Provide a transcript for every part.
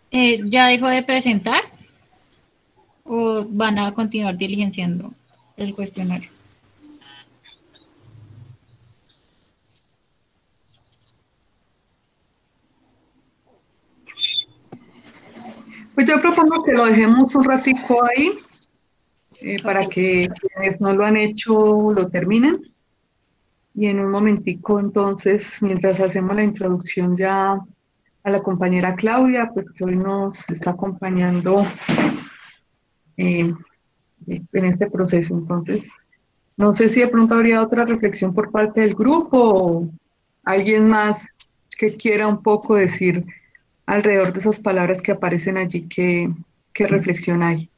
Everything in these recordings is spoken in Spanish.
¿Ya dejó de presentar o van a continuar diligenciando el cuestionario? Pues yo propongo que lo dejemos un ratico ahí Ok. para que quienes no lo han hecho lo terminen. Y en un momentico, entonces, mientras hacemos la introducción ya a la compañera Claudia, pues que hoy nos está acompañando eh, en este proceso. Entonces, no sé si de pronto habría otra reflexión por parte del grupo o alguien más que quiera un poco decir alrededor de esas palabras que aparecen allí, qué reflexión hay.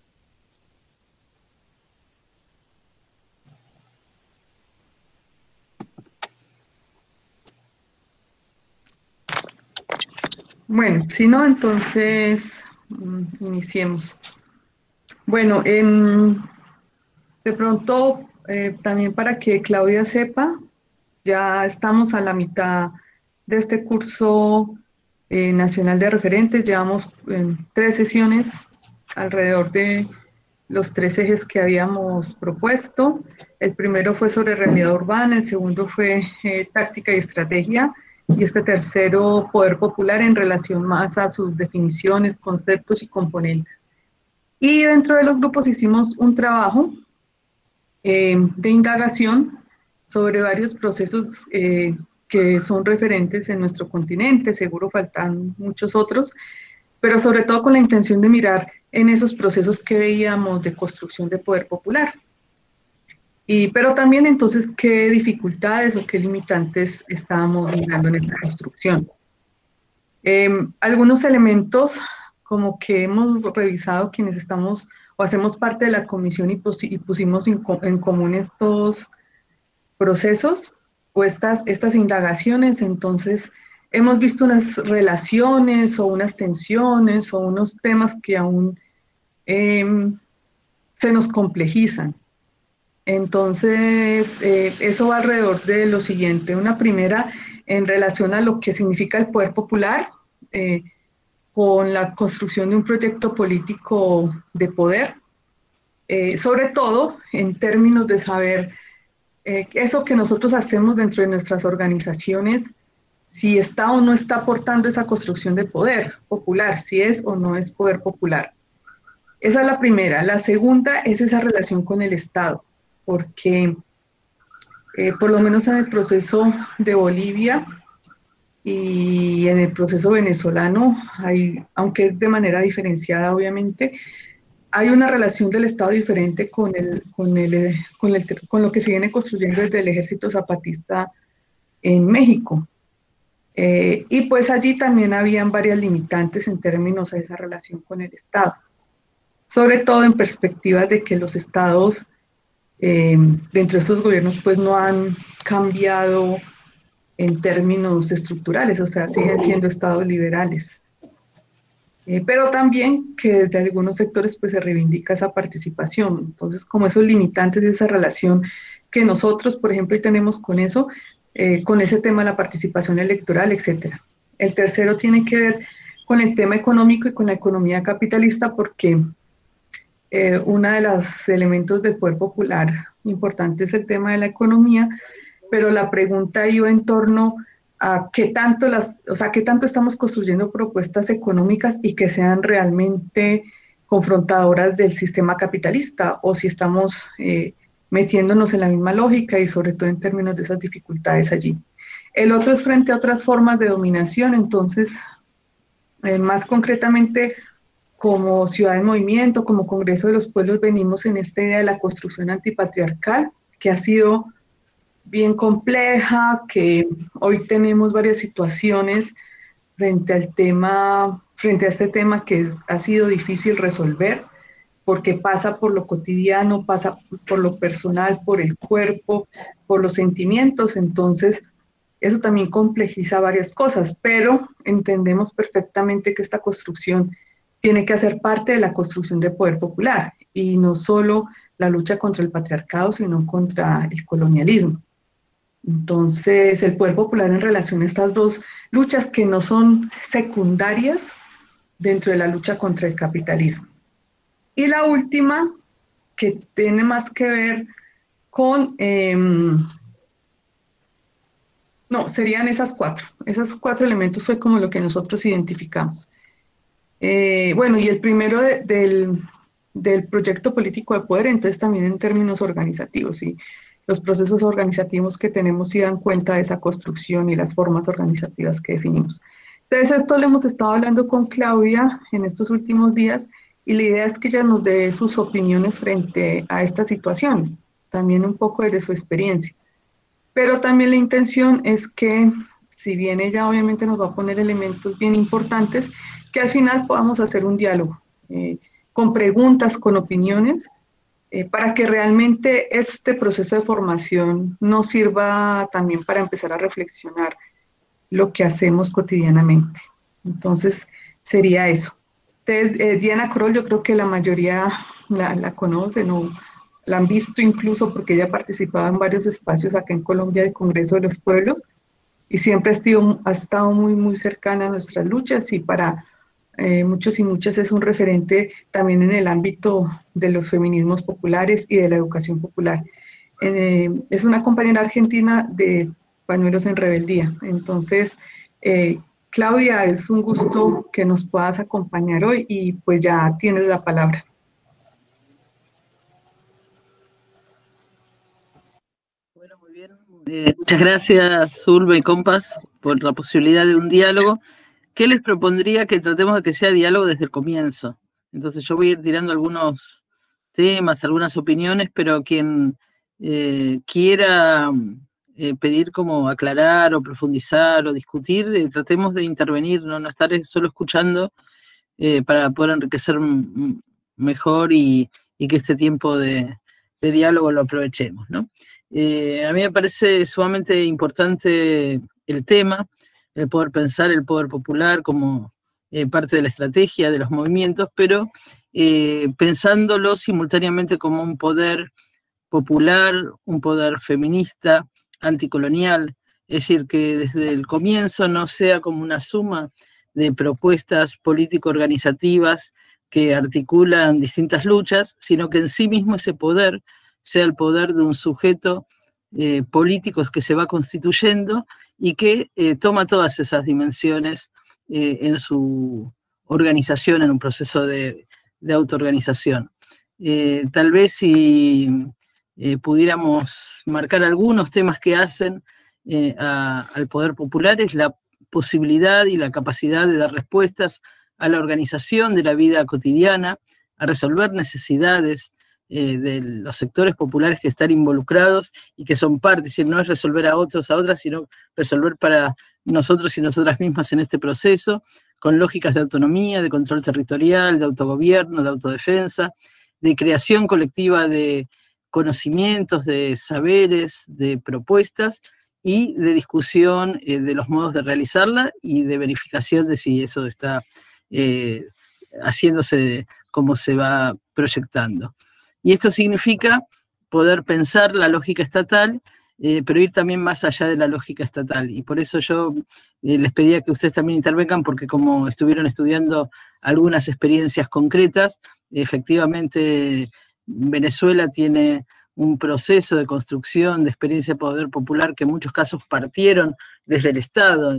Bueno, si no, entonces iniciemos. Bueno, de pronto, también para que Claudia sepa, ya estamos a la mitad de este curso nacional de referentes, llevamos 3 sesiones alrededor de los 3 ejes que habíamos propuesto. El primero fue sobre realidad urbana, el segundo fue táctica y estrategia, y este tercero, poder popular en relación más a sus definiciones, conceptos y componentes. Y dentro de los grupos hicimos un trabajo de indagación sobre varios procesos que son referentes en nuestro continente, seguro faltan muchos otros, pero sobre todo con la intención de mirar en esos procesos que veíamos de construcción de poder popular. Pero también entonces qué dificultades o qué limitantes estábamos mirando en esta construcción. Algunos elementos como que hemos revisado quienes estamos o hacemos parte de la comisión y pusimos en común estos procesos o estas indagaciones, entonces hemos visto unas relaciones o unas tensiones o unos temas que aún eh, se nos complejizan. Entonces, eso va alrededor de lo siguiente. Una primera en relación a lo que significa el poder popular, eh, con la construcción de un proyecto político de poder, sobre todo en términos de saber eso que nosotros hacemos dentro de nuestras organizaciones, si está o no está aportando esa construcción de poder popular, si es o no es poder popular. Esa es la primera. La segunda es esa relación con el Estado, porque por lo menos en el proceso de Bolivia y en el proceso venezolano, aunque es de manera diferenciada obviamente, hay una relación del Estado diferente con lo que se viene construyendo desde el Ejército Zapatista en México. Y pues allí también habían varias limitantes en términos a esa relación con el Estado, sobre todo en perspectiva de que los estados dentro de estos gobiernos pues no han cambiado en términos estructurales, o sea, siguen siendo estados liberales. Pero también que desde algunos sectores pues se reivindica esa participación. Entonces, como esos limitantes de esa relación que nosotros, por ejemplo, hoy tenemos con ese tema de la participación electoral, etcétera. El tercero tiene que ver con el tema económico y con la economía capitalista, porque uno de los elementos del poder popular importante es el tema de la economía, pero la pregunta iba en torno a qué tanto estamos construyendo propuestas económicas y que sean realmente confrontadoras del sistema capitalista, o si estamos metiéndonos en la misma lógica y sobre todo en términos de esas dificultades allí. El otro es frente a otras formas de dominación, entonces, más concretamente, como Ciudad en Movimiento, como Congreso de los Pueblos, venimos en esta idea de la construcción antipatriarcal, que ha sido bien compleja, que hoy tenemos varias situaciones frente a este tema ha sido difícil resolver, porque pasa por lo cotidiano, pasa por lo personal, por el cuerpo, por los sentimientos, entonces eso también complejiza varias cosas, pero entendemos perfectamente que esta construcción tiene que hacer parte de la construcción de poder popular y no solo la lucha contra el patriarcado, sino contra el colonialismo. Entonces, el poder popular en relación a estas dos luchas que no son secundarias, dentro de la lucha contra el capitalismo. Y la última, que tiene más que ver con, no, serían esas cuatro elementos fue como lo que nosotros identificamos. Bueno, y el primero del proyecto político de poder, entonces también en términos organizativos, y los procesos organizativos que tenemos sí dan cuenta de esa construcción y las formas organizativas que definimos. Entonces esto lo hemos estado hablando con Claudia en estos últimos días, y la idea es que ella nos dé sus opiniones frente a estas situaciones, también un poco desde su experiencia. Pero también la intención es que, si bien ella obviamente nos va a poner elementos bien importantes, que al final podamos hacer un diálogo con preguntas, con opiniones, para que realmente este proceso de formación nos sirva también para empezar a reflexionar lo que hacemos cotidianamente. Entonces, sería eso. Entonces, Diana Kroll, yo creo que la mayoría la conocen o la han visto incluso porque ella participaba en varios espacios acá en Colombia del Congreso de los Pueblos y siempre ha estado muy, muy cercana a nuestras luchas, y para muchos y muchas es un referente también en el ámbito de los feminismos populares y de la educación popular. Es una compañera argentina de Pañuelos en Rebeldía. Entonces, Claudia, es un gusto que nos puedas acompañar hoy y pues ya tienes la palabra. Bueno, muy bien. Muchas gracias, Zulma y compas, por la posibilidad de un diálogo. ¿Qué les propondría? Que tratemos de que sea diálogo desde el comienzo. Entonces yo voy a ir tirando algunos temas, algunas opiniones, pero quien quiera pedir como aclarar o profundizar o discutir, tratemos de intervenir, no estar solo escuchando para poder enriquecer mejor y que este tiempo de diálogo lo aprovechemos, ¿no? A mí me parece sumamente importante el tema, el poder pensar el poder popular como parte de la estrategia de los movimientos, pero pensándolo simultáneamente como un poder popular, un poder feminista, anticolonial, es decir, que desde el comienzo no sea como una suma de propuestas político-organizativas que articulan distintas luchas, sino que en sí mismo ese poder sea el poder de un sujeto político que se va constituyendo y que toma todas esas dimensiones en su organización, en un proceso de autoorganización. Tal vez si pudiéramos marcar algunos temas que hacen al poder popular, es la posibilidad y la capacidad de dar respuestas a la organización de la vida cotidiana, a resolver necesidades de los sectores populares que están involucrados y que son parte, es decir, no es resolver a otros, a otras, sino resolver para nosotros y nosotras mismas en este proceso, con lógicas de autonomía, de control territorial, de autogobierno, de autodefensa, de creación colectiva de conocimientos, de saberes, de propuestas y de discusión de los modos de realizarla y de verificación de si eso está haciéndose como se va proyectando. Y esto significa poder pensar la lógica estatal, pero ir también más allá de la lógica estatal. Y por eso yo les pedía que ustedes también intervengan, porque como estuvieron estudiando algunas experiencias concretas, efectivamente Venezuela tiene un proceso de construcción de experiencia de poder popular que en muchos casos partieron desde el Estado,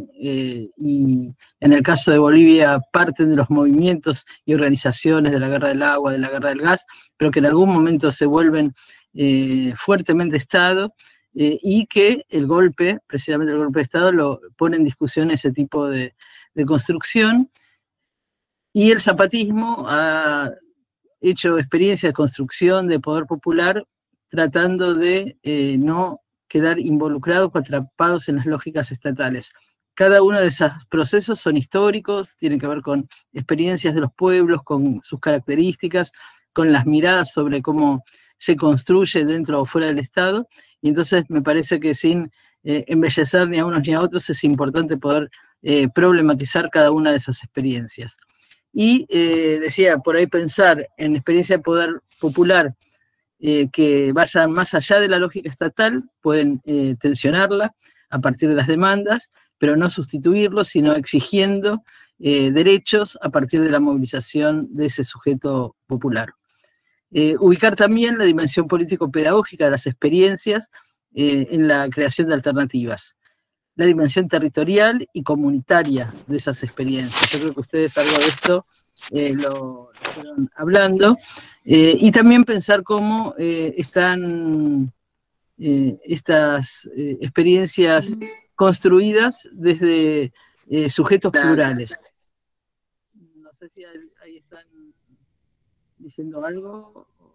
y en el caso de Bolivia parten de los movimientos y organizaciones de la guerra del agua, de la guerra del gas, pero que en algún momento se vuelven fuertemente Estado, y que el golpe, precisamente el golpe de Estado, lo pone en discusión ese tipo de construcción. Y el zapatismo ha hecho experiencia de construcción de poder popular tratando de no quedar involucrados o atrapados en las lógicas estatales. Cada uno de esos procesos son históricos, tienen que ver con experiencias de los pueblos, con sus características, con las miradas sobre cómo se construye dentro o fuera del Estado, y entonces me parece que sin embellecer ni a unos ni a otros es importante poder problematizar cada una de esas experiencias. Y decía, por ahí pensar en experiencia de poder popular que vayan más allá de la lógica estatal, pueden tensionarla a partir de las demandas, pero no sustituirlo, sino exigiendo derechos a partir de la movilización de ese sujeto popular. Ubicar también la dimensión político-pedagógica de las experiencias en la creación de alternativas, la dimensión territorial y comunitaria de esas experiencias. Yo creo que ustedes algo de esto lo fueron hablando, y también pensar cómo están estas experiencias construidas desde sujetos plurales. No sé si ahí están diciendo algo o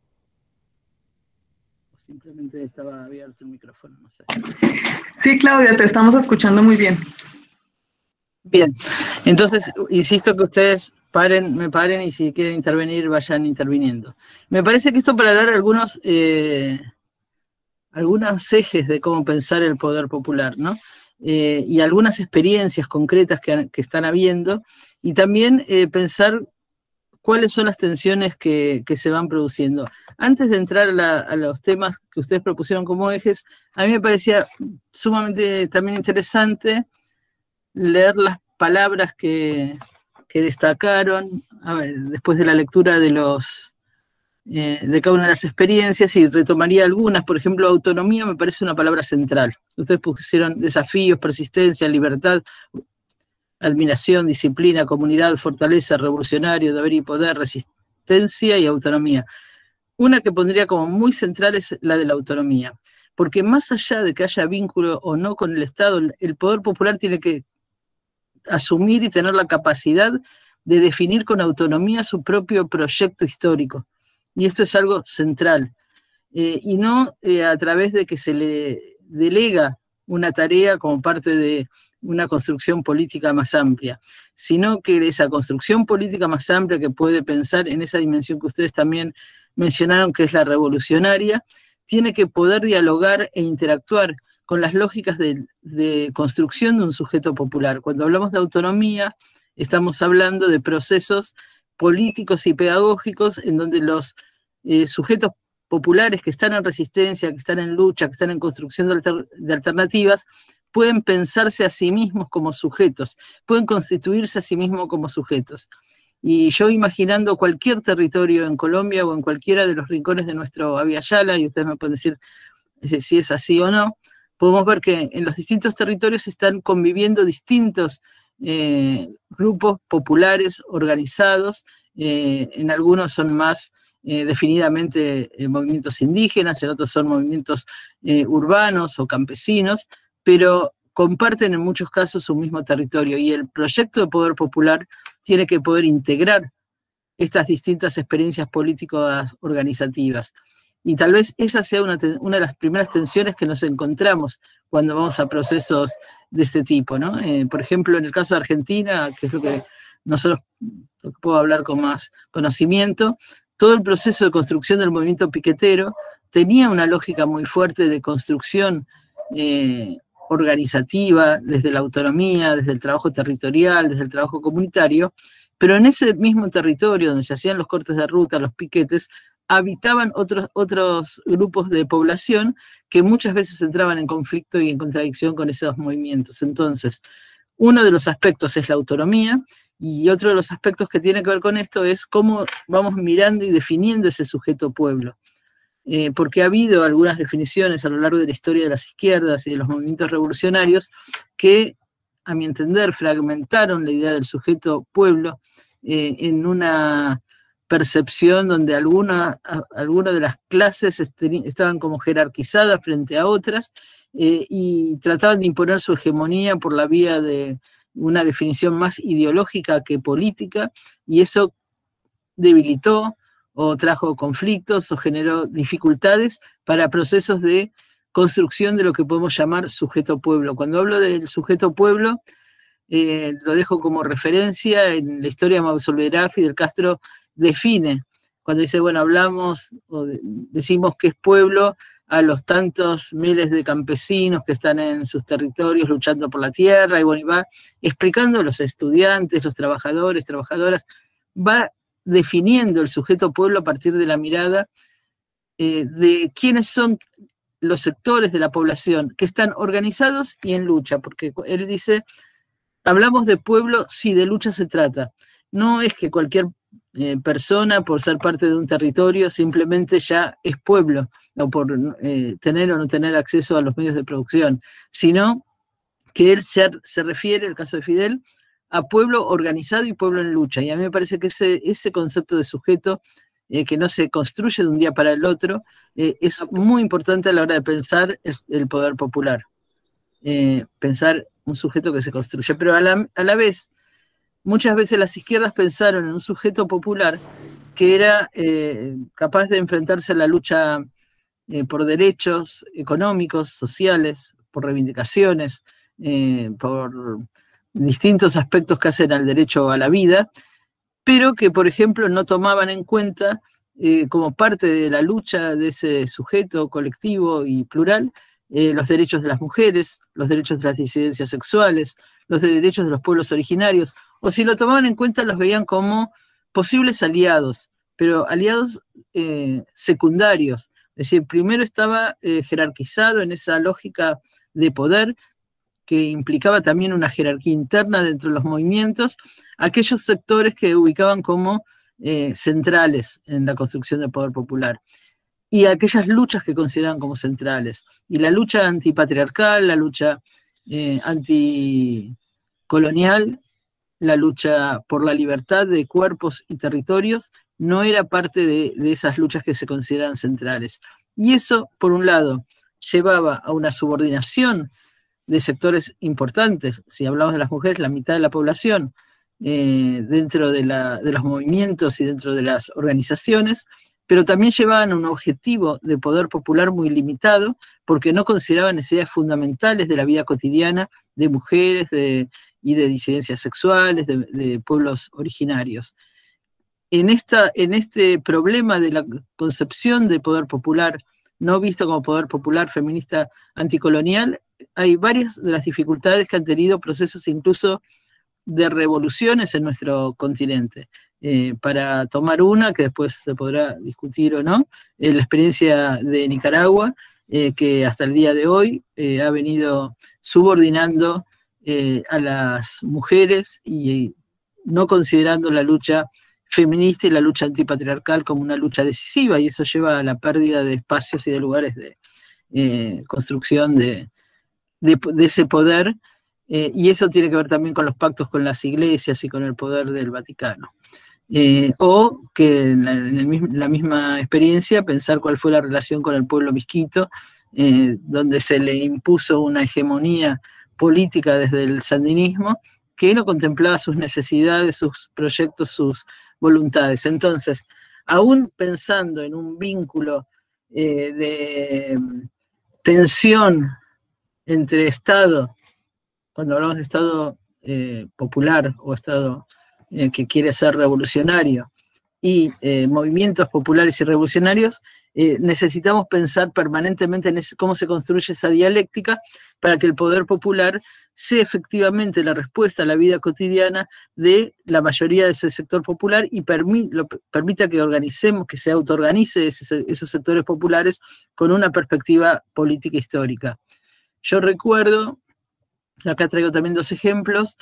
simplemente estaba abierto el micrófono, no sé. Sí, Claudia, te estamos escuchando muy bien. Bien, entonces insisto que ustedes me paren y si quieren intervenir vayan interviniendo. Me parece que esto para dar algunos ejes de cómo pensar el poder popular, ¿no? Y algunas experiencias concretas que están habiendo, y también pensar cuáles son las tensiones que se van produciendo. Antes de entrar a los temas que ustedes propusieron como ejes, a mí me parecía sumamente también interesante leer las palabras que destacaron después de la lectura de cada una de las experiencias, y retomaría algunas. Por ejemplo, autonomía me parece una palabra central. Ustedes pusieron desafíos, persistencia, libertad, admiración, disciplina, comunidad, fortaleza, revolucionario, deber y poder, resistencia y autonomía. Una que pondría como muy central es la de la autonomía, porque más allá de que haya vínculo o no con el Estado, el poder popular tiene que asumir y tener la capacidad de definir con autonomía su propio proyecto histórico. Y esto es algo central. Y no a través de que se le delega una tarea como parte de una construcción política más amplia, sino que esa construcción política más amplia, que puede pensar en esa dimensión que ustedes también mencionaron, que es la revolucionaria, tiene que poder dialogar e interactuar con las lógicas de construcción de un sujeto popular. Cuando hablamos de autonomía, estamos hablando de procesos políticos y pedagógicos en donde los sujetos populares que están en resistencia, que están en lucha, que están en construcción de alternativas, pueden pensarse a sí mismos como sujetos, pueden constituirse a sí mismos como sujetos. Y yo, imaginando cualquier territorio en Colombia o en cualquiera de los rincones de nuestro Aviala, y ustedes me pueden decir si es así o no, podemos ver que en los distintos territorios están conviviendo distintos grupos populares organizados. En algunos son más definidamente movimientos indígenas, en otros son movimientos urbanos o campesinos, pero comparten en muchos casos un mismo territorio, y el proyecto de poder popular tiene que poder integrar estas distintas experiencias políticas organizativas. Y tal vez esa sea una de las primeras tensiones que nos encontramos cuando vamos a procesos de este tipo, ¿no? Por ejemplo, en el caso de Argentina, que es lo que puedo hablar con más conocimiento, todo el proceso de construcción del movimiento piquetero tenía una lógica muy fuerte de construcción organizativa, desde la autonomía, desde el trabajo territorial, desde el trabajo comunitario, pero en ese mismo territorio donde se hacían los cortes de ruta, los piquetes, habitaban otros grupos de población que muchas veces entraban en conflicto y en contradicción con esos movimientos. Entonces, uno de los aspectos es la autonomía, y otro de los aspectos que tiene que ver con esto es cómo vamos mirando y definiendo ese sujeto pueblo. Porque ha habido algunas definiciones a lo largo de la historia de las izquierdas y de los movimientos revolucionarios que, a mi entender, fragmentaron la idea del sujeto pueblo en una percepción donde alguna de las clases estaban como jerarquizadas frente a otras, y trataban de imponer su hegemonía por la vía de una definición más ideológica que política, y eso debilitó o trajo conflictos o generó dificultades para procesos de construcción de lo que podemos llamar sujeto pueblo. Cuando hablo del sujeto pueblo, lo dejo como referencia en la historia de Mausol Fidel Castro define, cuando dice, bueno, hablamos o decimos que es pueblo a los tantos miles de campesinos que están en sus territorios luchando por la tierra, y bueno, y va explicando a los estudiantes, los trabajadores, trabajadoras, va definiendo el sujeto pueblo a partir de la mirada de quiénes son los sectores de la población que están organizados y en lucha, porque él dice, hablamos de pueblo si de lucha se trata. No es que cualquier persona, por ser parte de un territorio, simplemente ya es pueblo, o por tener o no tener acceso a los medios de producción, sino que él se refiere, el caso de Fidel, a pueblo organizado y pueblo en lucha. Y a mí me parece que ese concepto de sujeto, que no se construye de un día para el otro, es muy importante a la hora de pensar el poder popular. Pensar un sujeto que se construye. Pero a la vez, muchas veces las izquierdas pensaron en un sujeto popular que era capaz de enfrentarse a la lucha por derechos económicos, sociales, por reivindicaciones, por distintos aspectos que hacen al derecho a la vida, pero que, por ejemplo, no tomaban en cuenta como parte de la lucha de ese sujeto colectivo y plural los derechos de las mujeres, los derechos de las disidencias sexuales, los derechos de los pueblos originarios, o si lo tomaban en cuenta los veían como posibles aliados, pero aliados secundarios. Es decir, primero estaba jerarquizado en esa lógica de poder que implicaba también una jerarquía interna dentro de los movimientos, aquellos sectores que ubicaban como centrales en la construcción del poder popular, y aquellas luchas que consideraban como centrales. Y la lucha antipatriarcal, la lucha anticolonial, la lucha por la libertad de cuerpos y territorios, no era parte de esas luchas que se consideran centrales. Y eso, por un lado, llevaba a una subordinación de sectores importantes. Si hablamos de las mujeres, la mitad de la población, dentro de los movimientos y dentro de las organizaciones, pero también llevaban un objetivo de poder popular muy limitado, porque no consideraban necesidades fundamentales de la vida cotidiana de mujeres y de disidencias sexuales, de pueblos originarios. En este problema de la concepción de poder popular, no visto como poder popular feminista anticolonial, hay varias de las dificultades que han tenido procesos incluso de revoluciones en nuestro continente. Para tomar una, que después se podrá discutir o no, la experiencia de Nicaragua, que hasta el día de hoy ha venido subordinando a las mujeres y no considerando la lucha feminista y la lucha antipatriarcal como una lucha decisiva, y eso lleva a la pérdida de espacios y de lugares de construcción de ese poder, y eso tiene que ver también con los pactos con las iglesias y con el poder del Vaticano. O que en la misma experiencia pensar cuál fue la relación con el pueblo misquito, donde se le impuso una hegemonía política desde el sandinismo que no contemplaba sus necesidades, sus proyectos, sus voluntades. Entonces, aún pensando en un vínculo de tensión entre Estado, cuando hablamos de Estado popular o Estado que quiere ser revolucionario, y movimientos populares y revolucionarios, necesitamos pensar permanentemente en cómo se construye esa dialéctica para que el poder popular sea efectivamente la respuesta a la vida cotidiana de la mayoría de ese sector popular y permita que organicemos, que se autoorganice esos sectores populares con una perspectiva política histórica. Yo recuerdo, acá traigo también dos ejemplos,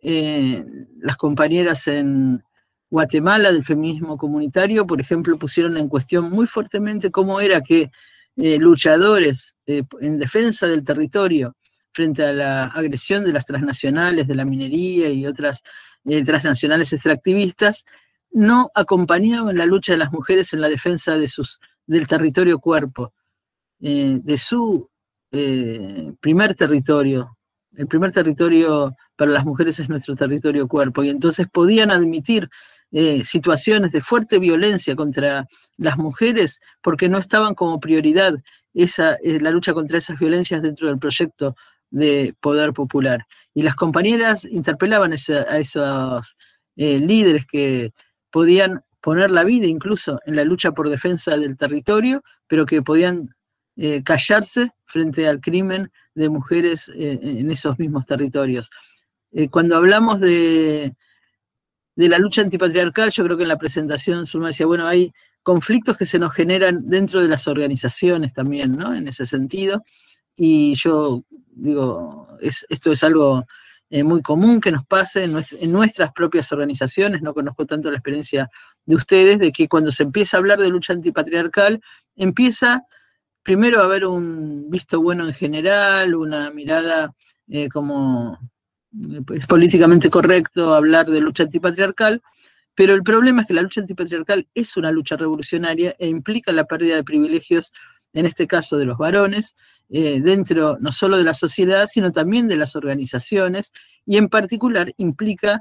las compañeras en Guatemala del feminismo comunitario, por ejemplo, pusieron en cuestión muy fuertemente cómo era que luchadores en defensa del territorio frente a la agresión de las transnacionales, de la minería y otras transnacionales extractivistas, no acompañaban la lucha de las mujeres en la defensa del territorio cuerpo, de su primer territorio. El primer territorio para las mujeres es nuestro territorio cuerpo, y entonces podían admitir situaciones de fuerte violencia contra las mujeres porque no estaban como prioridad la lucha contra esas violencias dentro del proyecto de poder popular. Y las compañeras interpelaban a esos líderes que podían poner la vida incluso en la lucha por defensa del territorio, pero que podían callarse frente al crimen de mujeres en esos mismos territorios. Cuando hablamos de la lucha antipatriarcal, yo creo que en la presentación Zulma decía, bueno, hay conflictos que se nos generan dentro de las organizaciones también, ¿no? En ese sentido, y yo digo, esto es algo muy común que nos pase en nuestras propias organizaciones. No conozco tanto la experiencia de ustedes, de que cuando se empieza a hablar de lucha antipatriarcal, empieza primero a haber un visto bueno en general, una mirada como es políticamente correcto hablar de lucha antipatriarcal, pero el problema es que la lucha antipatriarcal es una lucha revolucionaria e implica la pérdida de privilegios, en este caso de los varones, dentro no solo de la sociedad, sino también de las organizaciones, y en particular implica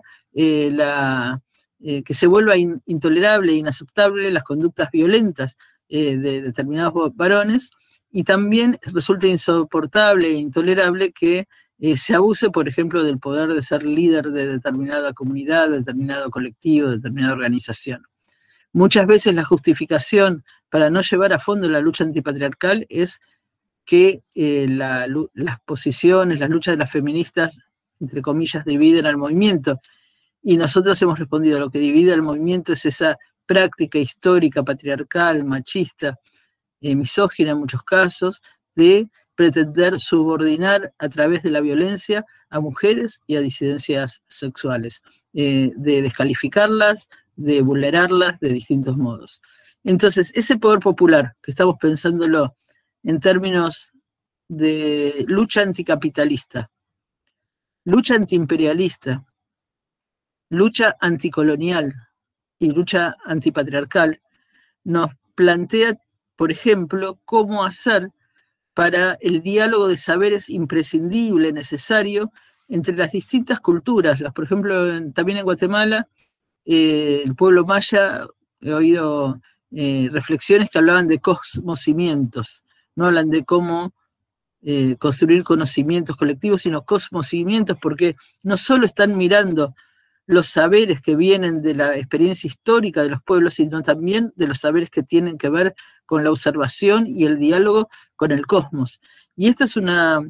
que se vuelva intolerable e inaceptable las conductas violentas de determinados varones, y también resulta insoportable e intolerable que se abuse, por ejemplo, del poder de ser líder de determinada comunidad, de determinado colectivo, de determinada organización. Muchas veces la justificación para no llevar a fondo la lucha antipatriarcal es que las posiciones, las luchas de las feministas, entre comillas, dividen al movimiento. Y nosotros hemos respondido, lo que divide al movimiento es esa práctica histórica, patriarcal, machista, misógina en muchos casos, de pretender subordinar a través de la violencia a mujeres y a disidencias sexuales, de descalificarlas, de vulnerarlas de distintos modos. Entonces, ese poder popular, que estamos pensándolo en términos de lucha anticapitalista, lucha antiimperialista, lucha anticolonial y lucha antipatriarcal, nos plantea, por ejemplo, cómo hacer para el diálogo de saberes imprescindible, necesario, entre las distintas culturas. Por ejemplo, también en Guatemala, el pueblo maya, he oído reflexiones que hablaban de cosmocimientos, no hablan de cómo construir conocimientos colectivos, sino cosmocimientos, porque no solo están mirando los saberes que vienen de la experiencia histórica de los pueblos, sino también de los saberes que tienen que ver con la observación y el diálogo con el cosmos. Y este es un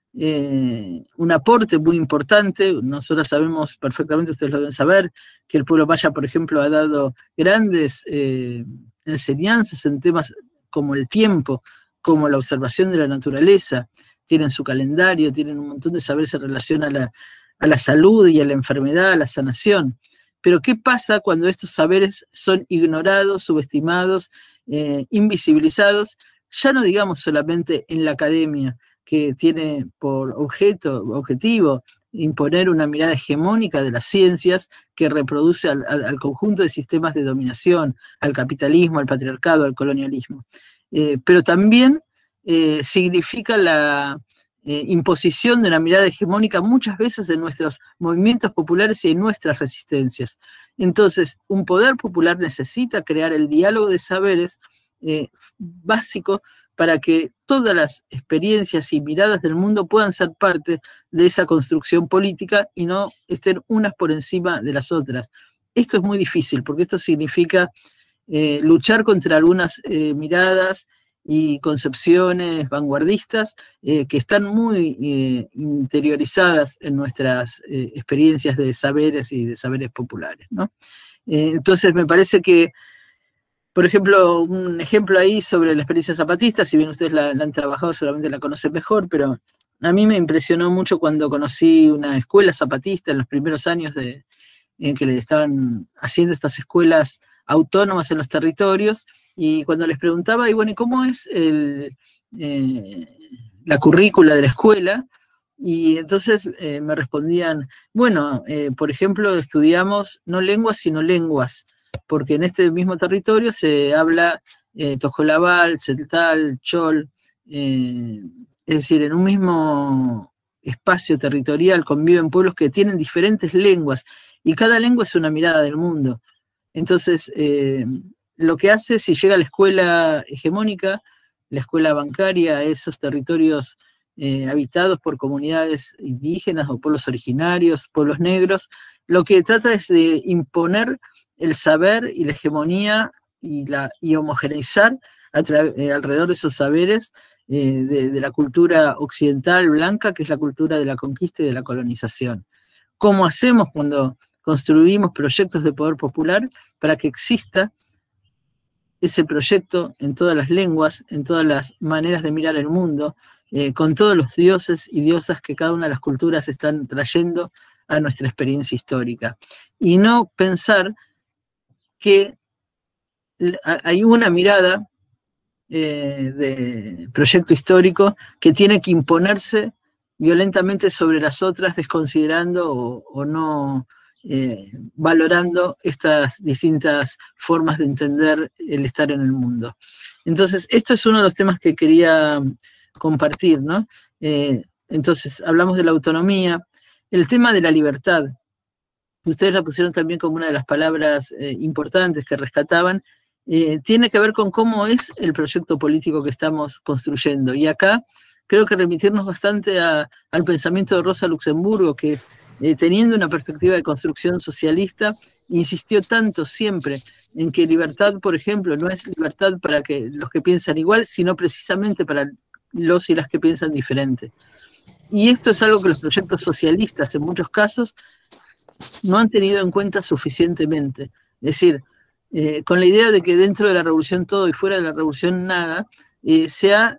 aporte muy importante. Nosotros sabemos perfectamente, ustedes lo deben saber, que el pueblo maya, por ejemplo, ha dado grandes enseñanzas en temas como el tiempo, como la observación de la naturaleza. Tienen su calendario, tienen un montón de saberes en relación a la salud y a la enfermedad, a la sanación. Pero ¿qué pasa cuando estos saberes son ignorados, subestimados, invisibilizados? Ya no digamos solamente en la academia, que tiene por objetivo imponer una mirada hegemónica de las ciencias que reproduce al conjunto de sistemas de dominación, al capitalismo, al patriarcado, al colonialismo. Pero también significa la imposición de una mirada hegemónica muchas veces en nuestros movimientos populares y en nuestras resistencias. Entonces, un poder popular necesita crear el diálogo de saberes básico para que todas las experiencias y miradas del mundo puedan ser parte de esa construcción política y no estén unas por encima de las otras. Esto es muy difícil, porque esto significa luchar contra algunas miradas y concepciones vanguardistas que están muy interiorizadas en nuestras experiencias de saberes y de saberes populares, ¿no? Entonces me parece que, por ejemplo, un ejemplo ahí sobre la experiencia zapatista, si bien ustedes la han trabajado, seguramente la conocen mejor, pero a mí me impresionó mucho cuando conocí una escuela zapatista en los primeros años en que le estaban haciendo estas escuelas autónomas en los territorios, y cuando les preguntaba, y bueno, ¿y cómo es la currícula de la escuela? Y entonces me respondían, bueno, por ejemplo, estudiamos no lenguas, sino lenguas, porque en este mismo territorio se habla tojolabal, tzeltal, chol, es decir, en un mismo espacio territorial conviven pueblos que tienen diferentes lenguas, y cada lengua es una mirada del mundo. Entonces, lo que hace, si llega a la escuela hegemónica, la escuela bancaria, a esos territorios habitados por comunidades indígenas o pueblos originarios, pueblos negros, lo que trata es de imponer el saber y la hegemonía y homogeneizar alrededor de esos saberes de la cultura occidental blanca, que es la cultura de la conquista y de la colonización. ¿Cómo hacemos cuando construimos proyectos de poder popular para que exista ese proyecto en todas las lenguas, en todas las maneras de mirar el mundo, con todos los dioses y diosas que cada una de las culturas están trayendo a nuestra experiencia histórica. Y no pensar que hay una mirada de proyecto histórico que tiene que imponerse violentamente sobre las otras, desconsiderando o no valorando estas distintas formas de entender el estar en el mundo. Entonces, esto es uno de los temas que quería compartir, ¿no? Entonces, hablamos de la autonomía, el tema de la libertad. Ustedes la pusieron también como una de las palabras importantes que rescataban, tiene que ver con cómo es el proyecto político que estamos construyendo. Y acá creo que remitirnos bastante al pensamiento de Rosa Luxemburgo, que teniendo una perspectiva de construcción socialista, insistió tanto siempre en que libertad, por ejemplo, no es libertad para los que piensan igual, sino precisamente para los y las que piensan diferente. Y esto es algo que los proyectos socialistas, en muchos casos, no han tenido en cuenta suficientemente. Es decir, con la idea de que dentro de la revolución todo y fuera de la revolución nada, se ha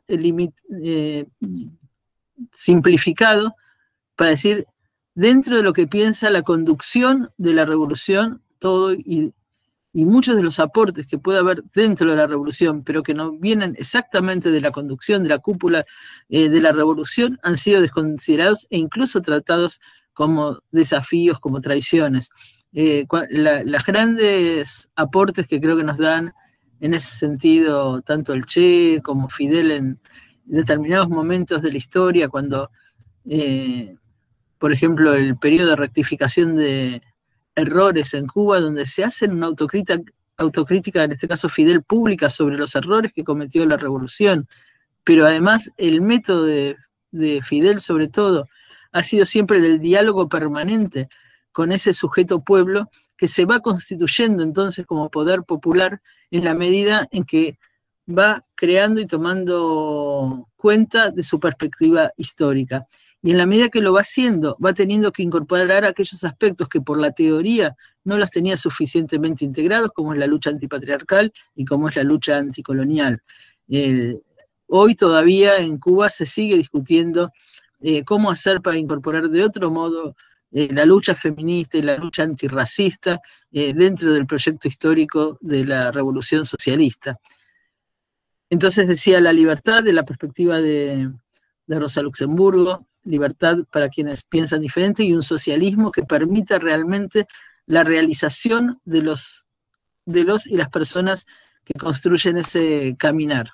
simplificado para decir, dentro de lo que piensa la conducción de la revolución, todo y muchos de los aportes que puede haber dentro de la revolución, pero que no vienen exactamente de la conducción, de la cúpula de la revolución, han sido desconsiderados e incluso tratados como desafíos, como traiciones. Las grandes aportes que creo que nos dan en ese sentido, tanto el Che como Fidel en determinados momentos de la historia, cuando, por ejemplo, el periodo de rectificación de errores en Cuba, donde se hacen una autocrítica, en este caso Fidel, pública sobre los errores que cometió la revolución, pero además el método de Fidel, sobre todo, ha sido siempre del diálogo permanente con ese sujeto pueblo que se va constituyendo entonces como poder popular en la medida en que va creando y tomando cuenta de su perspectiva histórica. Y en la medida que lo va haciendo, va teniendo que incorporar aquellos aspectos que por la teoría no los tenía suficientemente integrados, como es la lucha antipatriarcal y como es la lucha anticolonial. Hoy todavía en Cuba se sigue discutiendo cómo hacer para incorporar de otro modo la lucha feminista y la lucha antirracista dentro del proyecto histórico de la revolución socialista. Entonces decía la libertad de la perspectiva de Rosa Luxemburgo, libertad para quienes piensan diferente y un socialismo que permita realmente la realización de los y las personas que construyen ese caminar.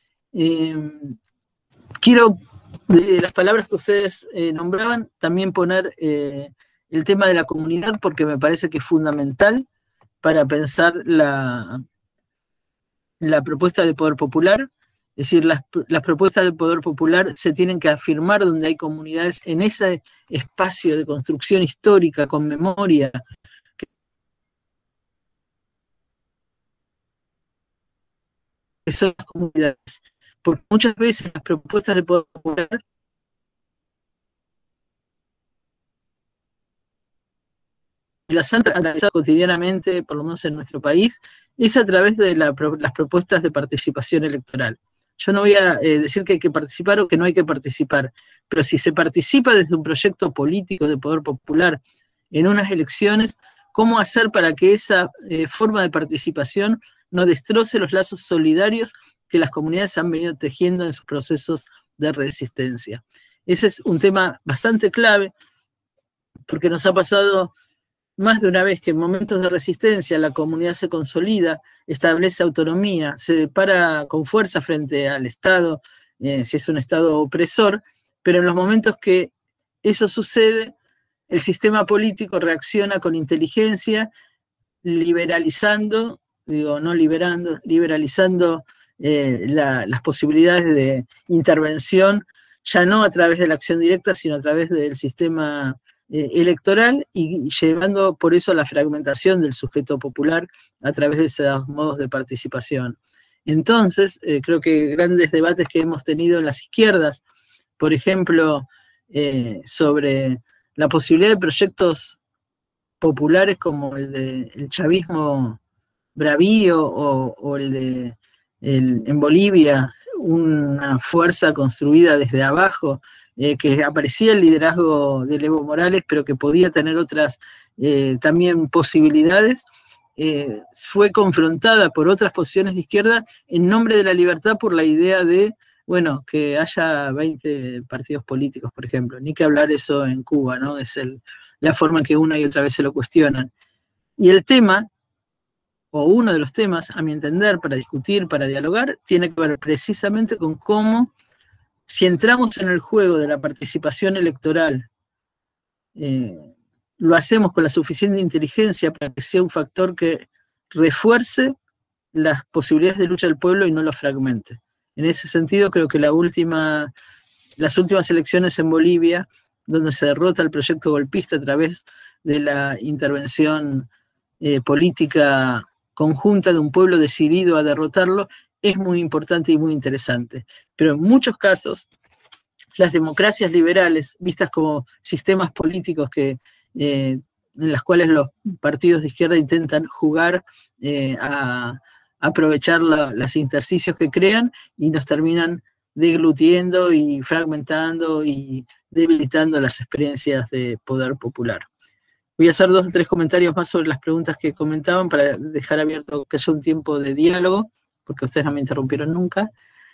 Quiero, de las palabras que ustedes nombraban, también poner el tema de la comunidad, porque me parece que es fundamental para pensar la propuesta de poder popular. Es decir, las propuestas de poder popular se tienen que afirmar donde hay comunidades en ese espacio de construcción histórica con memoria. Que son las comunidades. Porque muchas veces las propuestas de poder popular las han analizado cotidianamente, por lo menos en nuestro país, es a través de las propuestas de participación electoral. Yo no voy a decir que hay que participar o que no hay que participar, pero si se participa desde un proyecto político de poder popular en unas elecciones, ¿cómo hacer para que esa forma de participación no destroce los lazos solidarios que las comunidades han venido tejiendo en sus procesos de resistencia? Ese es un tema bastante clave, porque nos ha pasado más de una vez que en momentos de resistencia la comunidad se consolida, establece autonomía, se para con fuerza frente al Estado, si es un Estado opresor, pero en los momentos que eso sucede, el sistema político reacciona con inteligencia, liberalizando, digo, no liberando, liberalizando las posibilidades de intervención, ya no a través de la acción directa, sino a través del sistema electoral y llevando por eso a la fragmentación del sujeto popular a través de esos modos de participación. Entonces, creo que grandes debates que hemos tenido en las izquierdas, por ejemplo, sobre la posibilidad de proyectos populares como el del chavismo bravío o el de en Bolivia, una fuerza construida desde abajo, que aparecía el liderazgo de Evo Morales, pero que podía tener otras también posibilidades, fue confrontada por otras posiciones de izquierda en nombre de la libertad por la idea de, bueno, que haya 20 partidos políticos, por ejemplo. Ni que hablar eso en Cuba, ¿no? Es la forma en que una y otra vez se lo cuestionan. Y el tema, o uno de los temas, a mi entender, para discutir, para dialogar, tiene que ver precisamente con cómo, si entramos en el juego de la participación electoral, lo hacemos con la suficiente inteligencia para que sea un factor que refuerce las posibilidades de lucha del pueblo y no lo fragmente. En ese sentido, creo que las últimas elecciones en Bolivia, donde se derrota el proyecto golpista a través de la intervención política conjunta de un pueblo decidido a derrotarlo, es muy importante y muy interesante. Pero en muchos casos, las democracias liberales, vistas como sistemas políticos en las cuales los partidos de izquierda intentan jugar a aprovechar los intersticios que crean y nos terminan deglutiendo y fragmentando y debilitando las experiencias de poder popular. Voy a hacer 2 o 3 comentarios más sobre las preguntas que comentaban para dejar abierto que haya un tiempo de diálogo, porque ustedes no me interrumpieron nunca.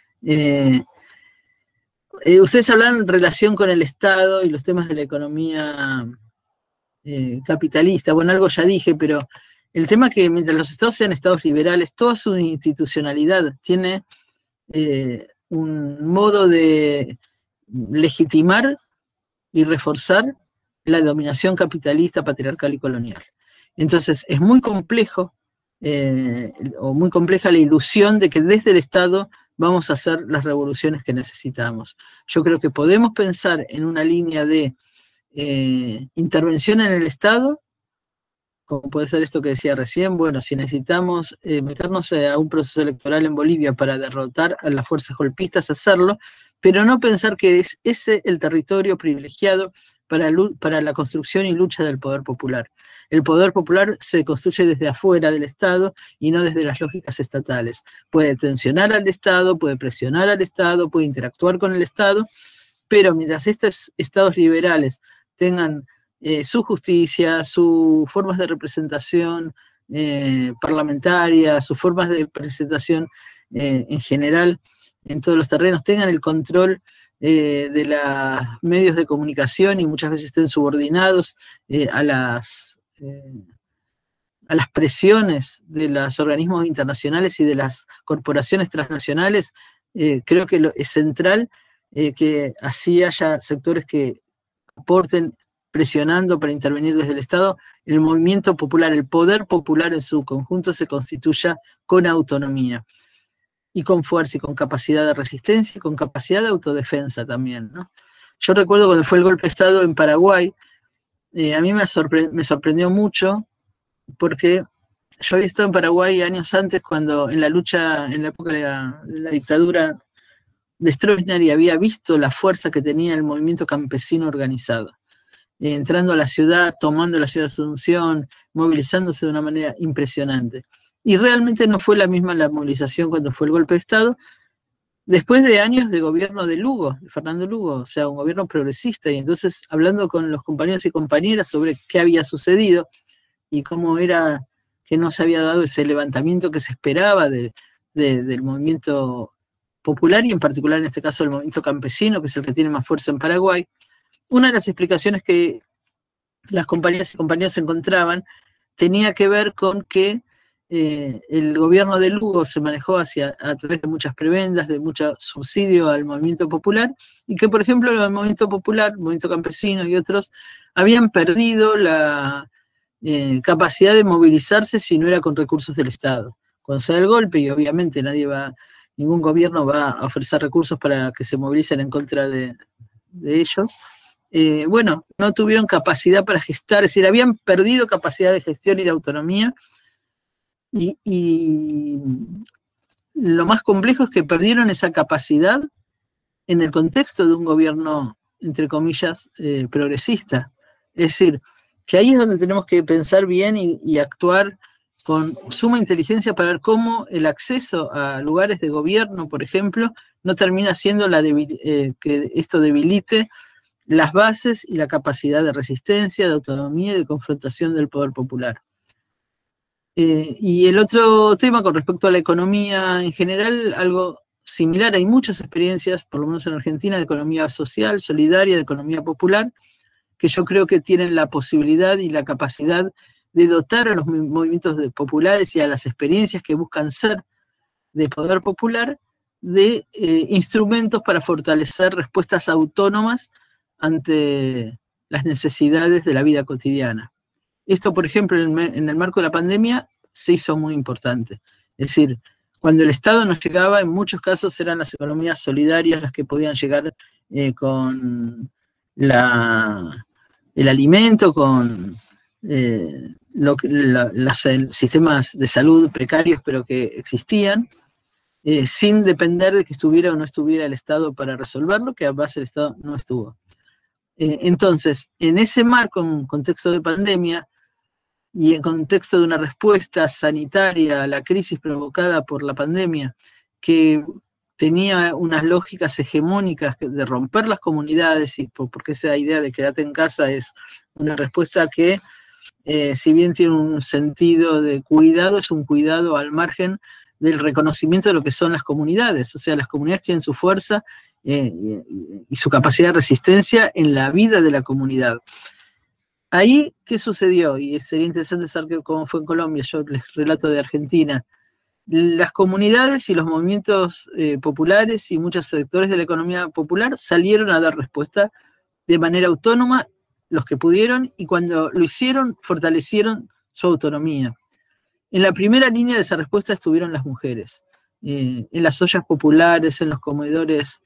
Ustedes hablan en relación con el Estado y los temas de la economía capitalista. Bueno, algo ya dije, pero el tema que mientras los estados sean estados liberales, toda su institucionalidad tiene un modo de legitimar y reforzar la dominación capitalista, patriarcal y colonial. Entonces, es muy complejo o muy compleja la ilusión de que desde el Estado vamos a hacer las revoluciones que necesitamos. Yo creo que podemos pensar en una línea de intervención en el Estado, como puede ser esto que decía recién. Bueno, si necesitamos meternos a un proceso electoral en Bolivia para derrotar a las fuerzas golpistas, hacerlo, pero no pensar que es ese el territorio privilegiado para la construcción y lucha del poder popular. El poder popular se construye desde afuera del Estado y no desde las lógicas estatales. Puede tensionar al Estado, puede presionar al Estado, puede interactuar con el Estado, pero mientras estos estados liberales tengan su justicia, sus formas de representación parlamentaria, sus formas de representación en general en todos los terrenos, tengan el control de los medios de comunicación y muchas veces estén subordinados a las presiones de los organismos internacionales y de las corporaciones transnacionales, creo que es central que así haya sectores que aporten presionando para intervenir desde el Estado, el movimiento popular, el poder popular en su conjunto se constituya con autonomía y con fuerza y con capacidad de resistencia y con capacidad de autodefensa también, ¿no? Yo recuerdo cuando fue el golpe de Estado en Paraguay, a mí me sorprendió mucho porque yo había estado en Paraguay años antes cuando en la lucha, en la época de la dictadura de Stroessner, y había visto la fuerza que tenía el movimiento campesino organizado, entrando a la ciudad, tomando la ciudad de Asunción, movilizándose de una manera impresionante. Y realmente no fue la misma la movilización cuando fue el golpe de Estado, después de años de gobierno de Lugo, de Fernando Lugo, o sea, un gobierno progresista. Y entonces, hablando con los compañeros y compañeras sobre qué había sucedido y cómo era que no se había dado ese levantamiento que se esperaba del movimiento popular, y en particular en este caso el movimiento campesino, que es el que tiene más fuerza en Paraguay, una de las explicaciones que las compañeras y compañeros encontraban tenía que ver con que el gobierno de Lugo se manejó a través de muchas prebendas, de mucho subsidio al movimiento popular, y que, por ejemplo, el movimiento popular, el movimiento campesino y otros, habían perdido la capacidad de movilizarse si no era con recursos del Estado. Cuando se da el golpe, y obviamente ningún gobierno va a ofrecer recursos para que se movilicen en contra de ellos, bueno, no tuvieron capacidad para gestar, es decir, habían perdido capacidad de gestión y de autonomía, y lo más complejo es que perdieron esa capacidad en el contexto de un gobierno, entre comillas, progresista. Es decir, que ahí es donde tenemos que pensar bien y actuar con suma inteligencia para ver cómo el acceso a lugares de gobierno, por ejemplo, no termina siendo que esto debilite las bases y la capacidad de resistencia, de autonomía y de confrontación del poder popular. Y el otro tema con respecto a la economía en general, algo similar, hay muchas experiencias, por lo menos en Argentina, de economía social, solidaria, de economía popular, que yo creo que tienen la posibilidad y la capacidad de dotar a los movimientos populares y a las experiencias que buscan ser de poder popular de instrumentos para fortalecer respuestas autónomas ante las necesidades de la vida cotidiana. Esto, por ejemplo, en el marco de la pandemia se hizo muy importante. Es decir, cuando el Estado nos llegaba, en muchos casos eran las economías solidarias las que podían llegar con el alimento, con los sistemas de salud precarios, pero que existían, sin depender de que estuviera o no estuviera el Estado para resolverlo, que a base el Estado no estuvo. Entonces, en ese marco, en contexto de pandemia, y en contexto de una respuesta sanitaria a la crisis provocada por la pandemia, que tenía unas lógicas hegemónicas de romper las comunidades, y porque esa idea de quédate en casa es una respuesta que, si bien tiene un sentido de cuidado, es un cuidado al margen del reconocimiento de lo que son las comunidades. O sea, las comunidades tienen su fuerza y su capacidad de resistencia en la vida de la comunidad. Ahí, ¿qué sucedió? Y sería interesante saber cómo fue en Colombia, yo les relato de Argentina. Las comunidades y los movimientos populares y muchos sectores de la economía popular salieron a dar respuesta de manera autónoma, los que pudieron, y cuando lo hicieron, fortalecieron su autonomía. En la primera línea de esa respuesta estuvieron las mujeres, en las ollas populares, en los comedores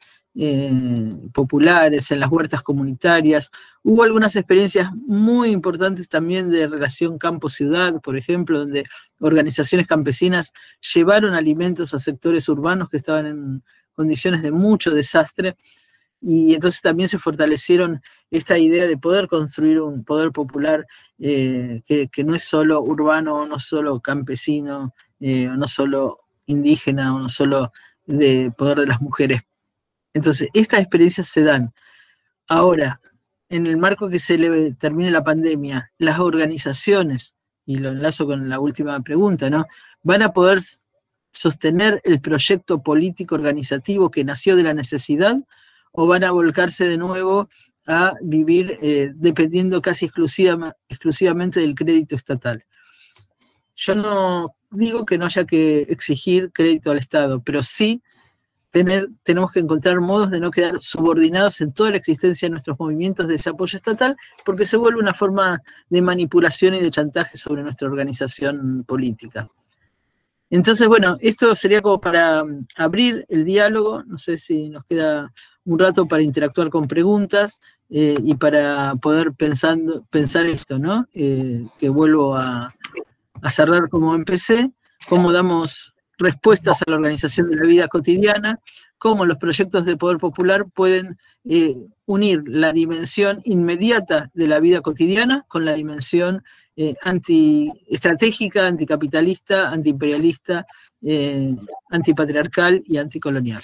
populares, en las huertas comunitarias. Hubo algunas experiencias muy importantes también de relación campo-ciudad, por ejemplo, donde organizaciones campesinas llevaron alimentos a sectores urbanos que estaban en condiciones de mucho desastre, y entonces también se fortalecieron esta idea de poder construir un poder popular que no es solo urbano, no solo campesino, no solo indígena, o no solo de poder de las mujeres. Entonces, estas experiencias se dan. Ahora, en el marco que se termine la pandemia, las organizaciones, y lo enlazo con la última pregunta, ¿no?, van a poder sostener el proyecto político organizativo que nació de la necesidad, o van a volcarse de nuevo a vivir dependiendo casi exclusivamente del crédito estatal. Yo no digo que no haya que exigir crédito al Estado, pero sí tenemos que encontrar modos de no quedar subordinados en toda la existencia de nuestros movimientos de ese apoyo estatal, porque se vuelve una forma de manipulación y de chantaje sobre nuestra organización política. Entonces, bueno, esto sería como para abrir el diálogo. No sé si nos queda un rato para interactuar con preguntas y para poder pensar esto, ¿no? Que vuelvo a cerrar como empecé, cómo damos respuestas a la organización de la vida cotidiana, cómo los proyectos de poder popular pueden unir la dimensión inmediata de la vida cotidiana con la dimensión antiestratégica, anticapitalista, antiimperialista, antipatriarcal y anticolonial.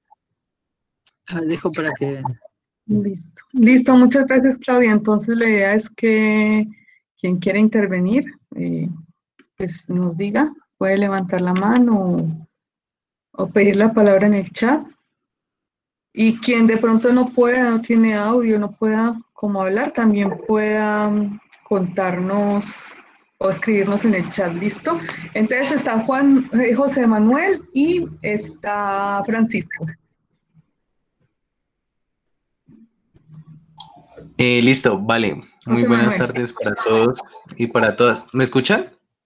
Dejo para que... Listo, muchas gracias, Claudia. Entonces la idea es que quien quiera intervenir, pues nos diga, puede levantar la mano o pedir la palabra en el chat. Y quien de pronto no pueda, no tiene audio, no pueda como hablar, también pueda contarnos o escribirnos en el chat. ¿Listo? Entonces está José Manuel y está Francisco. Listo, vale. Muy buenas tardes para todos y para todas. ¿Me escuchan?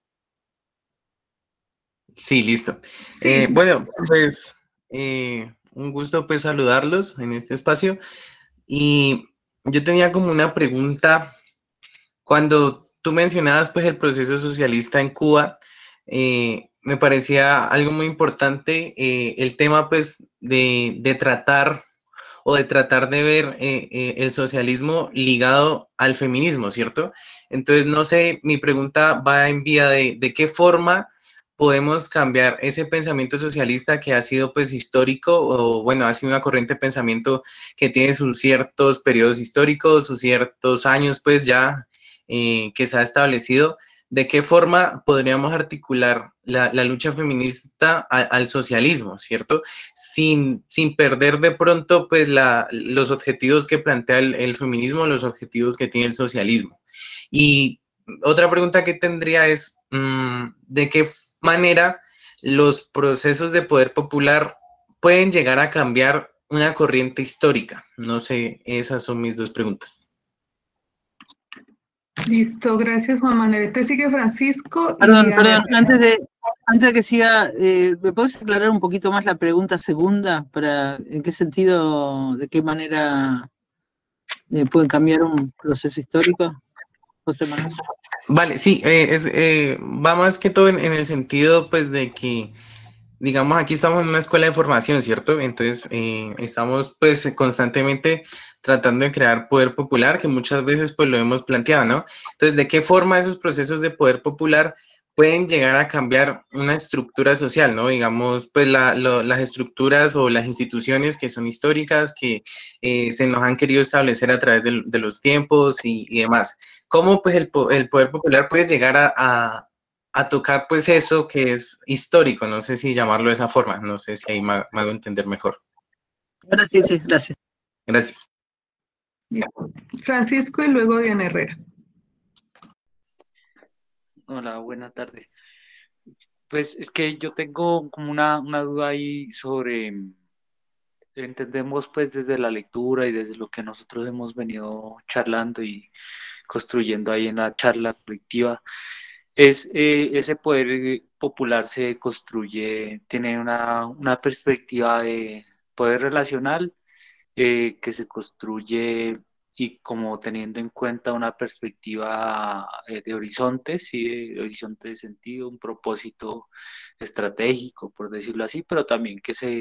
Sí, listo. Sí. Bueno, pues un gusto pues saludarlos en este espacio. Y yo tenía como una pregunta. Cuando tú mencionabas pues el proceso socialista en Cuba, me parecía algo muy importante el tema pues de tratar o de tratar de ver el socialismo ligado al feminismo, ¿cierto? Entonces, no sé, mi pregunta va en vía de qué forma podemos cambiar ese pensamiento socialista que ha sido pues histórico o bueno, ha sido una corriente de pensamiento que tiene sus ciertos periodos históricos, sus ciertos años pues ya que se ha establecido. ¿De qué forma podríamos articular la lucha feminista al socialismo, ¿cierto? Sin perder de pronto pues los objetivos que plantea el feminismo, los objetivos que tiene el socialismo. Y otra pregunta que tendría es, ¿de qué manera los procesos de poder popular pueden llegar a cambiar una corriente histórica? No sé, esas son mis dos preguntas. Listo, gracias Juan Manuel. Te sigue Francisco. Perdón, antes de que siga, ¿me podés aclarar un poquito más la pregunta segunda? ¿En qué sentido, de qué manera pueden cambiar un proceso histórico, José Manuel? Vale, sí, va más que todo en el sentido pues de que digamos, aquí estamos en una escuela de formación, ¿cierto? Entonces, estamos pues constantemente tratando de crear poder popular, que muchas veces pues lo hemos planteado, ¿no? Entonces, ¿de qué forma esos procesos de poder popular pueden llegar a cambiar una estructura social, ¿no? Digamos, pues las estructuras o las instituciones que son históricas, que se nos han querido establecer a través de los tiempos y demás. ¿Cómo pues el poder popular puede llegar a tocar pues eso que es histórico? No sé si llamarlo de esa forma, no sé si ahí me hago entender mejor. Ahora sí, gracias. Gracias. Francisco y luego Diana Herrera. Hola, buena tarde. Pues es que yo tengo como una duda ahí sobre, entendemos pues desde la lectura y desde lo que nosotros hemos venido charlando y construyendo ahí en la charla colectiva, es ese poder popular se construye, tiene una perspectiva de poder relacional que se construye y como teniendo en cuenta una perspectiva de horizonte, sí, de horizonte de sentido, un propósito estratégico, por decirlo así, pero también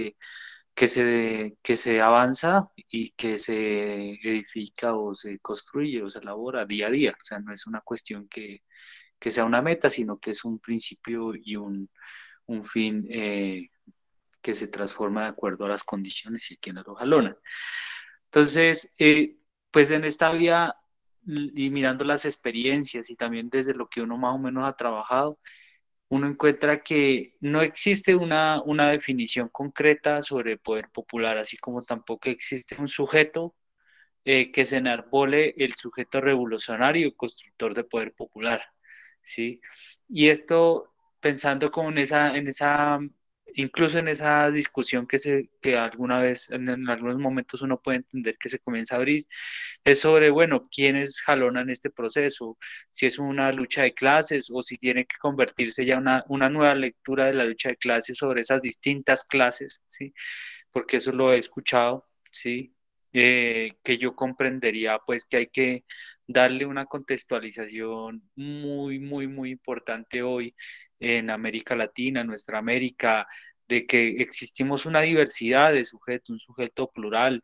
que se avanza y que se edifica o se construye o se elabora día a día. O sea, no es una cuestión que sea una meta, sino que es un principio y un fin que se transforma de acuerdo a las condiciones y a quienes lo jalonan. Entonces, pues en esta vía y mirando las experiencias y también desde lo que uno más o menos ha trabajado, uno encuentra que no existe una definición concreta sobre poder popular, así como tampoco existe un sujeto que se enarbole el sujeto revolucionario, constructor de poder popular, ¿sí? Y esto pensando como incluso en esa discusión que alguna vez, en algunos momentos uno puede entender que se comienza a abrir, es sobre, bueno, quiénes jalonan este proceso, si es una lucha de clases o si tiene que convertirse ya una nueva lectura de la lucha de clases sobre esas distintas clases, ¿sí? Porque eso lo he escuchado, ¿sí? Que yo comprendería pues que hay que darle una contextualización muy, muy, muy importante hoy en América Latina, en nuestra América, de que existimos una diversidad de sujetos, un sujeto plural,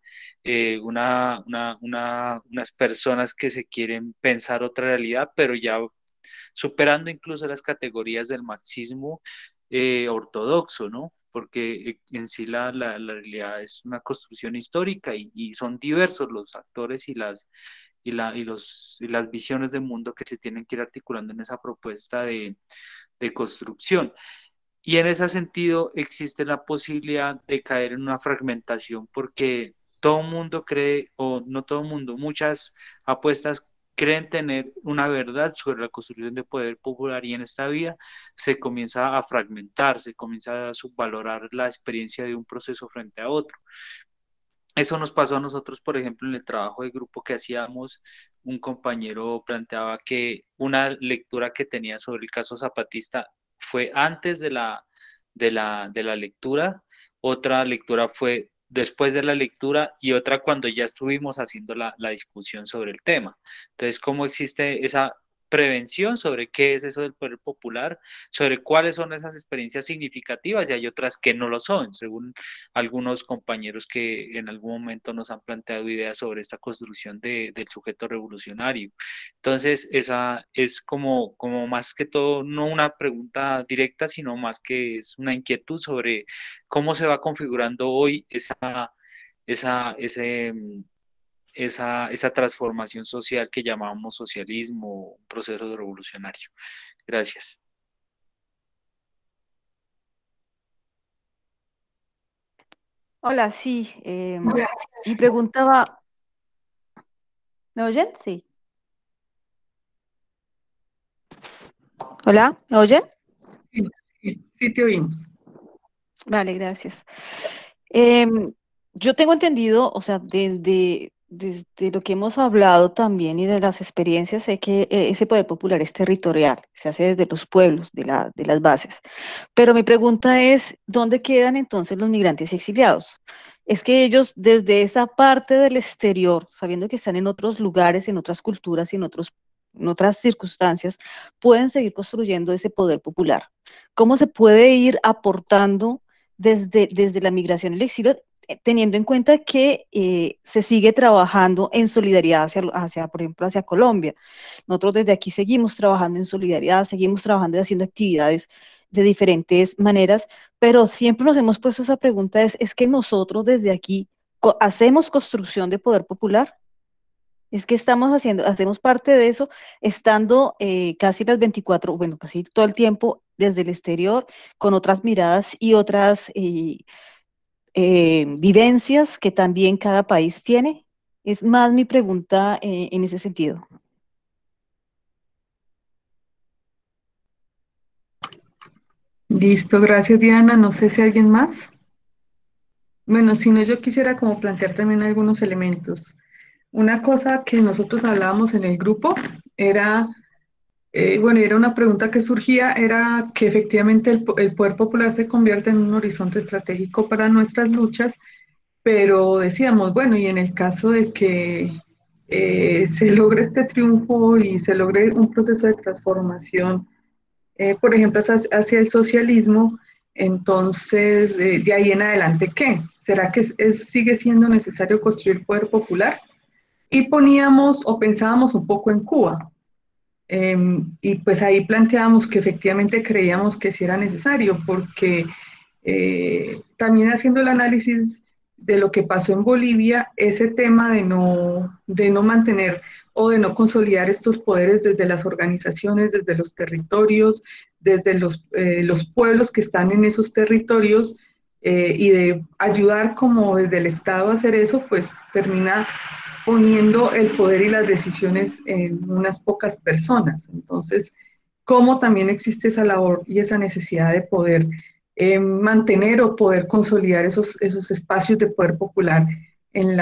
unas personas que se quieren pensar otra realidad, pero ya superando incluso las categorías del marxismo ortodoxo, ¿no? Porque en sí la realidad es una construcción histórica y son diversos los actores y las visiones de mundo que se tienen que ir articulando en esa propuesta de construcción. Y en ese sentido existe la posibilidad de caer en una fragmentación porque todo mundo cree, o no todo mundo, muchas apuestas creen tener una verdad sobre la construcción de poder popular y en esta vía se comienza a fragmentar, se comienza a subvalorar la experiencia de un proceso frente a otro. Eso nos pasó a nosotros, por ejemplo, en el trabajo de grupo que hacíamos. Un compañero planteaba que una lectura que tenía sobre el caso zapatista fue antes de la lectura, otra lectura fue después de la lectura y otra cuando ya estuvimos haciendo la discusión sobre el tema. Entonces, ¿cómo existe prevención sobre qué es eso del poder popular, sobre cuáles son esas experiencias significativas, y hay otras que no lo son, según algunos compañeros que en algún momento nos han planteado ideas sobre esta construcción del sujeto revolucionario. Entonces, esa es como más que todo, no una pregunta directa, sino más que es una inquietud sobre cómo se va configurando hoy esa, ese, esa transformación social que llamamos socialismo, un proceso revolucionario. Gracias. Hola, sí. Mi pregunta va. ¿Me oyen? Sí. Hola, ¿me oyen? Sí, te oímos. Vale, gracias. Yo tengo entendido, o sea, desde lo que hemos hablado también y de las experiencias, sé que ese poder popular es territorial, se hace desde los pueblos, de las bases. Pero mi pregunta es, ¿dónde quedan entonces los migrantes y exiliados? Es que ellos desde esa parte del exterior, sabiendo que están en otros lugares, en otras culturas y en otras circunstancias, pueden seguir construyendo ese poder popular. ¿Cómo se puede ir aportando desde la migración y el exilio, teniendo en cuenta que se sigue trabajando en solidaridad por ejemplo, hacia Colombia? Nosotros desde aquí seguimos trabajando en solidaridad, seguimos trabajando y haciendo actividades de diferentes maneras, pero siempre nos hemos puesto esa pregunta, es que nosotros desde aquí hacemos construcción de poder popular. Es que hacemos parte de eso, estando casi las 24, bueno, casi todo el tiempo desde el exterior, con otras miradas y otras vivencias que también cada país tiene. Es más mi pregunta en ese sentido. Listo, gracias Diana. No sé si alguien más. Bueno, si no, yo quisiera como plantear también algunos elementos. Una cosa que nosotros hablábamos en el grupo era, bueno, era una pregunta que surgía, era que efectivamente el poder popular se convierte en un horizonte estratégico para nuestras luchas, pero decíamos, bueno, y en el caso de que se logre este triunfo y se logre un proceso de transformación, por ejemplo, hacia el socialismo, entonces, de ahí en adelante, ¿qué? ¿Será que sigue siendo necesario construir poder popular? Y poníamos o pensábamos un poco en Cuba. Y pues ahí planteábamos que efectivamente creíamos que sí era necesario, porque también haciendo el análisis de lo que pasó en Bolivia, ese tema de no mantener o de no consolidar estos poderes desde las organizaciones, desde los territorios, desde los pueblos que están en esos territorios, y de ayudar como desde el Estado a hacer eso, pues termina poniendo el poder y las decisiones en unas pocas personas. Entonces, cómo también existe esa labor y esa necesidad de poder mantener o poder consolidar esos espacios de poder popular en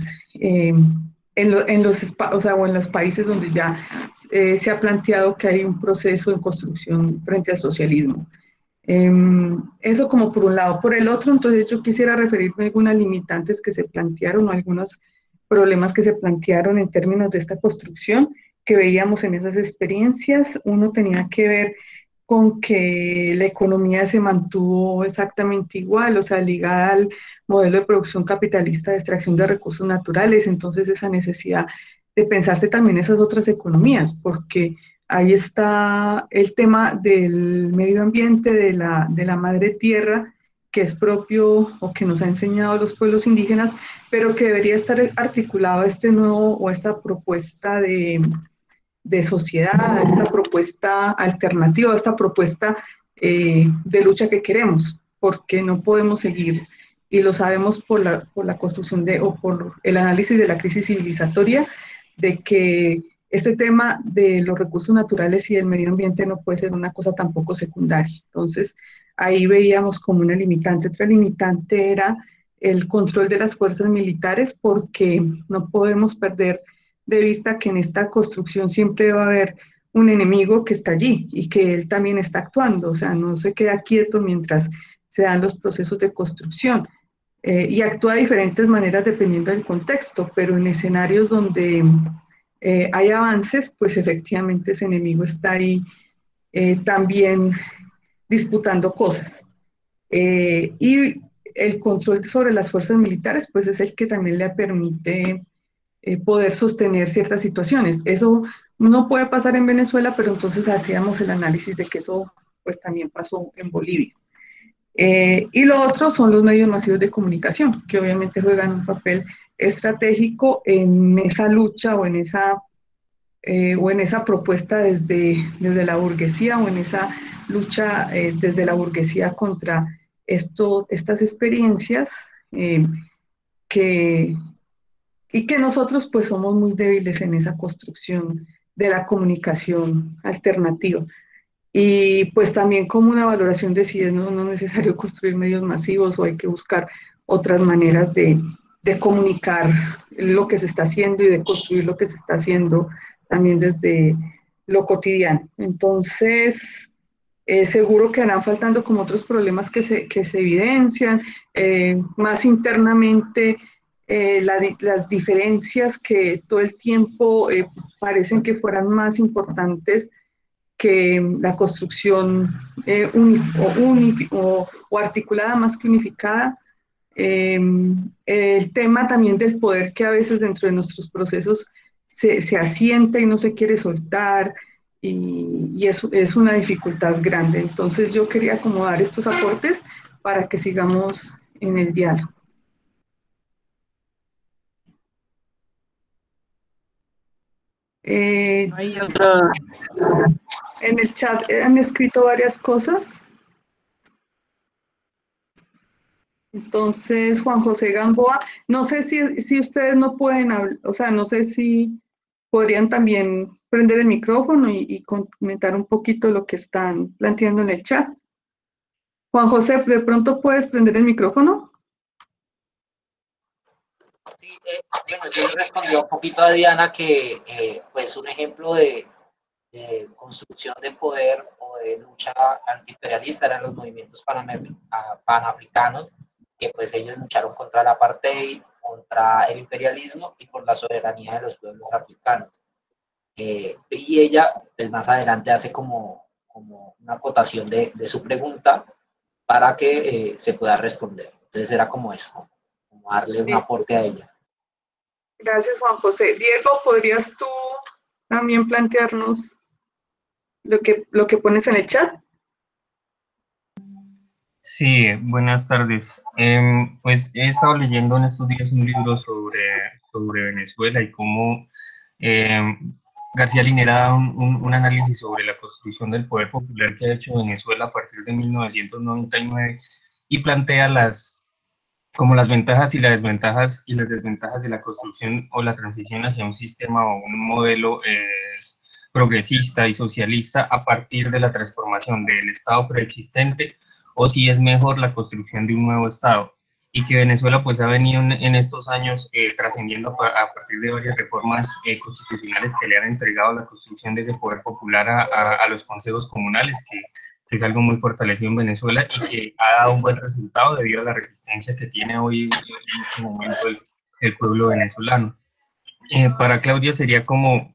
en los países donde ya se ha planteado que hay un proceso en construcción frente al socialismo. Eso como por un lado. Por el otro, entonces yo quisiera referirme a algunas limitantes que se plantearon o algunos problemas que se plantearon en términos de esta construcción que veíamos en esas experiencias. Uno tenía que ver con que la economía se mantuvo exactamente igual, o sea, ligada al modelo de producción capitalista de extracción de recursos naturales, entonces esa necesidad de pensarse también esas otras economías, porque ahí está el tema del medio ambiente, de la madre tierra, que es propio o que nos ha enseñado los pueblos indígenas, pero que debería estar articulado este nuevo o esta propuesta de sociedad, esta propuesta alternativa, esta propuesta de lucha que queremos, porque no podemos seguir, y lo sabemos por la construcción o por el análisis de la crisis civilizatoria, de que este tema de los recursos naturales y del medio ambiente no puede ser una cosa tampoco secundaria. Entonces, ahí veíamos como una limitante. Otra limitante era el control de las fuerzas militares, porque no podemos perder de vista que en esta construcción siempre va a haber un enemigo que está allí y que él también está actuando, o sea, no se queda quieto mientras se dan los procesos de construcción, y actúa de diferentes maneras dependiendo del contexto, pero en escenarios donde hay avances, pues efectivamente ese enemigo está ahí también disputando cosas. Y el control sobre las fuerzas militares, pues es el que también le permite poder sostener ciertas situaciones. Eso no puede pasar en Venezuela, pero entonces hacíamos el análisis de que eso pues también pasó en Bolivia. Y lo otro son los medios masivos de comunicación, que obviamente juegan un papel estratégico en esa lucha o en esa propuesta desde la burguesía o en esa lucha desde la burguesía contra estas experiencias que, y que nosotros pues somos muy débiles en esa construcción de la comunicación alternativa. Y pues también como una valoración de si no es necesario construir medios masivos o hay que buscar otras maneras de comunicar lo que se está haciendo y de construir lo que se está haciendo también desde lo cotidiano. Entonces, seguro que harán faltando como otros problemas que se evidencian, más internamente las diferencias que todo el tiempo parecen que fueran más importantes que la construcción o articulada más que unificada. El tema también del poder que a veces dentro de nuestros procesos se asienta y no se quiere soltar, y es una dificultad grande. Entonces yo quería acomodar estos aportes para que sigamos en el diálogo. Hay otra. En el chat han escrito varias cosas. Entonces, Juan José Gamboa, no sé si ustedes no pueden hablar, o sea, no sé si podrían también prender el micrófono y comentar un poquito lo que están planteando en el chat. Juan José, ¿de pronto puedes prender el micrófono? Sí, bueno, yo le respondí un poquito a Diana que pues un ejemplo de construcción de poder o de lucha antiimperialista eran los movimientos panafricanos, que pues ellos lucharon contra el apartheid, contra el imperialismo y por la soberanía de los pueblos africanos. Y ella pues más adelante hace como una acotación de su pregunta para que se pueda responder. Entonces era como eso, como darle un aporte a ella. Gracias, Juan José. Diego, ¿podrías tú también plantearnos lo que pones en el chat? Sí, buenas tardes. Pues he estado leyendo en estos días un libro sobre Venezuela y cómo García Linera da un análisis sobre la construcción del poder popular que ha hecho Venezuela a partir de 1999 y plantea las ventajas y las desventajas de la construcción o la transición hacia un sistema o un modelo progresista y socialista a partir de la transformación del Estado preexistente, o si es mejor la construcción de un nuevo Estado, y que Venezuela pues ha venido en estos años trascendiendo a partir de varias reformas constitucionales que le han entregado la construcción de ese poder popular a los consejos comunales, que es algo muy fortalecido en Venezuela y que ha dado un buen resultado debido a la resistencia que tiene hoy en este momento el pueblo venezolano. Para Claudia sería como,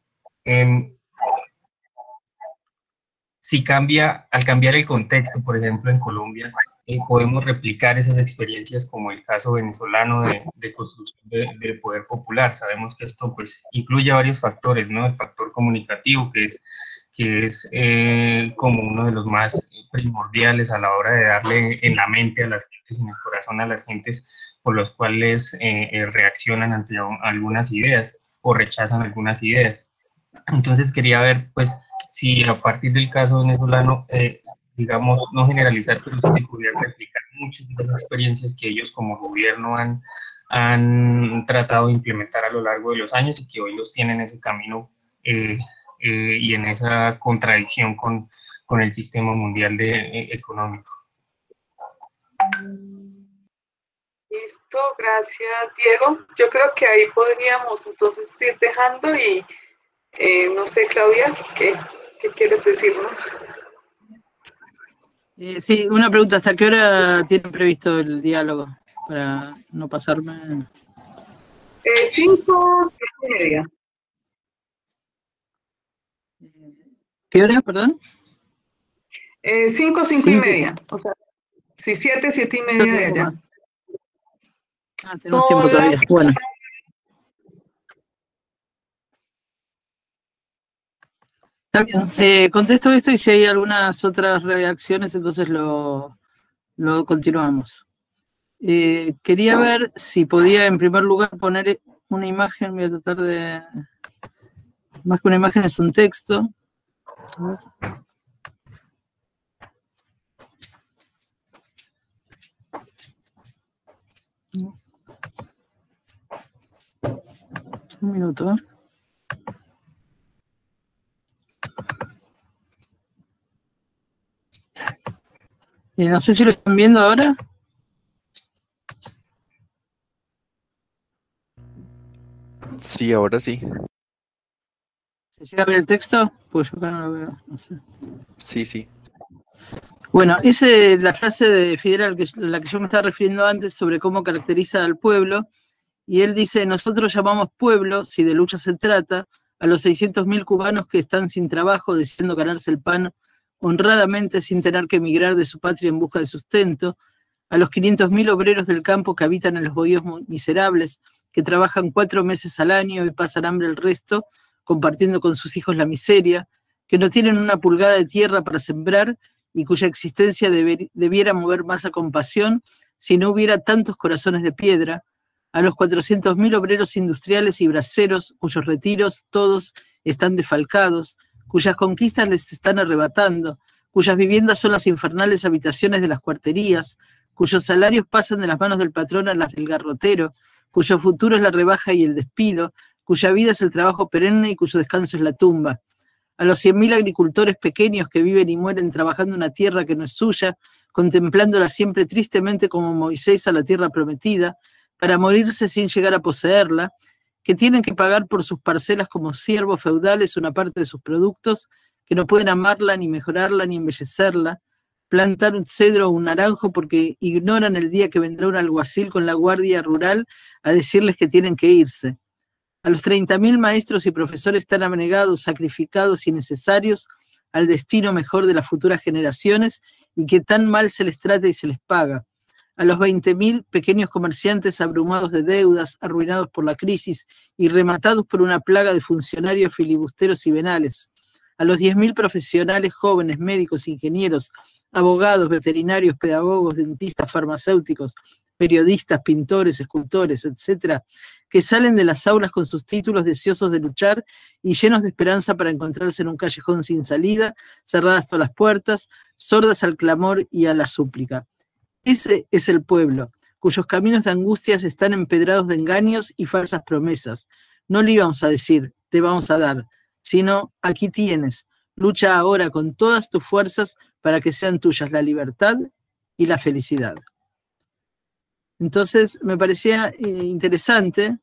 al cambiar el contexto, por ejemplo, en Colombia, podemos replicar esas experiencias como el caso venezolano de construcción de poder popular. Sabemos que esto pues incluye varios factores, ¿no? El factor comunicativo, que es como uno de los más primordiales a la hora de darle en la mente a las gentes, en el corazón a las gentes, por los cuales reaccionan ante algunas ideas o rechazan algunas ideas. Entonces quería ver, pues, si a partir del caso venezolano, digamos, no generalizar, pero si se pudiera replicar muchas de las experiencias que ellos como gobierno han tratado de implementar a lo largo de los años y que hoy los tienen en ese camino y en esa contradicción con el sistema mundial económico. Listo, gracias, Diego. Yo creo que ahí podríamos entonces ir dejando y no sé, Claudia, ¿qué quieres decirnos? Sí, una pregunta, ¿hasta qué hora tienen previsto el diálogo? Para no pasarme. 5:30. ¿Qué hora, perdón? 5, 5 y media. O sea, si 7, 7 y media de allá. Tenemos tiempo todavía. Bueno. Está bien. Contesto esto y si hay algunas otras reacciones, entonces lo continuamos. Quería ver si podía, en primer lugar, poner una imagen. Voy a tratar de... Más que una imagen, es un texto. A ver. Un minuto. No sé si lo están viendo ahora. Sí, ahora sí. ¿Se llega a ver el texto? Pues yo acá no lo veo. No sé. Sí, sí. Bueno, esa es la frase de Fidel a la que yo me estaba refiriendo antes sobre cómo caracteriza al pueblo. Y él dice, nosotros llamamos pueblo, si de lucha se trata, a los 600.000 cubanos que están sin trabajo, deseando ganarse el pan honradamente sin tener que emigrar de su patria en busca de sustento, a los 500.000 obreros del campo que habitan en los bohíos miserables, que trabajan 4 meses al año y pasan hambre el resto, compartiendo con sus hijos la miseria, que no tienen una pulgada de tierra para sembrar y cuya existencia debiera mover más a compasión si no hubiera tantos corazones de piedra, a los 400.000 obreros industriales y braceros cuyos retiros todos están defalcados, cuyas conquistas les están arrebatando, cuyas viviendas son las infernales habitaciones de las cuarterías, cuyos salarios pasan de las manos del patrón a las del garrotero, cuyo futuro es la rebaja y el despido, cuya vida es el trabajo perenne y cuyo descanso es la tumba. A los 100.000 agricultores pequeños que viven y mueren trabajando una tierra que no es suya, contemplándola siempre tristemente como Moisés a la tierra prometida, para morirse sin llegar a poseerla, que tienen que pagar por sus parcelas como siervos feudales una parte de sus productos, que no pueden amarla, ni mejorarla, ni embellecerla, plantar un cedro o un naranjo porque ignoran el día que vendrá un alguacil con la guardia rural a decirles que tienen que irse. A los 30.000 maestros y profesores tan abnegados, sacrificados y necesarios al destino mejor de las futuras generaciones y que tan mal se les trata y se les paga. A los 20.000 pequeños comerciantes abrumados de deudas, arruinados por la crisis y rematados por una plaga de funcionarios filibusteros y venales. A los 10.000 profesionales jóvenes, médicos, ingenieros, abogados, veterinarios, pedagogos, dentistas, farmacéuticos, periodistas, pintores, escultores, etcétera, que salen de las aulas con sus títulos deseosos de luchar y llenos de esperanza para encontrarse en un callejón sin salida, cerradas todas las puertas, sordas al clamor y a la súplica. Ese es el pueblo, cuyos caminos de angustias están empedrados de engaños y falsas promesas. No le íbamos a decir, te vamos a dar, sino, aquí tienes, lucha ahora con todas tus fuerzas para que sean tuyas la libertad y la felicidad. Entonces, me parecía interesante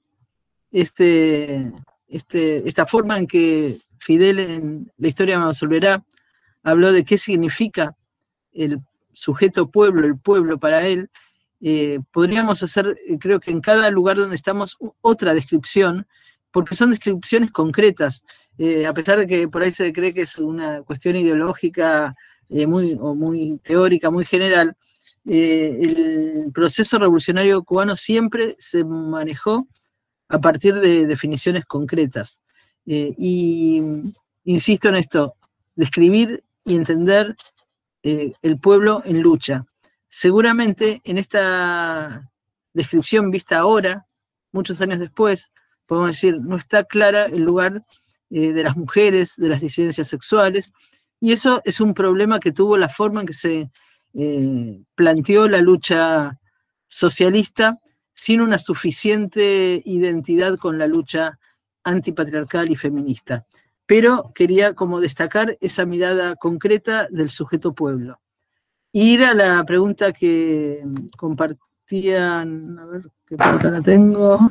esta forma en que Fidel, en La historia me absolverá, habló de qué significa el sujeto pueblo, el pueblo para él. Podríamos hacer, creo que en cada lugar donde estamos, otra descripción, porque son descripciones concretas, a pesar de que por ahí se cree que es una cuestión ideológica muy teórica, muy general. El proceso revolucionario cubano siempre se manejó a partir de definiciones concretas. Y insisto en esto, describir y entender el pueblo en lucha. Seguramente en esta descripción vista ahora, muchos años después, podemos decir, no está clara el lugar de las mujeres, de las disidencias sexuales, y eso es un problema que tuvo la forma en que se planteó la lucha socialista sin una suficiente identidad con la lucha antipatriarcal y feminista. Pero quería como destacar esa mirada concreta del sujeto pueblo. Y ir a la pregunta que compartían, a ver qué pregunta la tengo.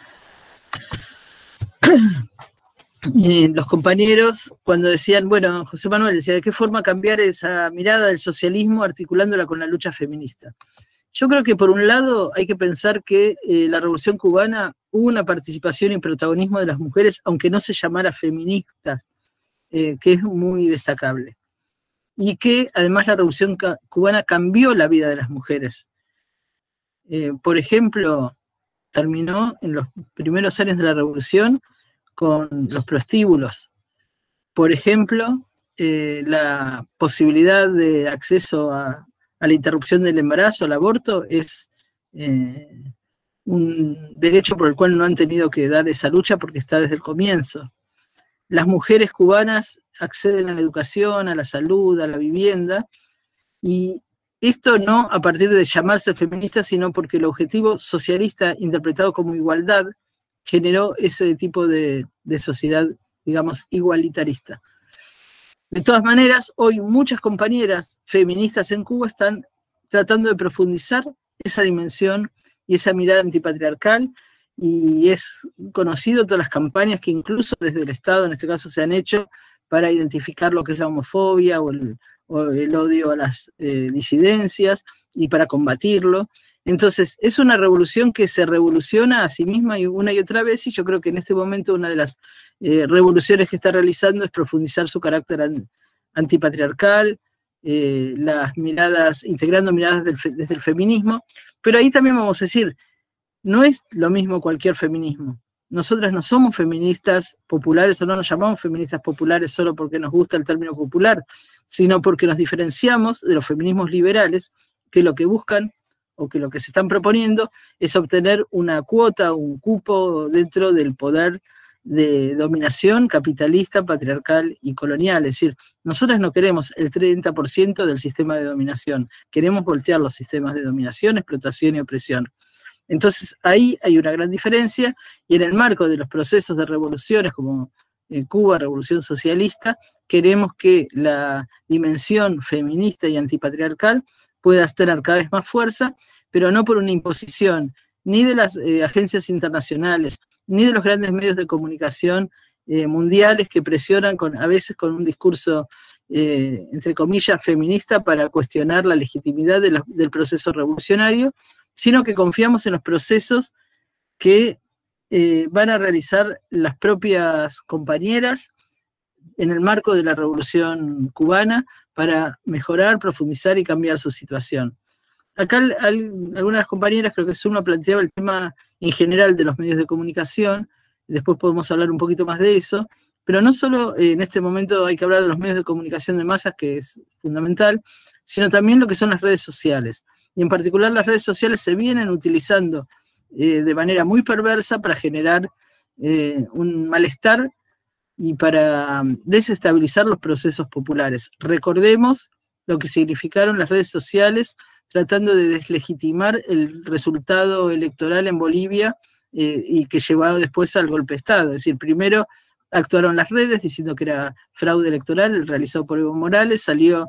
Los compañeros, cuando decían, bueno, José Manuel decía, ¿de qué forma cambiar esa mirada del socialismo articulándola con la lucha feminista? Yo creo que por un lado hay que pensar que la Revolución Cubana hubo una participación y protagonismo de las mujeres, aunque no se llamara feministas, que es muy destacable. Y que además la Revolución Cubana cambió la vida de las mujeres. Por ejemplo, terminó en los primeros años de la Revolución con los prostíbulos. Por ejemplo, la posibilidad de acceso a la interrupción del embarazo, al aborto, es un derecho por el cual no han tenido que dar esa lucha porque está desde el comienzo. Las mujeres cubanas acceden a la educación, a la salud, a la vivienda, y esto no a partir de llamarse feminista, sino porque el objetivo socialista interpretado como igualdad generó ese tipo de sociedad, digamos, igualitarista. De todas maneras, hoy muchas compañeras feministas en Cuba están tratando de profundizar esa dimensión y esa mirada antipatriarcal, y es conocido todas las campañas que incluso desde el Estado, en este caso, se han hecho para identificar lo que es la homofobia o el odio a las disidencias y para combatirlo. Entonces, es una revolución que se revoluciona a sí misma una y otra vez, y yo creo que en este momento una de las revoluciones que está realizando es profundizar su carácter antipatriarcal, las miradas, integrando miradas desde el feminismo, pero ahí también vamos a decir, no es lo mismo cualquier feminismo. Nosotras no somos feministas populares, o no nos llamamos feministas populares solo porque nos gusta el término popular, sino porque nos diferenciamos de los feminismos liberales, que lo que buscan o que lo que se están proponiendo es obtener una cuota, un cupo dentro del poder de dominación capitalista, patriarcal y colonial. Es decir, nosotros no queremos el 30% del sistema de dominación, queremos voltear los sistemas de dominación, explotación y opresión. Entonces ahí hay una gran diferencia, y en el marco de los procesos de revoluciones como en Cuba, revolución socialista, queremos que la dimensión feminista y antipatriarcal pueda tener cada vez más fuerza, pero no por una imposición ni de las agencias internacionales, ni de los grandes medios de comunicación mundiales que presionan a veces con un discurso, entre comillas, feminista para cuestionar la legitimidad del proceso revolucionario, sino que confiamos en los procesos que van a realizar las propias compañeras en el marco de la Revolución Cubana para mejorar, profundizar y cambiar su situación. Acá algunas compañeras, creo que Zulma planteaba el tema en general de los medios de comunicación, después podemos hablar un poquito más de eso, pero no solo en este momento hay que hablar de los medios de comunicación de masas, que es fundamental, sino también lo que son las redes sociales. Y en particular las redes sociales se vienen utilizando de manera muy perversa para generar un malestar y para desestabilizar los procesos populares. Recordemos lo que significaron las redes sociales tratando de deslegitimar el resultado electoral en Bolivia y que llevó después al golpe de Estado. Es decir, primero actuaron las redes diciendo que era fraude electoral realizado por Evo Morales, salió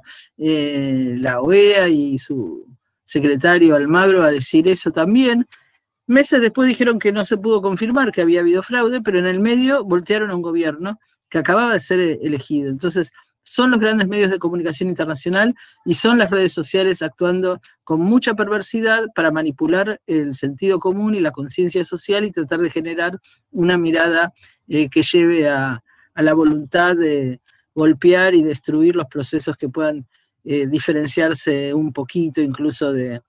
la OEA y su secretario Almagro a decir eso también. Meses después dijeron que no se pudo confirmar que había habido fraude, pero en el medio voltearon a un gobierno que acababa de ser elegido. Entonces, son los grandes medios de comunicación internacional y son las redes sociales actuando con mucha perversidad para manipular el sentido común y la conciencia social y tratar de generar una mirada que lleve a la voluntad de golpear y destruir los procesos que puedan diferenciarse un poquito incluso de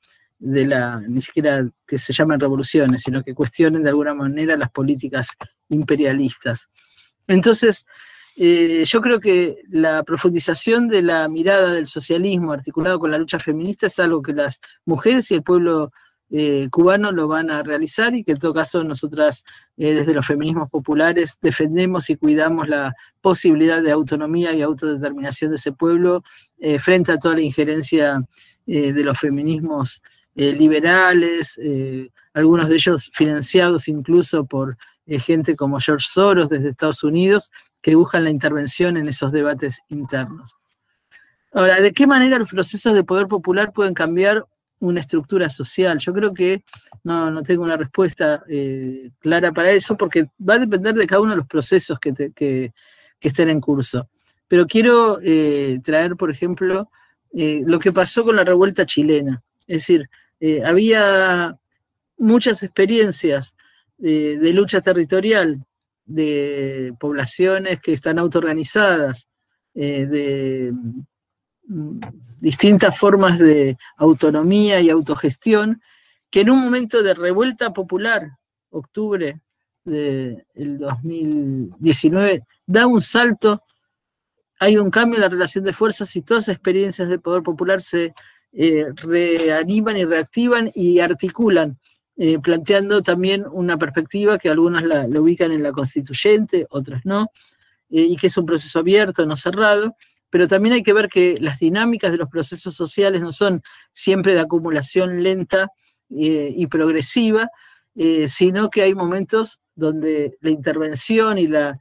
ni siquiera que se llamen revoluciones, sino que cuestionen de alguna manera las políticas imperialistas. Entonces, yo creo que la profundización de la mirada del socialismo articulado con la lucha feminista es algo que las mujeres y el pueblo cubano lo van a realizar y que en todo caso nosotras desde los feminismos populares defendemos y cuidamos la posibilidad de autonomía y autodeterminación de ese pueblo frente a toda la injerencia de los feminismos liberales, algunos de ellos financiados incluso por gente como George Soros desde Estados Unidos, que buscan la intervención en esos debates internos. Ahora, ¿de qué manera los procesos de poder popular pueden cambiar una estructura social? Yo creo que no tengo una respuesta clara para eso, porque va a depender de cada uno de los procesos que estén en curso. Pero quiero traer, por ejemplo, lo que pasó con la revuelta chilena. Es decir, había muchas experiencias de lucha territorial de poblaciones que están autoorganizadas, de distintas formas de autonomía y autogestión, que en un momento de revuelta popular, octubre del 2019, da un salto, hay un cambio en la relación de fuerzas y todas las experiencias de poder popular se reaniman y reactivan y articulan, planteando también una perspectiva que algunas la ubican en la constituyente, otras no, y que es un proceso abierto, no cerrado, pero también hay que ver que las dinámicas de los procesos sociales no son siempre de acumulación lenta y progresiva, sino que hay momentos donde la intervención y la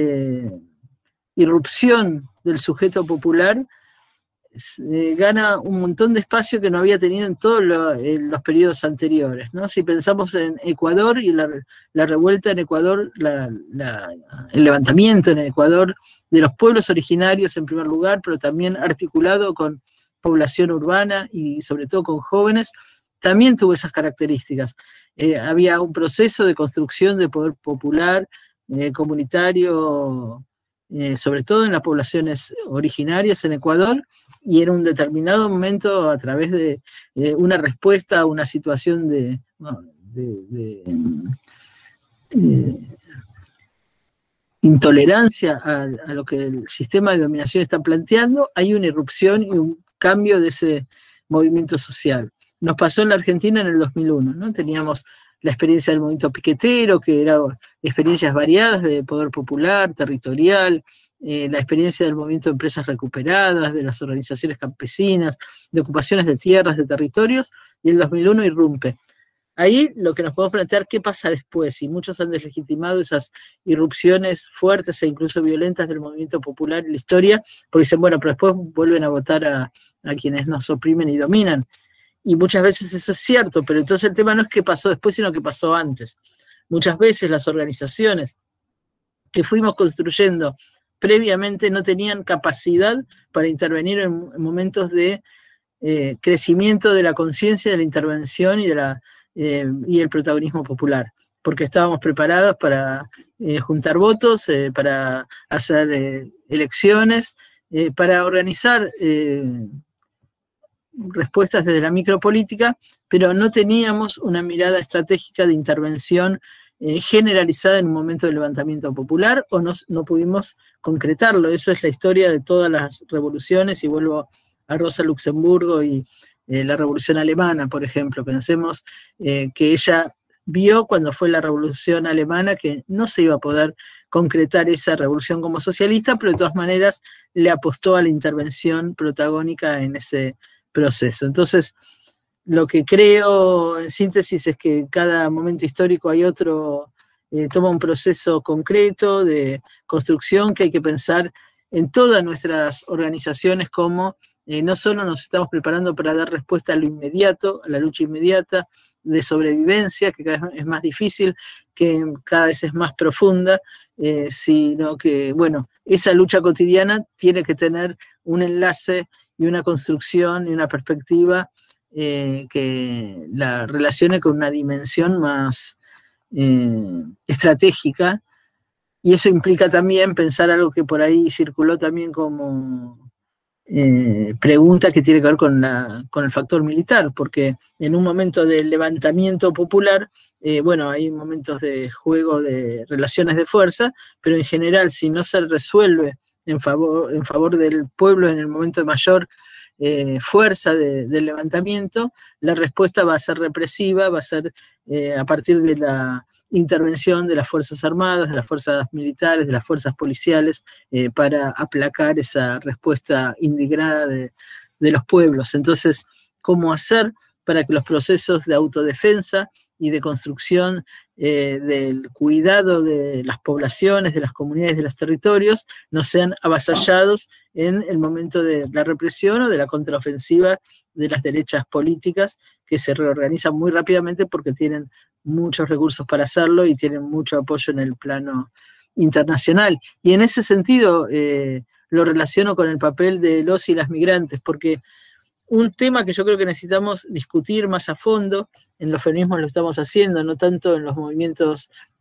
irrupción del sujeto popular gana un montón de espacio que no había tenido en todos los periodos anteriores, ¿no? Si pensamos en Ecuador y la revuelta en Ecuador, el levantamiento en Ecuador de los pueblos originarios en primer lugar, pero también articulado con población urbana y sobre todo con jóvenes, también tuvo esas características. Había un proceso de construcción de poder popular, comunitario, sobre todo en las poblaciones originarias en Ecuador, y en un determinado momento, a través de una respuesta a una situación de intolerancia a lo que el sistema de dominación está planteando, hay una irrupción y un cambio de ese movimiento social. Nos pasó en la Argentina en el 2001, ¿no? Teníamos la experiencia del movimiento piquetero, que eran experiencias variadas de poder popular, territorial, la experiencia del movimiento de empresas recuperadas, de las organizaciones campesinas, de ocupaciones de tierras, de territorios, y el 2001 irrumpe. Ahí lo que nos podemos plantear, ¿qué pasa después? Y muchos han deslegitimado esas irrupciones fuertes e incluso violentas del movimiento popular en la historia, porque dicen, bueno, pero después vuelven a votar a quienes nos oprimen y dominan. Y muchas veces eso es cierto, pero entonces el tema no es qué pasó después, sino qué pasó antes. Muchas veces las organizaciones que fuimos construyendo previamente no tenían capacidad para intervenir en momentos de crecimiento de la conciencia, de la intervención y el protagonismo popular, porque estábamos preparados para juntar votos, para hacer elecciones, para organizar respuestas desde la micropolítica, pero no teníamos una mirada estratégica de intervención generalizada en un momento de levantamiento popular, o no pudimos concretarlo. Eso es la historia de todas las revoluciones, y vuelvo a Rosa Luxemburgo y la Revolución Alemana, por ejemplo. Pensemos que ella vio cuando fue la Revolución Alemana que no se iba a poder concretar esa revolución como socialista, pero de todas maneras le apostó a la intervención protagónica en ese proceso. Entonces, lo que creo en síntesis es que cada momento histórico hay otro, toma un proceso concreto de construcción que hay que pensar en todas nuestras organizaciones como no solo nos estamos preparando para dar respuesta a lo inmediato, a la lucha inmediata de sobrevivencia, que cada vez es más difícil, que cada vez es más profunda, sino que, bueno, esa lucha cotidiana tiene que tener un enlace y una construcción y una perspectiva que la relacione con una dimensión más estratégica, y eso implica también pensar algo que por ahí circuló también como pregunta, que tiene que ver con el factor militar, porque en un momento de levantamiento popular, bueno, hay momentos de juego de relaciones de fuerza, pero en general, si no se resuelve en favor del pueblo en el momento de mayor fuerza del levantamiento, la respuesta va a ser represiva, va a ser a partir de la intervención de las Fuerzas Armadas, de las fuerzas militares, de las fuerzas policiales, para aplacar esa respuesta indignada de los pueblos. Entonces, ¿cómo hacer para que los procesos de autodefensa y de construcción del cuidado de las poblaciones, de las comunidades, de los territorios, no sean avasallados en el momento de la represión o de la contraofensiva de las derechas políticas, que se reorganizan muy rápidamente porque tienen muchos recursos para hacerlo y tienen mucho apoyo en el plano internacional? Y en ese sentido lo relaciono con el papel de los y las migrantes, porque un tema que yo creo que necesitamos discutir más a fondo, en los feminismos lo estamos haciendo, no tanto en los movimientos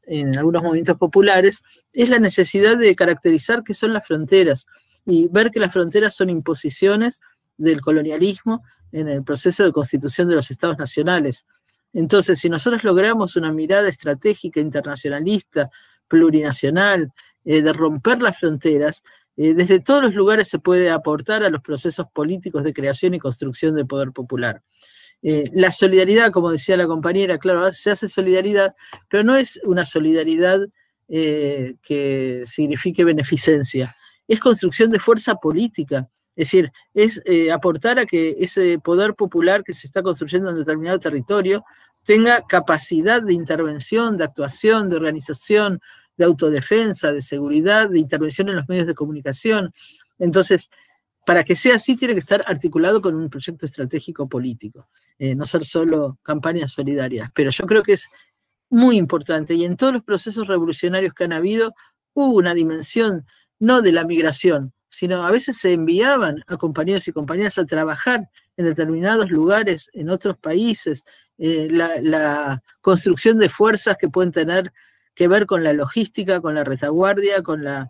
en algunos movimientos populares, es la necesidad de caracterizar qué son las fronteras y ver que las fronteras son imposiciones del colonialismo en el proceso de constitución de los estados nacionales. Entonces, si nosotros logramos una mirada estratégica, internacionalista, plurinacional, de romper las fronteras, desde todos los lugares se puede aportar a los procesos políticos de creación y construcción de poder popular. La solidaridad, como decía la compañera, claro, se hace solidaridad, pero no es una solidaridad que signifique beneficencia, es construcción de fuerza política. Es decir, es aportar a que ese poder popular que se está construyendo en determinado territorio tenga capacidad de intervención, de actuación, de organización, de autodefensa, de seguridad, de intervención en los medios de comunicación. Entonces, para que sea así, tiene que estar articulado con un proyecto estratégico político, no ser solo campañas solidarias. Pero yo creo que es muy importante, y en todos los procesos revolucionarios que han habido, hubo una dimensión no de la migración, sino a veces se enviaban a compañeros y compañeras a trabajar en determinados lugares, en otros países, la construcción de fuerzas que pueden tener que ver con la logística, con la retaguardia, con las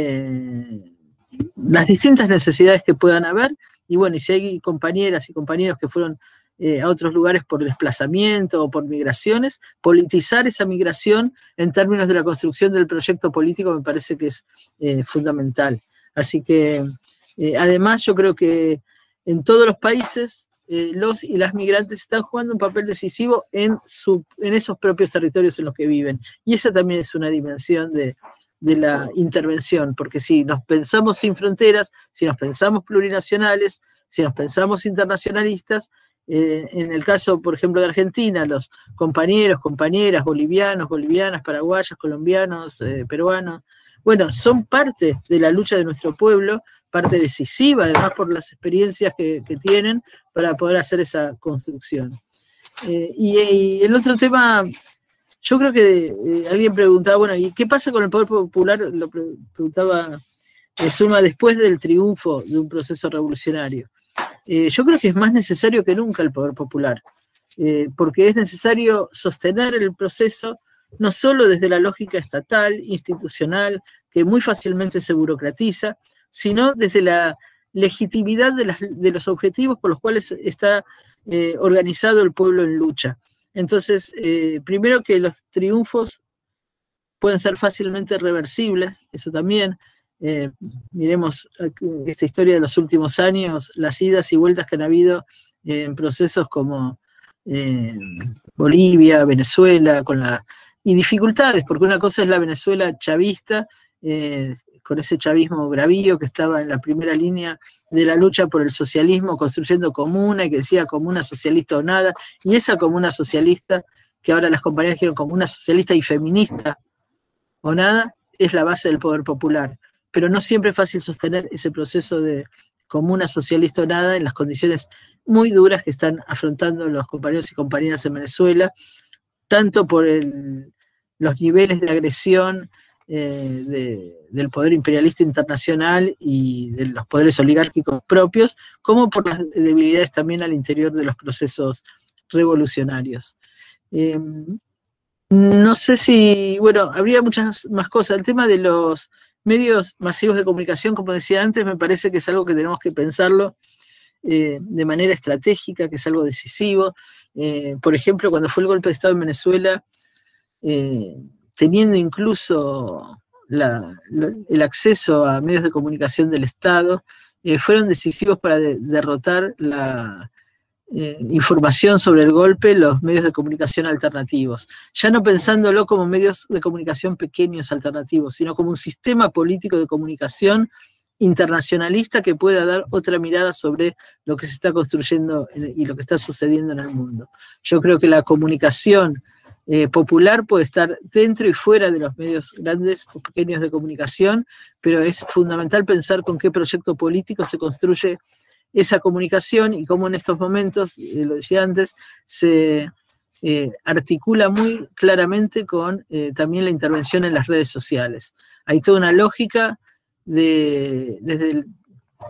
distintas necesidades que puedan haber, y bueno, y si hay compañeras y compañeros que fueron a otros lugares por desplazamiento o por migraciones, politizar esa migración en términos de la construcción del proyecto político me parece que es fundamental. Así que, además, yo creo que en todos los países los y las migrantes están jugando un papel decisivo en esos propios territorios en los que viven. Y esa también es una dimensión de la intervención, porque si nos pensamos sin fronteras, si nos pensamos plurinacionales, si nos pensamos internacionalistas, en el caso, por ejemplo, de Argentina, los compañeros, compañeras, bolivianos, bolivianas, paraguayos, colombianos, peruanos, bueno, son parte de la lucha de nuestro pueblo, parte decisiva, además por las experiencias que tienen para poder hacer esa construcción. Y el otro tema, yo creo que alguien preguntaba, bueno, ¿y qué pasa con el poder popular? Lo preguntaba Zulma, después del triunfo de un proceso revolucionario. Yo creo que es más necesario que nunca el poder popular, porque es necesario sostener el proceso no solo desde la lógica estatal, institucional, que muy fácilmente se burocratiza, sino desde la legitimidad de los objetivos por los cuales está organizado el pueblo en lucha. Entonces, primero que los triunfos pueden ser fácilmente reversibles, eso también. Miremos esta historia de los últimos años, las idas y vueltas que han habido en procesos como Bolivia, Venezuela, y dificultades, porque una cosa es la Venezuela chavista, con ese chavismo bravío que estaba en la primera línea de la lucha por el socialismo, construyendo comuna, y que decía comuna socialista o nada, y esa comuna socialista, que ahora las compañías dijeron comuna socialista y feminista o nada, es la base del poder popular. Pero no siempre es fácil sostener ese proceso de comuna socialista o nada en las condiciones muy duras que están afrontando los compañeros y compañeras en Venezuela, tanto por los niveles de agresión del poder imperialista internacional y de los poderes oligárquicos propios, como por las debilidades también al interior de los procesos revolucionarios. No sé si, bueno, habría muchas más cosas. El tema de los medios masivos de comunicación, como decía antes, me parece que es algo que tenemos que pensarlo de manera estratégica, que es algo decisivo. Por ejemplo, cuando fue el golpe de Estado en Venezuela, teniendo incluso el acceso a medios de comunicación del Estado, fueron decisivos para derrotar la información sobre el golpe, los medios de comunicación alternativos, ya no pensándolo como medios de comunicación pequeños alternativos, sino como un sistema político de comunicación internacionalista que pueda dar otra mirada sobre lo que se está construyendo y lo que está sucediendo en el mundo. Yo creo que la comunicación popular puede estar dentro y fuera de los medios grandes o pequeños de comunicación, pero es fundamental pensar con qué proyecto político se construye esa comunicación y cómo en estos momentos, lo decía antes, se articula muy claramente con también la intervención en las redes sociales. Hay toda una lógica desde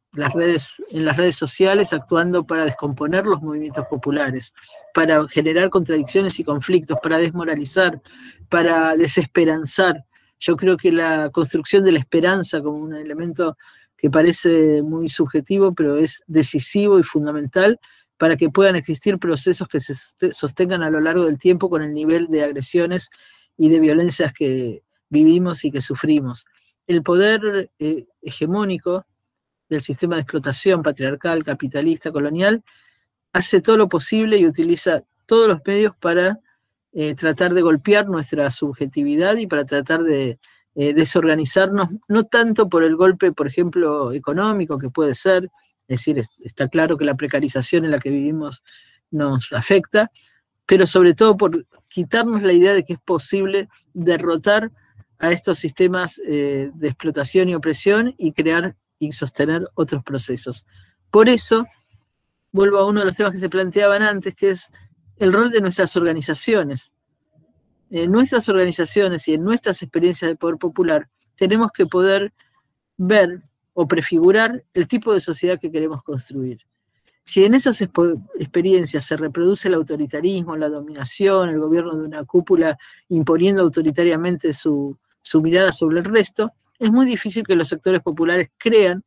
en las redes sociales, actuando para descomponer los movimientos populares, para generar contradicciones y conflictos, para desmoralizar, para desesperanzar. Yo creo que la construcción de la esperanza como un elemento que parece muy subjetivo, pero es decisivo y fundamental para que puedan existir procesos que se sostengan a lo largo del tiempo con el nivel de agresiones y de violencias que vivimos y que sufrimos. El poder hegemónico del sistema de explotación patriarcal, capitalista, colonial, hace todo lo posible y utiliza todos los medios para tratar de golpear nuestra subjetividad y para tratar de desorganizarnos, no tanto por el golpe, por ejemplo, económico, que puede ser, es decir, está claro que la precarización en la que vivimos nos afecta, pero sobre todo por quitarnos la idea de que es posible derrotar a estos sistemas de explotación y opresión y crear y sostener otros procesos. Por eso, vuelvo a uno de los temas que se planteaban antes, que es el rol de nuestras organizaciones. En nuestras organizaciones y en nuestras experiencias de poder popular tenemos que poder ver o prefigurar el tipo de sociedad que queremos construir. Si en esas experiencias se reproduce el autoritarismo, la dominación, el gobierno de una cúpula imponiendo autoritariamente su mirada sobre el resto, es muy difícil que los sectores populares crean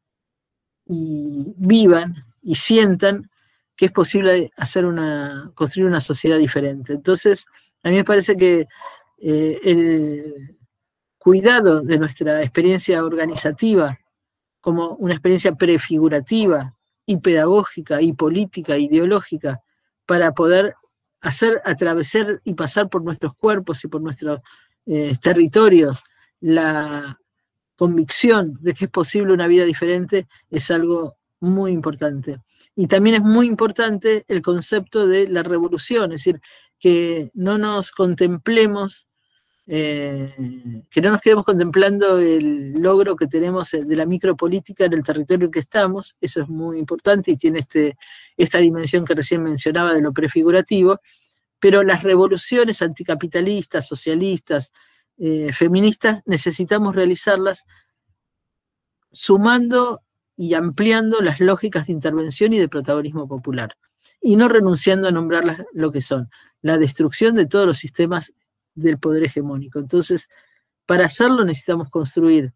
y vivan y sientan que es posible construir una sociedad diferente. Entonces, a mí me parece que el cuidado de nuestra experiencia organizativa como una experiencia prefigurativa y pedagógica y política, ideológica, para poder atravesar y pasar por nuestros cuerpos y por nuestros territorios la convicción de que es posible una vida diferente, es algo muy importante. Y también es muy importante el concepto de la revolución, es decir, que no nos contemplemos, que no nos quedemos contemplando el logro que tenemos de la micropolítica en el territorio en que estamos. Eso es muy importante y tiene esta dimensión que recién mencionaba de lo prefigurativo, pero las revoluciones anticapitalistas, socialistas, feministas, necesitamos realizarlas sumando y ampliando las lógicas de intervención y de protagonismo popular, y no renunciando a nombrarlas lo que son, la destrucción de todos los sistemas del poder hegemónico. Entonces, para hacerlo necesitamos construir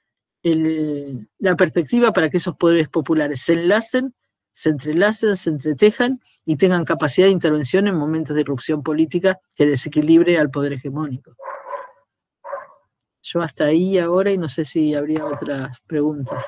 la perspectiva para que esos poderes populares se enlacen, se entrelacen, se entretejan y tengan capacidad de intervención en momentos de irrupción política que desequilibre al poder hegemónico. Yo hasta ahí ahora y no sé si habría otras preguntas.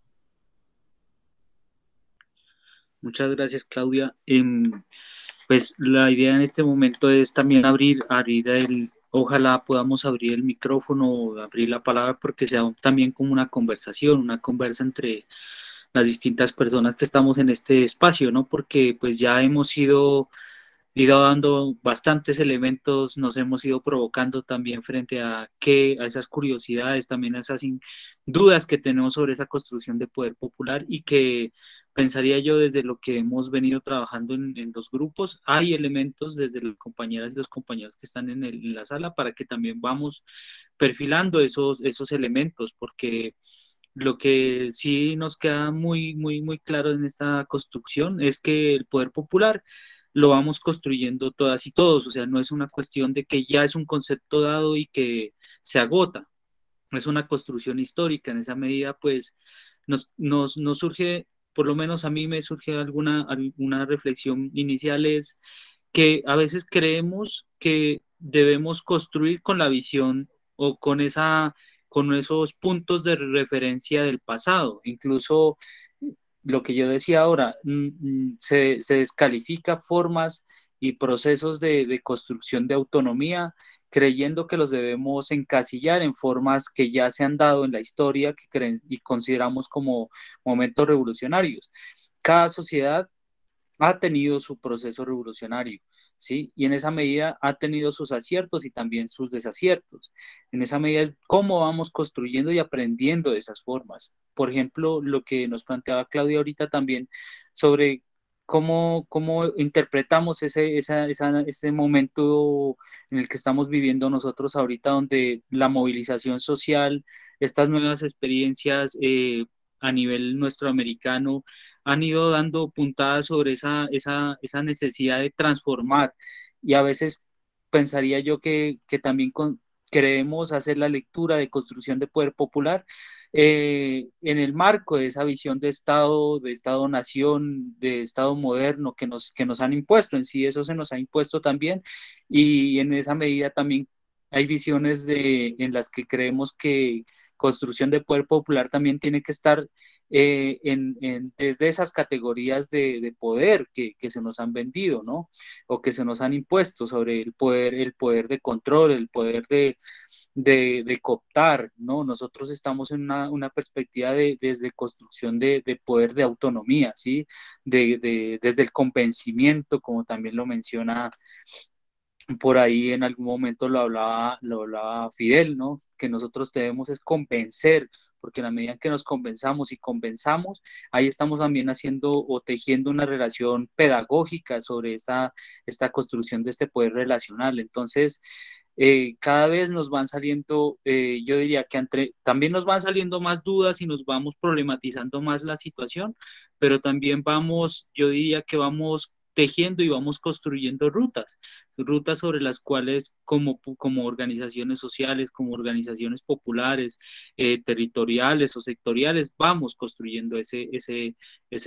Muchas gracias, Claudia. Pues la idea en este momento es también ojalá podamos abrir el micrófono, abrir la palabra, porque sea también como una conversación, una conversa entre las distintas personas que estamos en este espacio, ¿no? Porque pues ya hemos ido dando bastantes elementos, nos hemos ido provocando también frente a esas curiosidades, también a esas dudas que tenemos sobre esa construcción de poder popular, y que pensaría yo desde lo que hemos venido trabajando en los grupos, hay elementos desde las compañeras y los compañeros que están en la sala para que también vamos perfilando esos elementos, porque lo que sí nos queda muy, muy, muy claro en esta construcción es que el poder popular lo vamos construyendo todas y todos, o sea, no es una cuestión de que ya es un concepto dado y que se agota, es una construcción histórica. En esa medida, pues, nos surge, por lo menos a mí me surge alguna reflexión inicial, es que a veces creemos que debemos construir con la visión o con esos puntos de referencia del pasado, incluso lo que yo decía ahora, se descalifica formas y procesos de construcción de autonomía, creyendo que los debemos encasillar en formas que ya se han dado en la historia y consideramos como momentos revolucionarios. Cada sociedad ha tenido su proceso revolucionario, ¿sí? Y en esa medida ha tenido sus aciertos y también sus desaciertos. En esa medida es cómo vamos construyendo y aprendiendo de esas formas. Por ejemplo, lo que nos planteaba Claudia ahorita también sobre cómo interpretamos ese momento en el que estamos viviendo nosotros ahorita, donde la movilización social, estas nuevas experiencias a nivel nuestro americano han ido dando puntadas sobre esa necesidad de transformar y a veces pensaría yo que también queremos hacer la lectura de construcción de poder popular en el marco de esa visión de Estado-nación, de Estado moderno que nos han impuesto. En sí, eso se nos ha impuesto también y en esa medida también hay visiones en las que creemos que construcción de poder popular también tiene que estar desde esas categorías de poder que se nos han vendido, ¿no? O que se nos han impuesto sobre el poder de control, el poder de cooptar, ¿no? Nosotros estamos en una perspectiva desde construcción de poder de autonomía, ¿sí? Desde el convencimiento, como también lo menciona por ahí en algún momento lo hablaba Fidel, ¿no? Que nosotros debemos es convencer, porque en la medida que nos convenzamos y convenzamos, ahí estamos también haciendo o tejiendo una relación pedagógica sobre esta construcción de este poder relacional. Entonces, cada vez nos van saliendo, yo diría que también nos van saliendo más dudas y nos vamos problematizando más la situación, pero también vamos, yo diría que vamos tejiendo y vamos construyendo rutas sobre las cuales como organizaciones sociales, como organizaciones populares, territoriales o sectoriales, vamos construyendo ese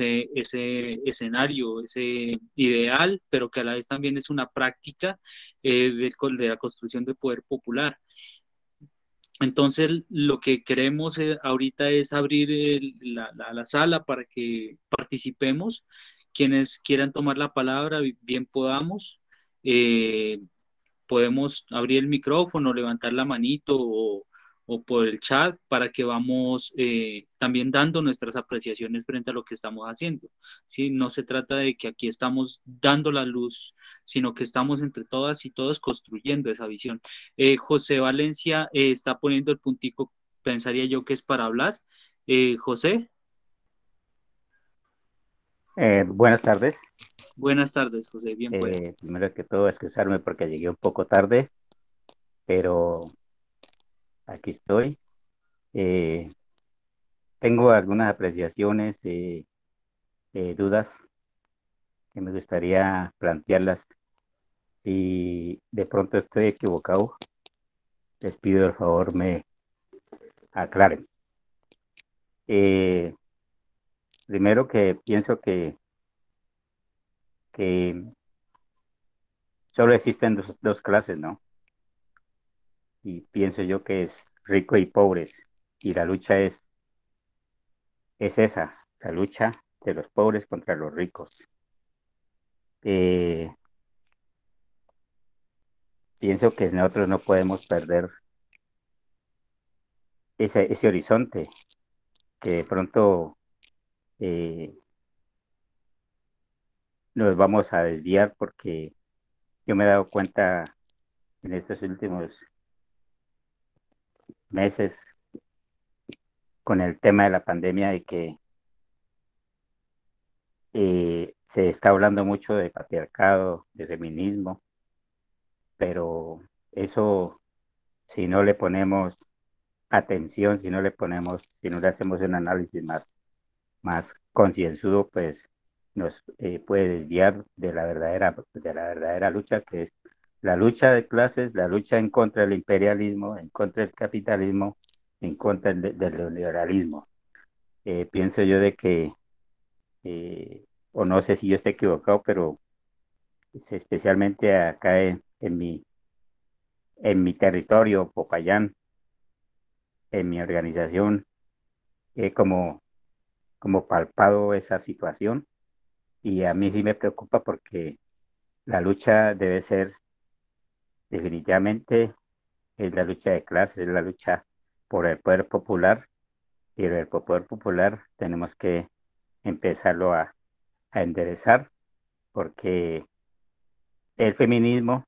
escenario, ese ideal, pero que a la vez también es una práctica de la construcción de poder popular. Entonces, lo que queremos ahorita es abrir la sala para que participemos. Quienes quieran tomar la palabra, bien podamos. Eh, Podemos abrir el micrófono, levantar la manito o por el chat para que vamos también dando nuestras apreciaciones frente a lo que estamos haciendo. ¿Sí? No se trata de que aquí estamos dando la luz, sino que estamos entre todas y todos construyendo esa visión. José Valencia está poniendo el puntico, pensaría yo que es para hablar. José. Buenas tardes. Buenas tardes, José. Bien puede. Primero que todo, excusarme porque llegué un poco tarde, pero aquí estoy. Tengo algunas apreciaciones, dudas que me gustaría plantearlas. Si de pronto estoy equivocado, les pido el favor me aclaren. Primero que pienso que solo existen dos clases, ¿no? Y pienso yo que es ricos y pobres, y la lucha es esa, la lucha de los pobres contra los ricos. Pienso que nosotros no podemos perder ese horizonte, que de pronto nos vamos a desviar, porque yo me he dado cuenta en estos últimos meses con el tema de la pandemia de que se está hablando mucho de patriarcado, de feminismo, pero eso, si no le ponemos atención, si no le hacemos un análisis más concienzudo, pues nos puede desviar de la verdadera lucha, que es la lucha de clases, la lucha en contra del imperialismo, en contra del capitalismo, en contra del neoliberalismo. Pienso yo de que, o no sé si yo estoy equivocado, pero especialmente acá en mi territorio, Popayán, en mi organización, he como palpado esa situación, y a mí sí me preocupa porque la lucha debe ser definitivamente, es la lucha de clases, es la lucha por el poder popular, y el poder popular tenemos que empezarlo a enderezar, porque el feminismo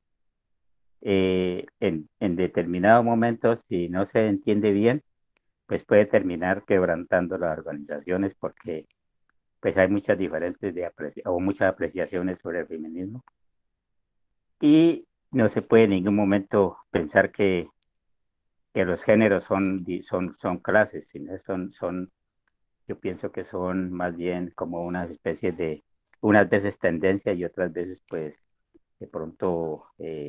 en determinados momentos, si no se entiende bien, pues puede terminar quebrantando las organizaciones, porque pues hay muchas diferentes o muchas apreciaciones sobre el feminismo, y no se puede en ningún momento pensar que los géneros son clases, sino son yo pienso que son más bien como unas especies de, unas veces tendencia y otras veces pues de pronto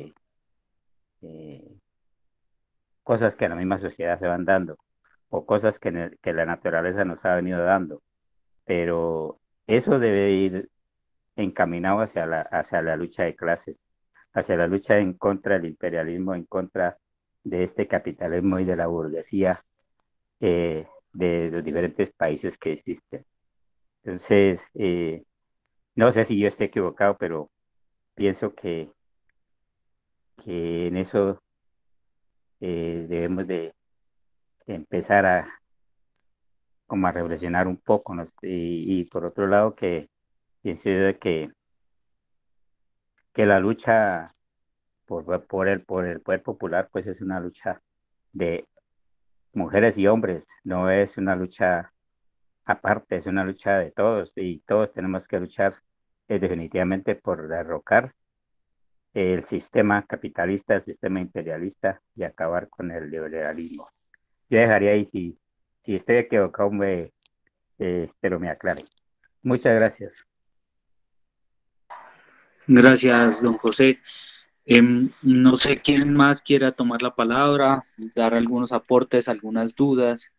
eh, cosas que a la misma sociedad se van dando o cosas que la naturaleza nos ha venido dando, pero eso debe ir encaminado hacia la lucha de clases, hacia la lucha en contra del imperialismo, en contra de este capitalismo y de la burguesía de los diferentes países que existen. Entonces, no sé si yo estoy equivocado, pero pienso que en eso debemos de empezar como a reflexionar un poco, ¿no? Y por otro lado, que pienso yo de que la lucha por el poder popular, pues es una lucha de mujeres y hombres, no es una lucha aparte, es una lucha de todos y todos tenemos que luchar definitivamente por derrocar el sistema capitalista, el sistema imperialista y acabar con el liberalismo. Yo dejaría ahí, si estoy equivocado, espero me aclare. Muchas gracias. Gracias, don José. No sé quién más quiera tomar la palabra, dar algunos aportes, algunas dudas.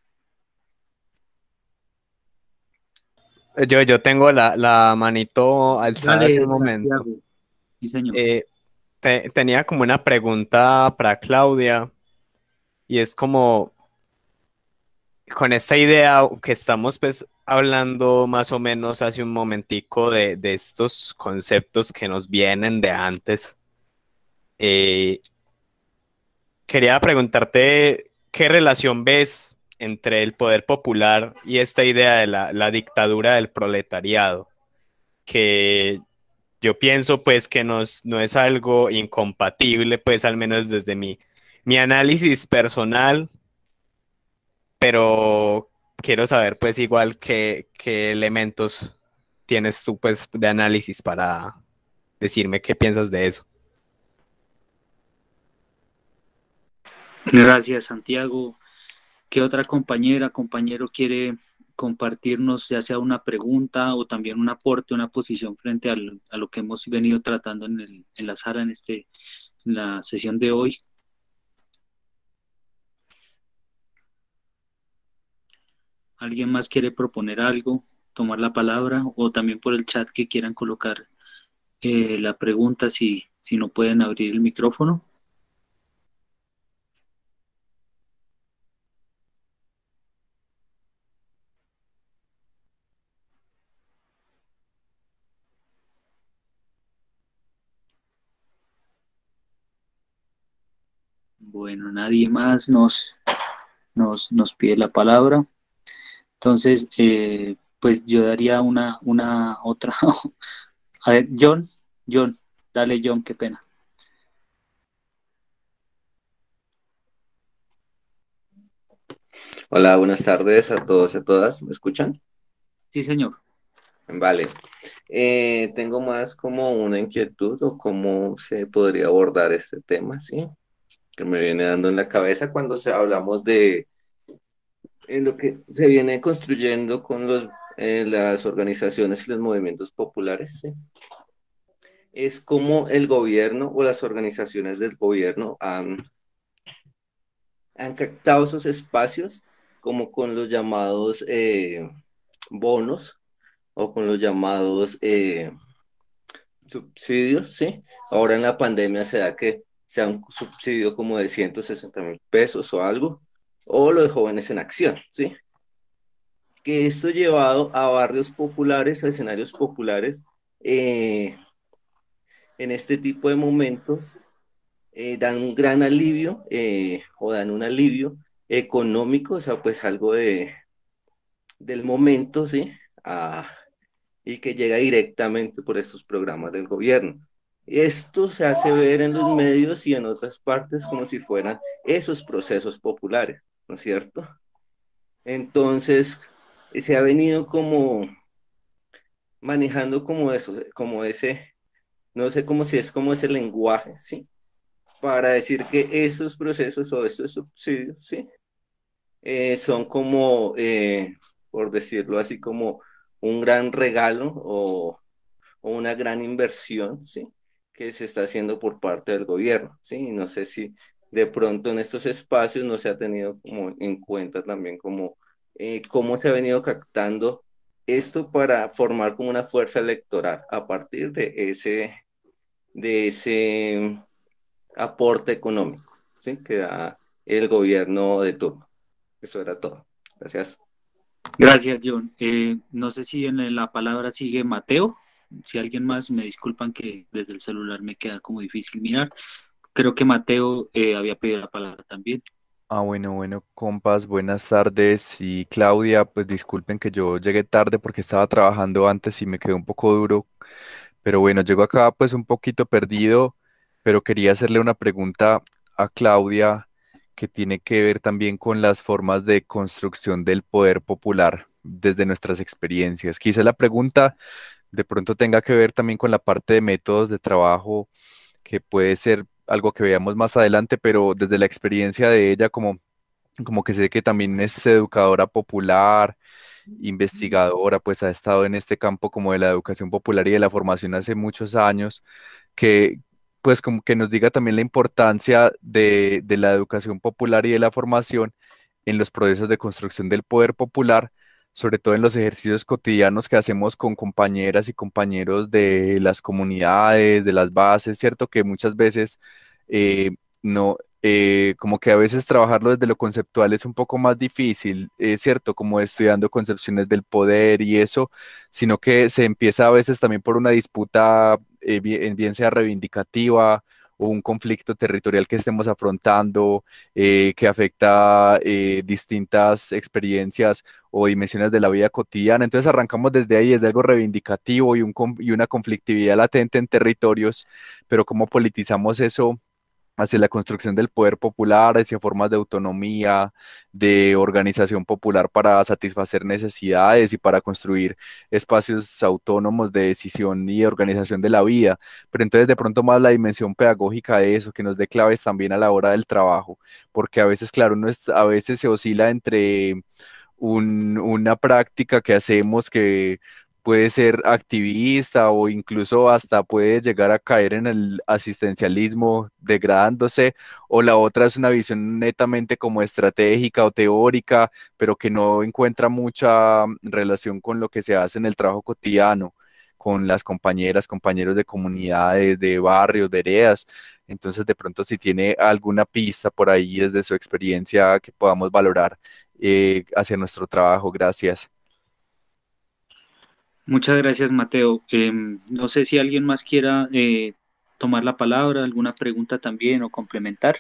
Yo tengo la manito alzada hace Dale, un momento. Santiago. Sí, señor. Tenía como una pregunta para Claudia y es como con esta idea que estamos pues hablando más o menos hace un momentico de estos conceptos que nos vienen de antes. Quería preguntarte qué relación ves entre el poder popular y esta idea de la dictadura del proletariado, que yo pienso pues que no es algo incompatible, pues al menos desde mi análisis personal, pero quiero saber pues igual qué elementos tienes tú pues de análisis para decirme qué piensas de eso. Gracias, Santiago. ¿Qué otra compañera, compañero quiere compartirnos, ya sea una pregunta o también un aporte, una posición frente a lo que hemos venido tratando en la sala, en la sesión de hoy? ¿Alguien más quiere proponer algo, tomar la palabra o también por el chat que quieran colocar la pregunta si no pueden abrir el micrófono? Bueno, nadie más nos pide la palabra. Entonces, pues yo daría una otra. A ver, John, dale John, qué pena. Hola, buenas tardes a todos y a todas. ¿Me escuchan? Sí, señor. Vale. Tengo más como una inquietud o cómo se podría abordar este tema, ¿sí? Que me viene dando en la cabeza cuando hablamos de lo que se viene construyendo con las organizaciones y los movimientos populares, ¿sí? Es como el gobierno o las organizaciones del gobierno han captado esos espacios como con los llamados bonos o con los llamados subsidios, ¿sí? Ahora en la pandemia se da que sea un subsidio como de 160.000 pesos o algo, o lo de jóvenes en acción, ¿sí? Que esto llevado a barrios populares, a escenarios populares, en este tipo de momentos, dan un gran alivio o dan un alivio económico, o sea, pues algo del momento, ¿sí? Y que llega directamente por estos programas del gobierno. Esto se hace ver en los medios y en otras partes como si fueran esos procesos populares, ¿no es cierto? Entonces, se ha venido como manejando como eso, como ese, no sé cómo si es como ese lenguaje, ¿sí? Para decir que esos procesos o estos subsidios, ¿sí? Son como por decirlo así, como un gran regalo o una gran inversión, ¿sí? Que se está haciendo por parte del gobierno, ¿sí? No sé si de pronto en estos espacios no se ha tenido como en cuenta también como cómo se ha venido captando esto para formar como una fuerza electoral a partir de ese aporte económico, ¿sí? Que da el gobierno de turno. Eso era todo. Gracias. Gracias, John. No sé si en la palabra sigue Mateo. Si alguien más, me disculpan que desde el celular me queda como difícil mirar. Creo que Mateo había pedido la palabra también. Bueno, compas, buenas tardes. Y Claudia, pues disculpen que yo llegué tarde porque estaba trabajando antes y me quedé un poco duro. Pero bueno, llego acá pues un poquito perdido, pero quería hacerle una pregunta a Claudia que tiene que ver también con las formas de construcción del poder popular desde nuestras experiencias. Quizá la pregunta de pronto tenga que ver también con la parte de métodos de trabajo, que puede ser algo que veamos más adelante, pero desde la experiencia de ella, como que sé que también es educadora popular, investigadora, pues ha estado en este campo como de la educación popular y de la formación hace muchos años, que pues como que nos diga también la importancia de la educación popular y de la formación en los procesos de construcción del poder popular, sobre todo en los ejercicios cotidianos que hacemos con compañeras y compañeros de las comunidades, de las bases, ¿cierto? Que muchas veces no, como que a veces trabajarlo desde lo conceptual es un poco más difícil, ¿cierto? Como estudiando concepciones del poder y eso, sino que se empieza a veces también por una disputa, bien sea reivindicativa o un conflicto territorial que estemos afrontando, que afecta distintas experiencias o dimensiones de la vida cotidiana. Entonces arrancamos desde ahí, desde algo reivindicativo y una conflictividad latente en territorios, pero cómo politizamos eso hacia la construcción del poder popular, hacia formas de autonomía, de organización popular para satisfacer necesidades y para construir espacios autónomos de decisión y organización de la vida. Pero entonces de pronto más la dimensión pedagógica de eso, que nos dé claves también a la hora del trabajo, porque a veces, claro, a veces se oscila entre una práctica que hacemos que puede ser activista o incluso hasta puede llegar a caer en el asistencialismo degradándose, o la otra es una visión netamente como estratégica o teórica, pero que no encuentra mucha relación con lo que se hace en el trabajo cotidiano, con las compañeras, compañeros de comunidades, de barrios, veredas. Entonces, de pronto, si tiene alguna pista por ahí desde su experiencia que podamos valorar hacia nuestro trabajo. Gracias. Muchas gracias, Mateo. No sé si alguien más quiera tomar la palabra, alguna pregunta también o complementar.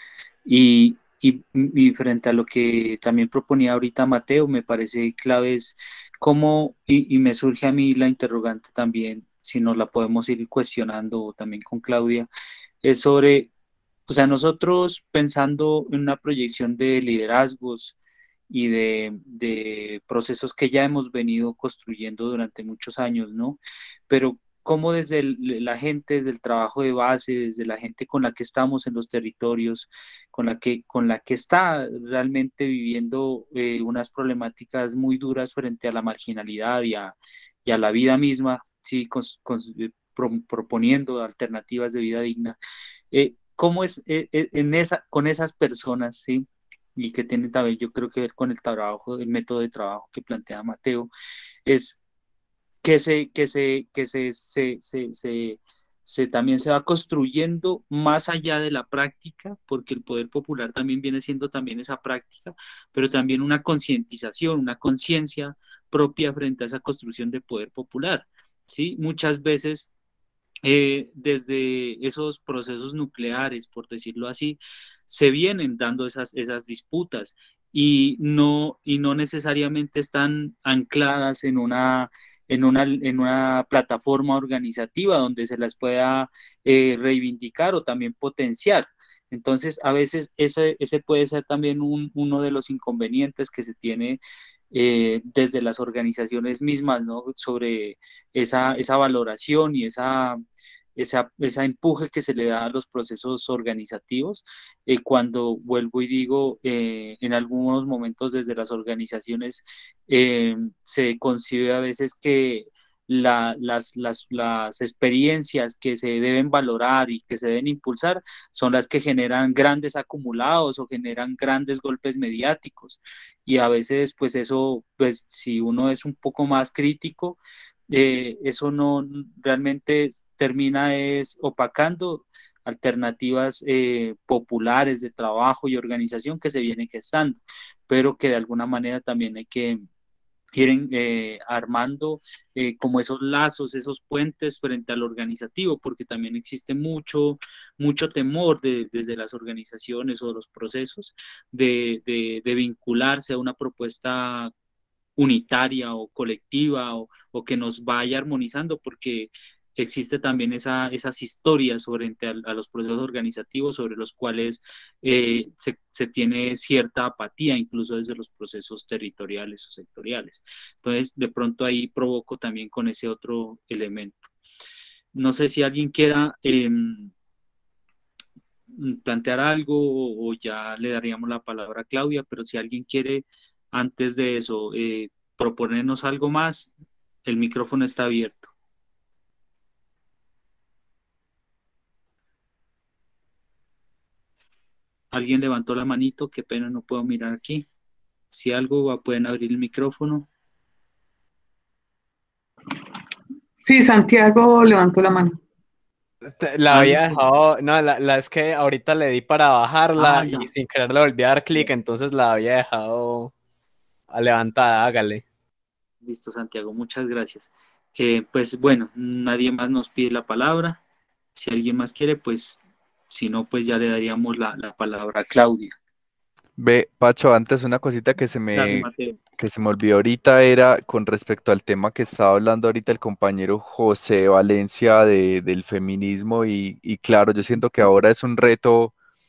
Y frente a lo que también proponía ahorita Mateo, me parece clave es cómo, y me surge a mí la interrogante también, si nos la podemos ir cuestionando también con Claudia, es sobre, o sea, nosotros pensando en una proyección de liderazgos y de procesos que ya hemos venido construyendo durante muchos años, ¿no? Pero cómo desde la gente, desde el trabajo de base, desde la gente con la que estamos en los territorios, con la que está realmente viviendo unas problemáticas muy duras frente a la marginalidad y a la vida misma, ¿sí? Proponiendo alternativas de vida digna. ¿Cómo es con esas personas, ¿sí? Y que tiene también, yo creo que ver con el trabajo, el método de trabajo que plantea Mateo, es que también se va construyendo más allá de la práctica, porque el poder popular también viene siendo también esa práctica, pero también una concientización, una conciencia propia frente a esa construcción de poder popular, ¿sí? Muchas veces desde esos procesos nucleares, por decirlo así, se vienen dando esas disputas y no necesariamente están ancladas en una plataforma organizativa donde se las pueda reivindicar o también potenciar. Entonces, a veces ese puede ser también uno de los inconvenientes que se tiene desde las organizaciones mismas, ¿no? Sobre esa valoración y esa empuje que se le da a los procesos organizativos, cuando vuelvo y digo, en algunos momentos desde las organizaciones se concibe a veces que las experiencias que se deben valorar y que se deben impulsar son las que generan grandes acumulados o generan grandes golpes mediáticos. Y a veces, pues eso, pues si uno es un poco más crítico, eso no realmente termina es opacando alternativas populares de trabajo y organización que se vienen gestando, pero que de alguna manera también hay que ir armando como esos lazos, esos puentes frente al organizativo, porque también existe mucho temor desde las organizaciones o los procesos de vincularse a una propuesta unitaria o colectiva o que nos vaya armonizando, porque existe también esas historias frente a los procesos organizativos sobre los cuales se tiene cierta apatía, incluso desde los procesos territoriales o sectoriales. Entonces, de pronto ahí provoco también con ese otro elemento. No sé si alguien quiera plantear algo o ya le daríamos la palabra a Claudia, pero si alguien quiere antes de eso proponernos algo más, el micrófono está abierto. Alguien levantó la manito, qué pena, no puedo mirar aquí. Si algo, pueden abrir el micrófono. Sí, Santiago levantó la mano. La había dejado, no, es que ahorita le di para bajarla y sin querer le volví a dar clic, entonces la había dejado levantada, hágale. Listo, Santiago, muchas gracias. Pues bueno, nadie más nos pide la palabra. Si alguien más quiere, pues si no, pues ya le daríamos la palabra a Claudia. Ve, Pacho, antes una cosita que se me olvidó ahorita era con respecto al tema que estaba hablando ahorita el compañero José Valencia del feminismo y claro, yo siento que ahora es un reto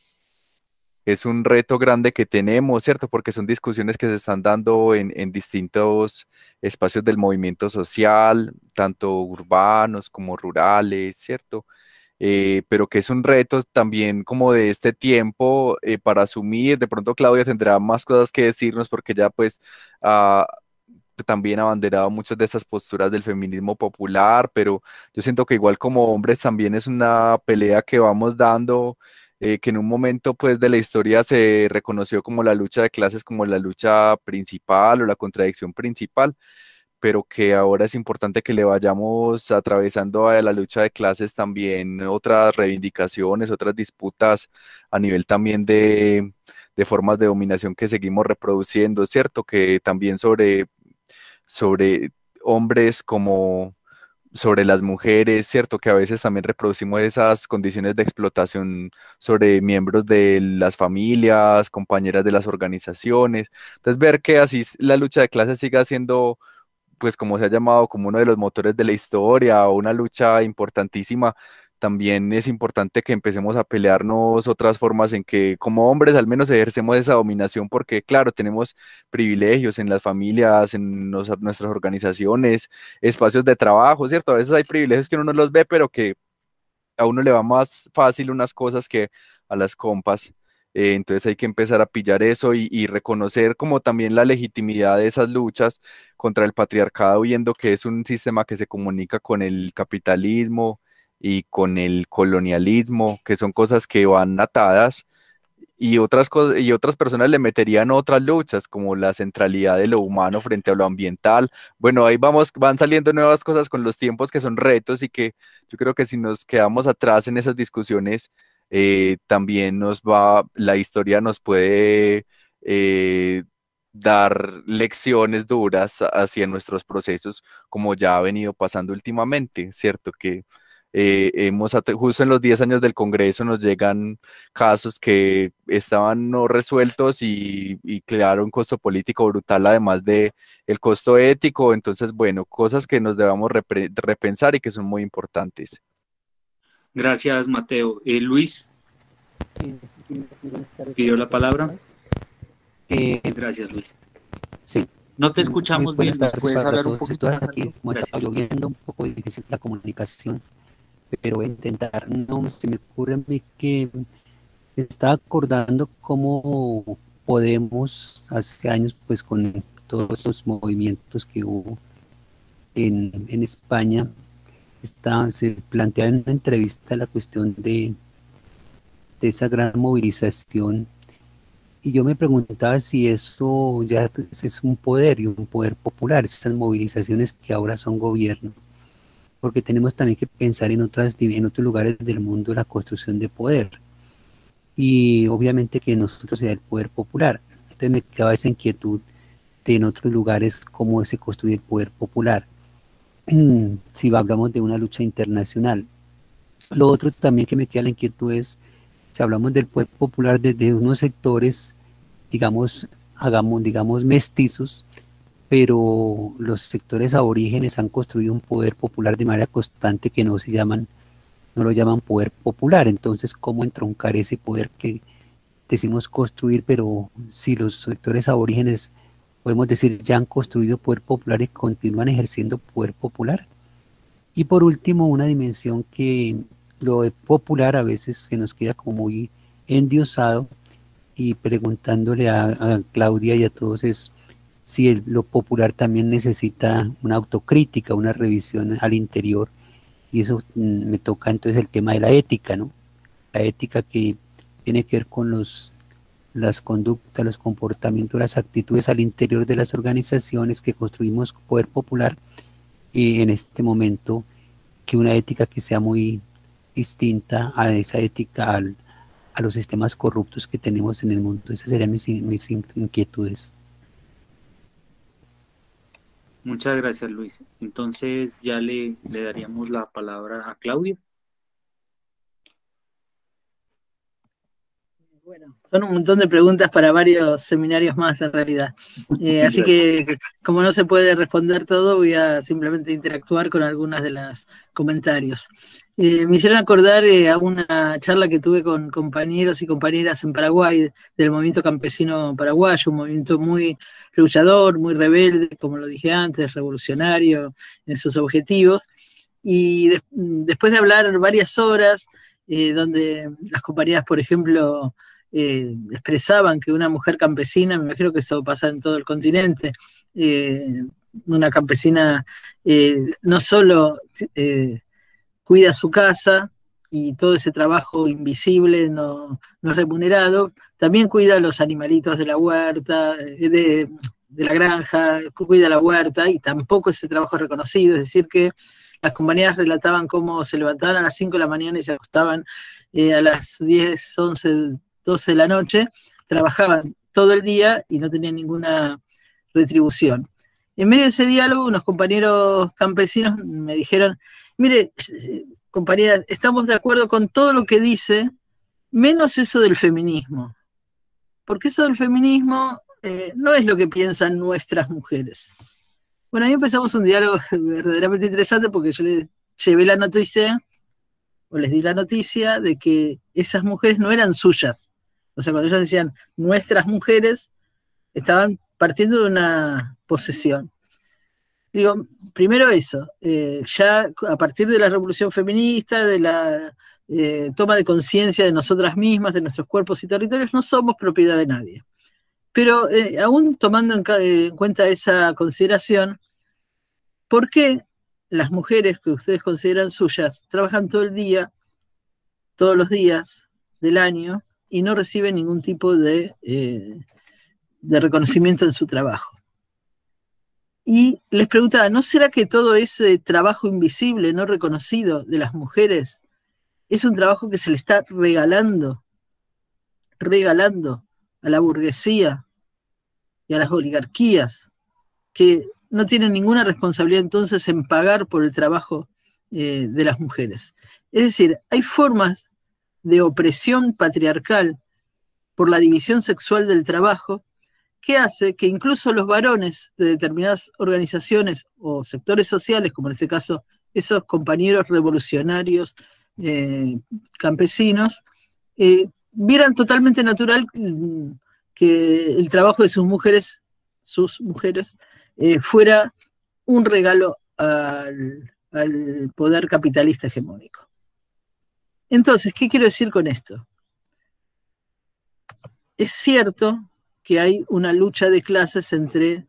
grande que tenemos, ¿cierto? Porque son discusiones que se están dando en distintos espacios del movimiento social, tanto urbanos como rurales, ¿cierto? Pero que es un reto también como de este tiempo para asumir. De pronto Claudia tendrá más cosas que decirnos porque ya pues también ha abanderado muchas de estas posturas del feminismo popular, pero yo siento que igual como hombres también es una pelea que vamos dando, que en un momento pues de la historia se reconoció como la lucha de clases como la lucha principal o la contradicción principal, pero que ahora es importante que le vayamos atravesando a la lucha de clases también otras reivindicaciones, otras disputas a nivel también de formas de dominación que seguimos reproduciendo, ¿cierto? Que también sobre hombres como sobre las mujeres, ¿cierto? Que a veces también reproducimos esas condiciones de explotación sobre miembros de las familias, compañeras de las organizaciones. Entonces, ver que así la lucha de clases siga siendo pues como se ha llamado, como uno de los motores de la historia o una lucha importantísima, también es importante que empecemos a pelearnos otras formas en que como hombres al menos ejercemos esa dominación porque claro, tenemos privilegios en las familias, en nuestras organizaciones, espacios de trabajo, ¿cierto? A veces hay privilegios que uno no los ve, pero que a uno le va más fácil unas cosas que a las compas. Entonces hay que empezar a pillar eso y reconocer como también la legitimidad de esas luchas contra el patriarcado, viendo que es un sistema que se comunica con el capitalismo y con el colonialismo, que son cosas que van atadas y otras cosas, y otras personas le meterían otras luchas, como la centralidad de lo humano frente a lo ambiental. Bueno, ahí van saliendo nuevas cosas con los tiempos que son retos y que yo creo que si nos quedamos atrás en esas discusiones, también la historia nos puede dar lecciones duras hacia nuestros procesos, como ya ha venido pasando últimamente, ¿cierto? Que justo en los 10 años del Congreso nos llegan casos que estaban no resueltos y crearon un costo político brutal, además de el costo ético. Entonces, bueno, cosas que nos debamos repensar y que son muy importantes. Gracias, Mateo. Luis, pidió la palabra. Gracias, Luis. Sí. No te escuchamos bien, ¿nos puedes hablar un poquito más aquí? Como está lloviendo, un poco difícil la comunicación. pero voy a intentar. No, se me ocurre a mí que me estaba acordando cómo Podemos hace años, pues con todos esos movimientos que hubo en España, se planteaba en una entrevista la cuestión de esa gran movilización, y yo me preguntaba si eso ya es un poder, y un poder popular, esas movilizaciones que ahora son gobierno, porque tenemos también que pensar en otros lugares del mundo la construcción de poder, y obviamente que nosotros sea el poder popular. Entonces me quedaba esa inquietud de en otros lugares cómo se construye el poder popular, si hablamos de una lucha internacional. Lo otro también que me queda la inquietud es, si hablamos del poder popular desde unos sectores, digamos, digamos mestizos, pero los sectores aborígenes han construido un poder popular de manera constante que no lo llaman poder popular. Entonces, ¿cómo entroncar ese poder que decimos construir, pero si los sectores aborígenes, podemos decir, ya han construido poder popular y continúan ejerciendo poder popular? Y por último, una dimensión que lo de popular a veces se nos queda como muy endiosado, y preguntándole a Claudia y a todos es si lo popular también necesita una autocrítica, una revisión al interior, y eso me toca entonces el tema de la ética, ¿no? La ética que tiene que ver con las conductas, los comportamientos, las actitudes al interior de las organizaciones que construimos poder popular, y en este momento que una ética que sea muy distinta a esa ética, a los sistemas corruptos que tenemos en el mundo. Esas serían mis inquietudes. Muchas gracias, Luis. Entonces ya le daríamos la palabra a Claudia. Bueno, son un montón de preguntas para varios seminarios más en realidad. Así que como no se puede responder todo, voy a simplemente interactuar con algunas de los comentarios. Me hicieron acordar a una charla que tuve con compañeros y compañeras en Paraguay, del movimiento campesino paraguayo, un movimiento muy luchador, muy rebelde, como lo dije antes, revolucionario en sus objetivos. Y después de hablar varias horas, donde las compañeras, por ejemplo, expresaban que una mujer campesina, me imagino que eso pasa en todo el continente, una campesina no solo cuida su casa y todo ese trabajo invisible, no remunerado, también cuida a los animalitos de la huerta, de la granja, cuida la huerta, y tampoco ese trabajo es reconocido. Es decir, que las compañeras relataban cómo se levantaban a las 5 de la mañana y se acostaban a las 10, 11, 12 de la noche, trabajaban todo el día y no tenían ninguna retribución. En medio de ese diálogo, unos compañeros campesinos me dijeron: mire, compañeras, estamos de acuerdo con todo lo que dice, menos eso del feminismo, porque eso del feminismo no es lo que piensan nuestras mujeres. Bueno, ahí empezamos un diálogo verdaderamente interesante, porque yo les llevé la noticia, o les di la noticia, de que esas mujeres no eran suyas. O sea, cuando ellos decían nuestras mujeres, estaban partiendo de una posesión. Digo, primero eso, ya a partir de la revolución feminista, de la toma de conciencia de nosotras mismas, de nuestros cuerpos y territorios, no somos propiedad de nadie. Pero aún tomando en cuenta esa consideración, ¿por qué las mujeres que ustedes consideran suyas trabajan todo el día, todos los días del año, y no reciben ningún tipo de reconocimiento en su trabajo? Y les preguntaba, ¿no será que todo ese trabajo invisible, no reconocido de las mujeres, es un trabajo que se le está regalando a la burguesía y a las oligarquías, que no tienen ninguna responsabilidad entonces en pagar por el trabajo de las mujeres? Es decir, hay formas de opresión patriarcal por la división sexual del trabajo, que hace que incluso los varones de determinadas organizaciones o sectores sociales, como en este caso esos compañeros revolucionarios campesinos, vieran totalmente natural que el trabajo de sus mujeres fuera un regalo al poder capitalista hegemónico. Entonces, ¿qué quiero decir con esto? Es cierto que hay una lucha de clases entre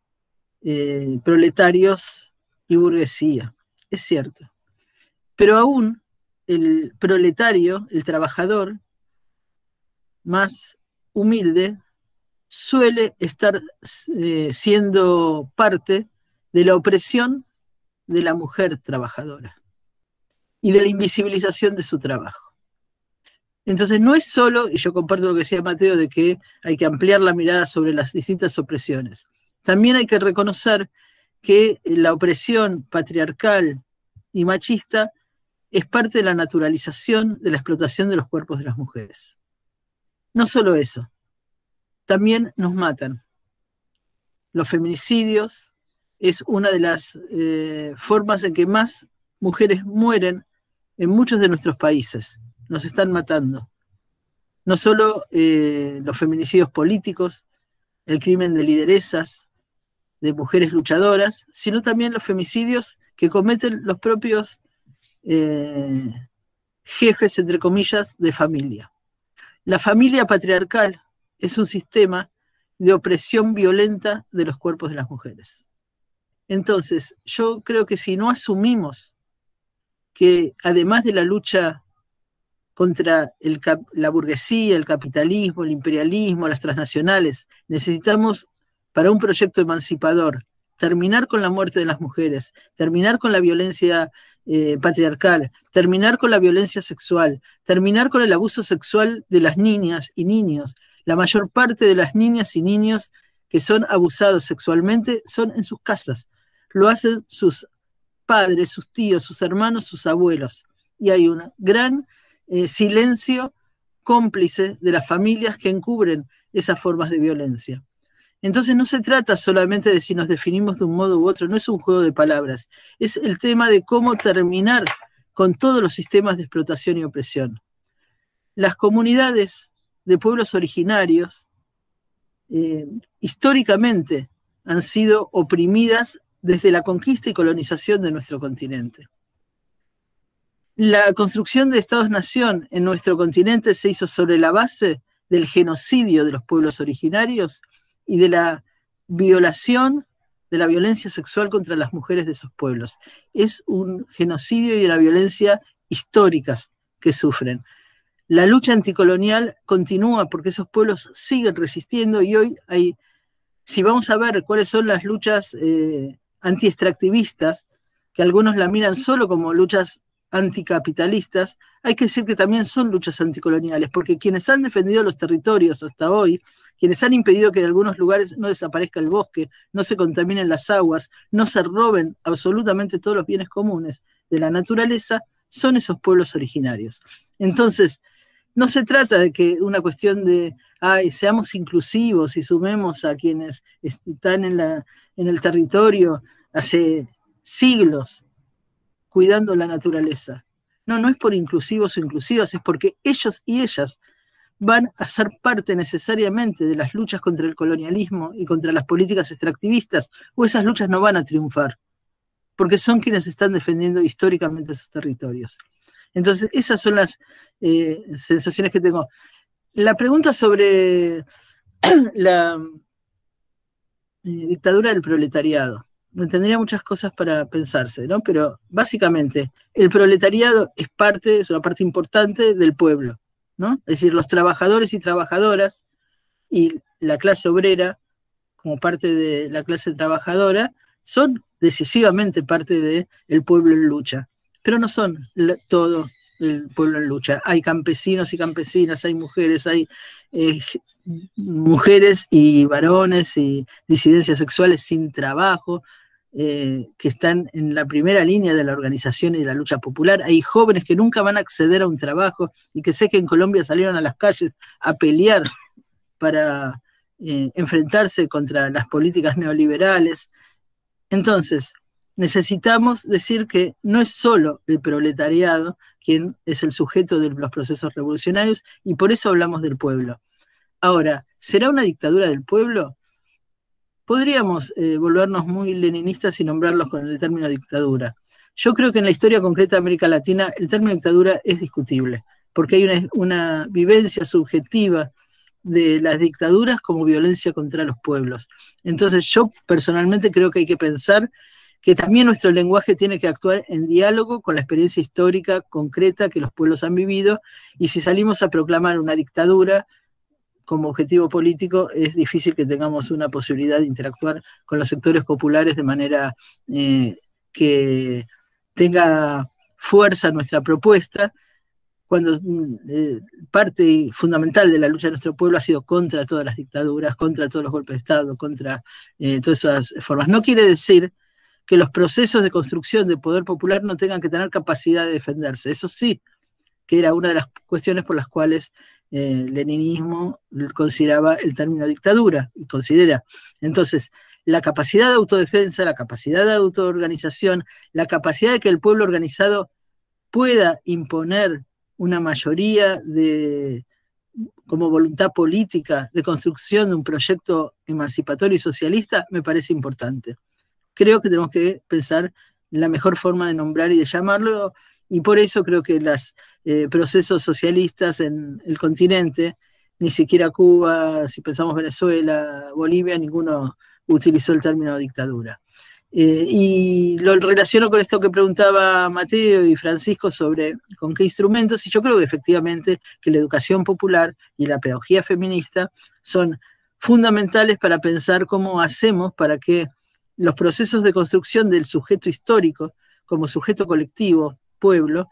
proletarios y burguesía, es cierto. Pero aún el proletario, el trabajador más humilde, suele estar siendo parte de la opresión de la mujer trabajadora y de la invisibilización de su trabajo. Entonces no es solo, y yo comparto lo que decía Mateo, de que hay que ampliar la mirada sobre las distintas opresiones. También hay que reconocer que la opresión patriarcal y machista es parte de la naturalización de la explotación de los cuerpos de las mujeres. No solo eso, también nos matan. Los feminicidios es una de las formas en que más mujeres mueren en muchos de nuestros países. Nos están matando. No solo los feminicidios políticos, el crimen de lideresas, de mujeres luchadoras, sino también los femicidios que cometen los propios jefes, entre comillas, de familia. La familia patriarcal es un sistema de opresión violenta de los cuerpos de las mujeres. Entonces, yo creo que si no asumimos que además de la lucha contra la burguesía, el capitalismo, el imperialismo, las transnacionales, necesitamos para un proyecto emancipador terminar con la muerte de las mujeres, terminar con la violencia patriarcal, terminar con la violencia sexual, terminar con el abuso sexual de las niñas y niños. La mayor parte de las niñas y niños que son abusados sexualmente son en sus casas. Lo hacen sus padres, sus tíos, sus hermanos, sus abuelos. Y hay un gran silencio cómplice de las familias que encubren esas formas de violencia. Entonces no se trata solamente de si nos definimos de un modo u otro, no es un juego de palabras, es el tema de cómo terminar con todos los sistemas de explotación y opresión. Las comunidades de pueblos originarios históricamente han sido oprimidas desde la conquista y colonización de nuestro continente. La construcción de Estados-nación en nuestro continente se hizo sobre la base del genocidio de los pueblos originarios y de la violación, de la violencia sexual contra las mujeres de esos pueblos. Es un genocidio y una violencia históricas que sufren. La lucha anticolonial continúa porque esos pueblos siguen resistiendo y hoy hay, si vamos a ver cuáles son las luchas anti-extractivistas, que algunos la miran solo como luchas anticapitalistas, hay que decir que también son luchas anticoloniales, porque quienes han defendido los territorios hasta hoy, quienes han impedido que en algunos lugares no desaparezca el bosque, no se contaminen las aguas, no se roben absolutamente todos los bienes comunes de la naturaleza, son esos pueblos originarios. Entonces, no se trata de que una cuestión de seamos inclusivos y sumemos a quienes están en el territorio hace siglos cuidando la naturaleza. No, no es por inclusivos o inclusivas, es porque ellos y ellas van a ser parte necesariamente de las luchas contra el colonialismo y contra las políticas extractivistas, o esas luchas no van a triunfar, porque son quienes están defendiendo históricamente sus territorios. Entonces, esas son las sensaciones que tengo. La pregunta sobre la dictadura del proletariado. Tendría muchas cosas para pensarse, ¿no? Pero básicamente el proletariado es una parte importante del pueblo, ¿no? Es decir, los trabajadores y trabajadoras y la clase obrera, como parte de la clase trabajadora, son decisivamente parte del pueblo en lucha, pero no son todo el pueblo en lucha. Hay campesinos y campesinas, hay mujeres y varones y disidencias sexuales sin trabajo, que están en la primera línea de la organización y de la lucha popular. Hay jóvenes que nunca van a acceder a un trabajo y que sé que en Colombia salieron a las calles a pelear para enfrentarse contra las políticas neoliberales. Entonces, necesitamos decir que no es solo el proletariado quien es el sujeto de los procesos revolucionarios y por eso hablamos del pueblo. Ahora, ¿será una dictadura del pueblo? Podríamos volvernos muy leninistas y nombrarlos con el término dictadura. Yo creo que en la historia concreta de América Latina el término dictadura es discutible, porque hay una vivencia subjetiva de las dictaduras como violencia contra los pueblos. Entonces yo personalmente creo que hay que pensar que también nuestro lenguaje tiene que actuar en diálogo con la experiencia histórica concreta que los pueblos han vivido, y si salimos a proclamar una dictadura como objetivo político, es difícil que tengamos una posibilidad de interactuar con los sectores populares de manera que tenga fuerza nuestra propuesta, cuando parte fundamental de la lucha de nuestro pueblo ha sido contra todas las dictaduras, contra todos los golpes de Estado, contra todas esas formas. No quiere decir que los procesos de construcción de poder popular no tengan que tener capacidad de defenderse. Eso sí, que era una de las cuestiones por las cuales el leninismo consideraba el término dictadura, y considera. Entonces, la capacidad de autodefensa, la capacidad de autoorganización, la capacidad de que el pueblo organizado pueda imponer una mayoría como voluntad política de construcción de un proyecto emancipatorio y socialista, me parece importante. Creo que tenemos que pensar la mejor forma de nombrar y de llamarlo, y por eso creo que los procesos socialistas en el continente, ni siquiera Cuba, si pensamos Venezuela, Bolivia, ninguno utilizó el término dictadura. Y lo relaciono con esto que preguntaba Mateo y Francisco sobre con qué instrumentos, y yo creo que efectivamente que la educación popular y la pedagogía feminista son fundamentales para pensar cómo hacemos para que los procesos de construcción del sujeto histórico como sujeto colectivo, pueblo,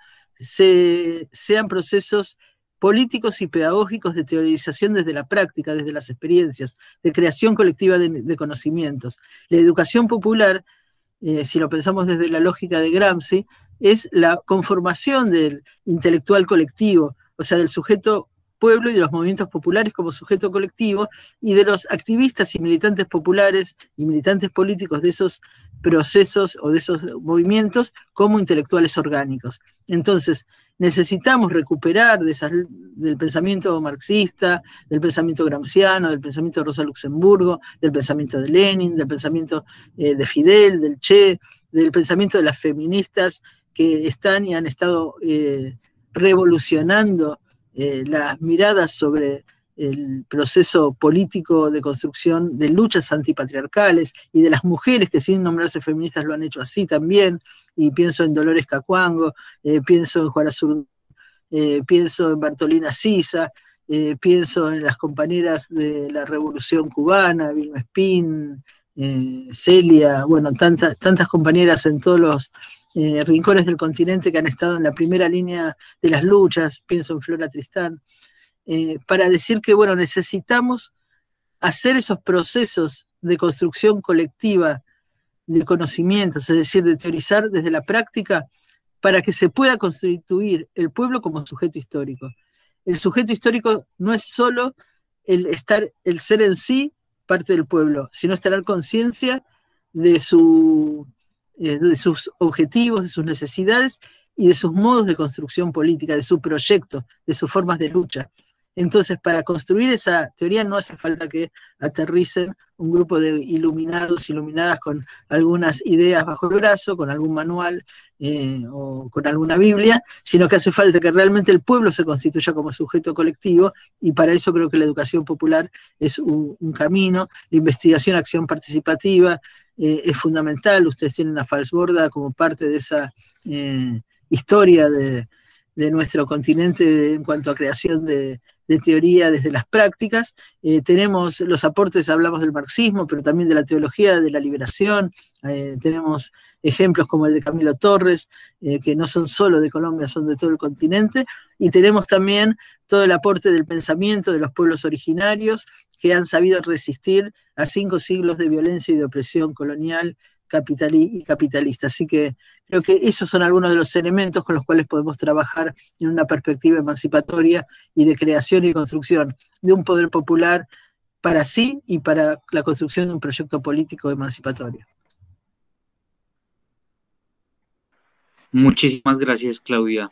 sean procesos políticos y pedagógicos de teorización desde la práctica, desde las experiencias, de creación colectiva de conocimientos. La educación popular, si lo pensamos desde la lógica de Gramsci, es la conformación del intelectual colectivo, o sea, del sujeto pueblo y de los movimientos populares como sujeto colectivo, y de los activistas y militantes populares y militantes políticos de esos procesos o de esos movimientos como intelectuales orgánicos. Entonces, necesitamos recuperar del pensamiento marxista, del pensamiento gramsciano, del pensamiento de Rosa Luxemburgo, del pensamiento de Lenin, del pensamiento de Fidel, del Che, del pensamiento de las feministas que están y han estado revolucionando las miradas sobre el proceso político de construcción de luchas antipatriarcales, y de las mujeres que sin nombrarse feministas lo han hecho así también, y pienso en Dolores Cacuango, pienso en Juana Zurduy, pienso en Bartolina Sisa, pienso en las compañeras de la Revolución Cubana, Vilma Espín, Celia, bueno, tantas compañeras en todos los rincones del continente que han estado en la primera línea de las luchas, pienso en Flora Tristán, para decir que, bueno, necesitamos hacer esos procesos de construcción colectiva de conocimientos, es decir, de teorizar desde la práctica, para que se pueda constituir el pueblo como sujeto histórico. El sujeto histórico no es solo el ser en sí parte del pueblo, sino tener conciencia de sus objetivos, de sus necesidades y de sus modos de construcción política, de su proyecto, de sus formas de lucha. Entonces, para construir esa teoría no hace falta que aterricen un grupo de iluminados, iluminadas con algunas ideas bajo el brazo, con algún manual o con alguna Biblia, sino que hace falta que realmente el pueblo se constituya como sujeto colectivo, y para eso creo que la educación popular es un camino. La investigación, acción participativa es fundamental. Ustedes tienen a Falsborda como parte de esa historia de nuestro continente en cuanto a creación de teoría desde las prácticas. Tenemos los aportes, hablamos del marxismo, pero también de la teología de la liberación. Tenemos ejemplos como el de Camilo Torres, que no son solo de Colombia, son de todo el continente. Y tenemos también todo el aporte del pensamiento de los pueblos originarios que han sabido resistir a 5 siglos de violencia y de opresión colonial y capitalista. Así que creo que esos son algunos de los elementos con los cuales podemos trabajar en una perspectiva emancipatoria y de creación y construcción de un poder popular para sí y para la construcción de un proyecto político emancipatorio. Muchísimas gracias, Claudia.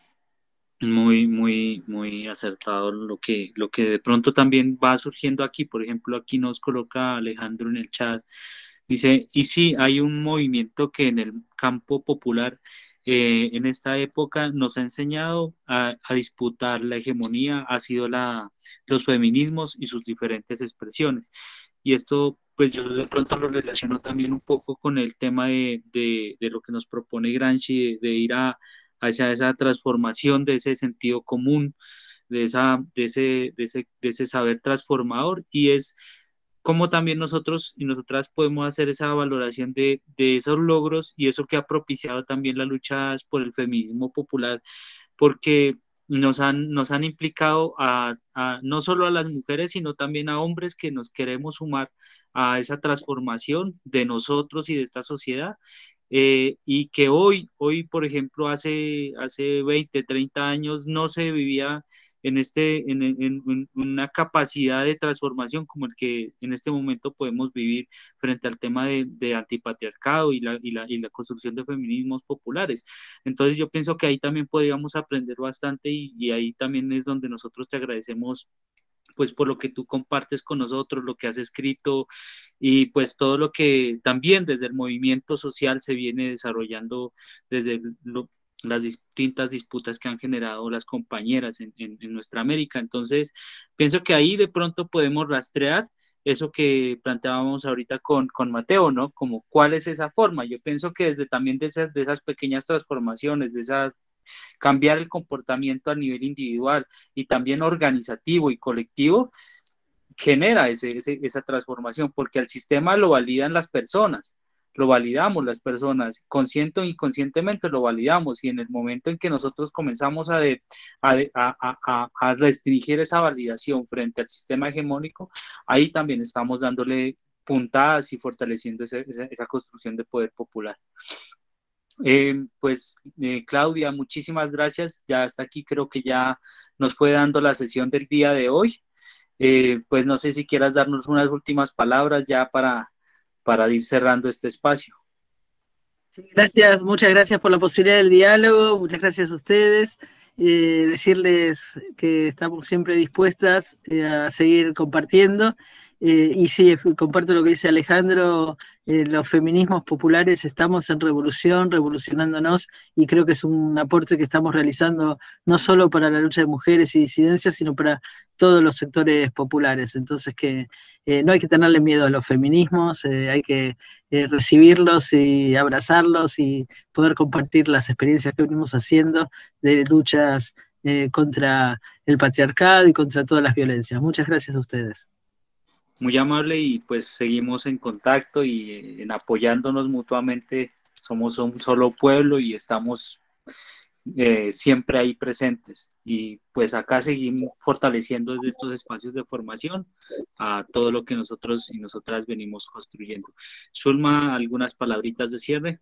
Muy acertado lo que de pronto también va surgiendo aquí. Por ejemplo, aquí nos coloca Alejandro en el chat. Dice, y sí, hay un movimiento que en el campo popular en esta época nos ha enseñado a disputar la hegemonía, ha sido los feminismos y sus diferentes expresiones. Y esto, pues yo de pronto lo relaciono también un poco con el tema de lo que nos propone Gramsci, de ir hacia esa transformación de ese sentido común, de ese saber transformador, y es como también nosotros y nosotras podemos hacer esa valoración de esos logros y eso que ha propiciado también la lucha por el feminismo popular, porque nos han implicado no solo a las mujeres, sino también a hombres que nos queremos sumar a esa transformación de nosotros y de esta sociedad. Y que hoy, por ejemplo, hace 20, 30 años no se vivía en una capacidad de transformación como el que en este momento podemos vivir frente al tema de antipatriarcado y la construcción de feminismos populares. Entonces yo pienso que ahí también podríamos aprender bastante y ahí también es donde nosotros te agradecemos pues por lo que tú compartes con nosotros, lo que has escrito y pues todo lo que también desde el movimiento social se viene desarrollando desde las distintas disputas que han generado las compañeras en nuestra América. Entonces, pienso que ahí de pronto podemos rastrear eso que planteábamos ahorita con Mateo, ¿no? Como cuál es esa forma. Yo pienso que desde también de esas pequeñas transformaciones, de esas cambiar el comportamiento a nivel individual y también organizativo y colectivo, genera esa transformación, porque el sistema lo validan las personas, lo validamos las personas, consciente o inconscientemente lo validamos, y en el momento en que nosotros comenzamos a restringir esa validación frente al sistema hegemónico, ahí también estamos dándole puntadas y fortaleciendo esa construcción de poder popular. Claudia, muchísimas gracias. Ya hasta aquí creo que ya nos fue dando la sesión del día de hoy. Pues no sé si quieras darnos unas últimas palabras ya para ir cerrando este espacio. Gracias, muchas gracias por la posibilidad del diálogo, muchas gracias a ustedes. Decirles que estamos siempre dispuestas a seguir compartiendo. Y sí, comparto lo que dice Alejandro, los feminismos populares estamos en revolución, revolucionándonos, y creo que es un aporte que estamos realizando no solo para la lucha de mujeres y disidencias, sino para todos los sectores populares. Entonces que no hay que tenerle miedo a los feminismos, hay que recibirlos y abrazarlos y poder compartir las experiencias que venimos haciendo de luchas contra el patriarcado y contra todas las violencias. Muchas gracias a ustedes. Muy amable, y pues seguimos en contacto y en apoyándonos mutuamente. Somos un solo pueblo y estamos siempre ahí presentes, y pues acá seguimos fortaleciendo desde estos espacios de formación a todo lo que nosotros y nosotras venimos construyendo. Zulma, algunas palabritas de cierre.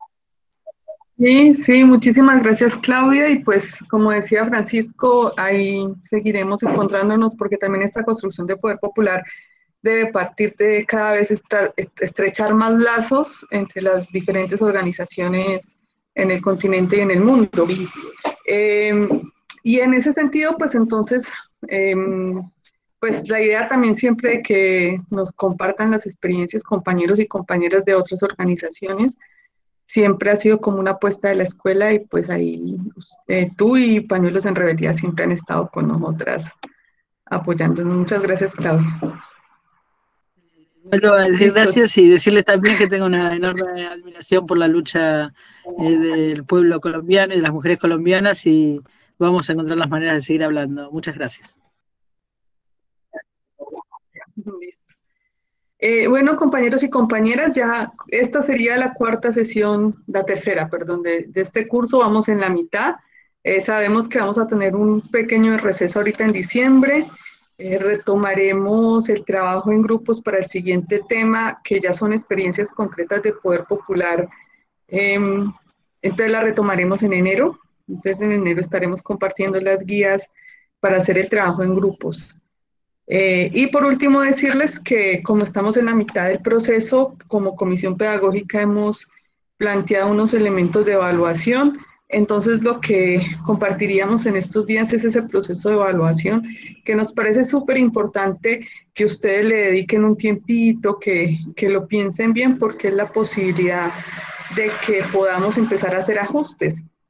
Sí, muchísimas gracias, Claudia, y pues como decía Francisco, ahí seguiremos encontrándonos, porque también esta construcción de poder popular debe partir de cada vez estrechar más lazos entre las diferentes organizaciones en el continente y en el mundo. Y en ese sentido, pues entonces, pues la idea también siempre de que nos compartan las experiencias compañeros y compañeras de otras organizaciones, siempre ha sido como una apuesta de la escuela, y pues ahí tú y Pañuelos en Rebeldía siempre han estado con nosotras apoyándonos. Muchas gracias, Claudia. Bueno, decir gracias y decirles también que tengo una enorme admiración por la lucha del pueblo colombiano y de las mujeres colombianas, y vamos a encontrar las maneras de seguir hablando. Muchas gracias. Listo. Bueno, compañeros y compañeras, ya esta sería la tercera, de este curso. Vamos en la mitad. Sabemos que vamos a tener un pequeño receso ahorita en diciembre. Retomaremos el trabajo en grupos para el siguiente tema, que ya son experiencias concretas de poder popular. Entonces la retomaremos en enero. Entonces en enero estaremos compartiendo las guías para hacer el trabajo en grupos. Y por último decirles que como estamos en la mitad del proceso, como comisión pedagógica hemos planteado unos elementos de evaluación. Entonces lo que compartiríamos en estos días es ese proceso de evaluación, que nos parece súper importante que ustedes le dediquen un tiempito, que lo piensen bien, porque es la posibilidad de que podamos empezar a hacer ajustes.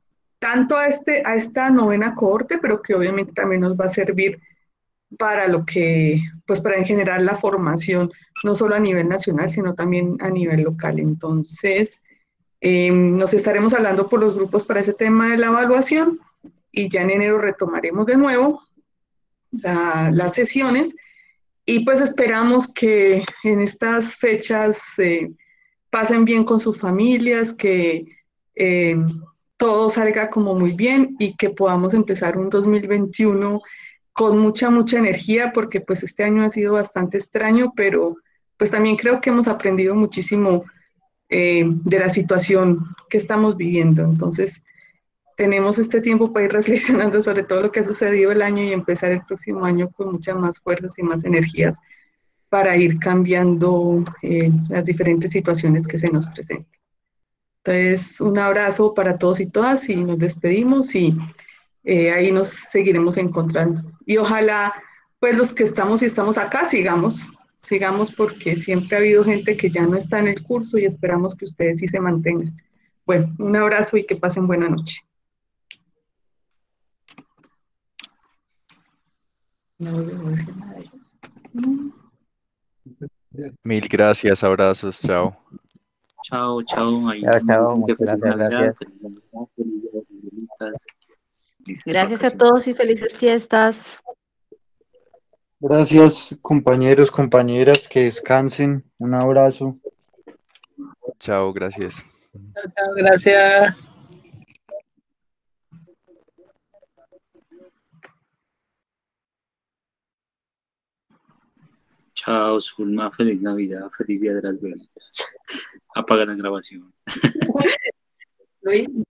tanto a esta novena cohorte, pero que obviamente también nos va a servir para lo que, pues para en general la formación, no solo a nivel nacional, sino también a nivel local. Entonces, nos estaremos hablando por los grupos para ese tema de la evaluación y ya en enero retomaremos de nuevo las sesiones y pues esperamos que en estas fechas pasen bien con sus familias, que todo salga como muy bien y que podamos empezar un 2021 con mucha, mucha energía, porque pues este año ha sido bastante extraño, pero pues también creo que hemos aprendido muchísimo de la situación que estamos viviendo. Entonces, tenemos este tiempo para ir reflexionando sobre todo lo que ha sucedido el año y empezar el próximo año con muchas más fuerzas y más energías para ir cambiando las diferentes situaciones que se nos presenten. Entonces, un abrazo para todos y todas y nos despedimos y ahí nos seguiremos encontrando. Y ojalá, pues los que estamos y estamos acá, sigamos porque siempre ha habido gente que ya no está en el curso y esperamos que ustedes sí se mantengan. Bueno, un abrazo y que pasen buena noche. No volvemos a decir nada de ellos. Mil gracias, abrazos, chao. Chao, chao. Ahí, Chao, que muchas feliz Navidad, gracias. feliz Navidad, feliz Día de las Abuelitas, felices Gracias a vacaciones. todos y felices fiestas. Gracias, compañeros, compañeras, que descansen. Un abrazo. Chao, gracias. Chao, gracias. Chao, Zulma, feliz Navidad, feliz Día de las Velitas. Apaga la grabación. Luis.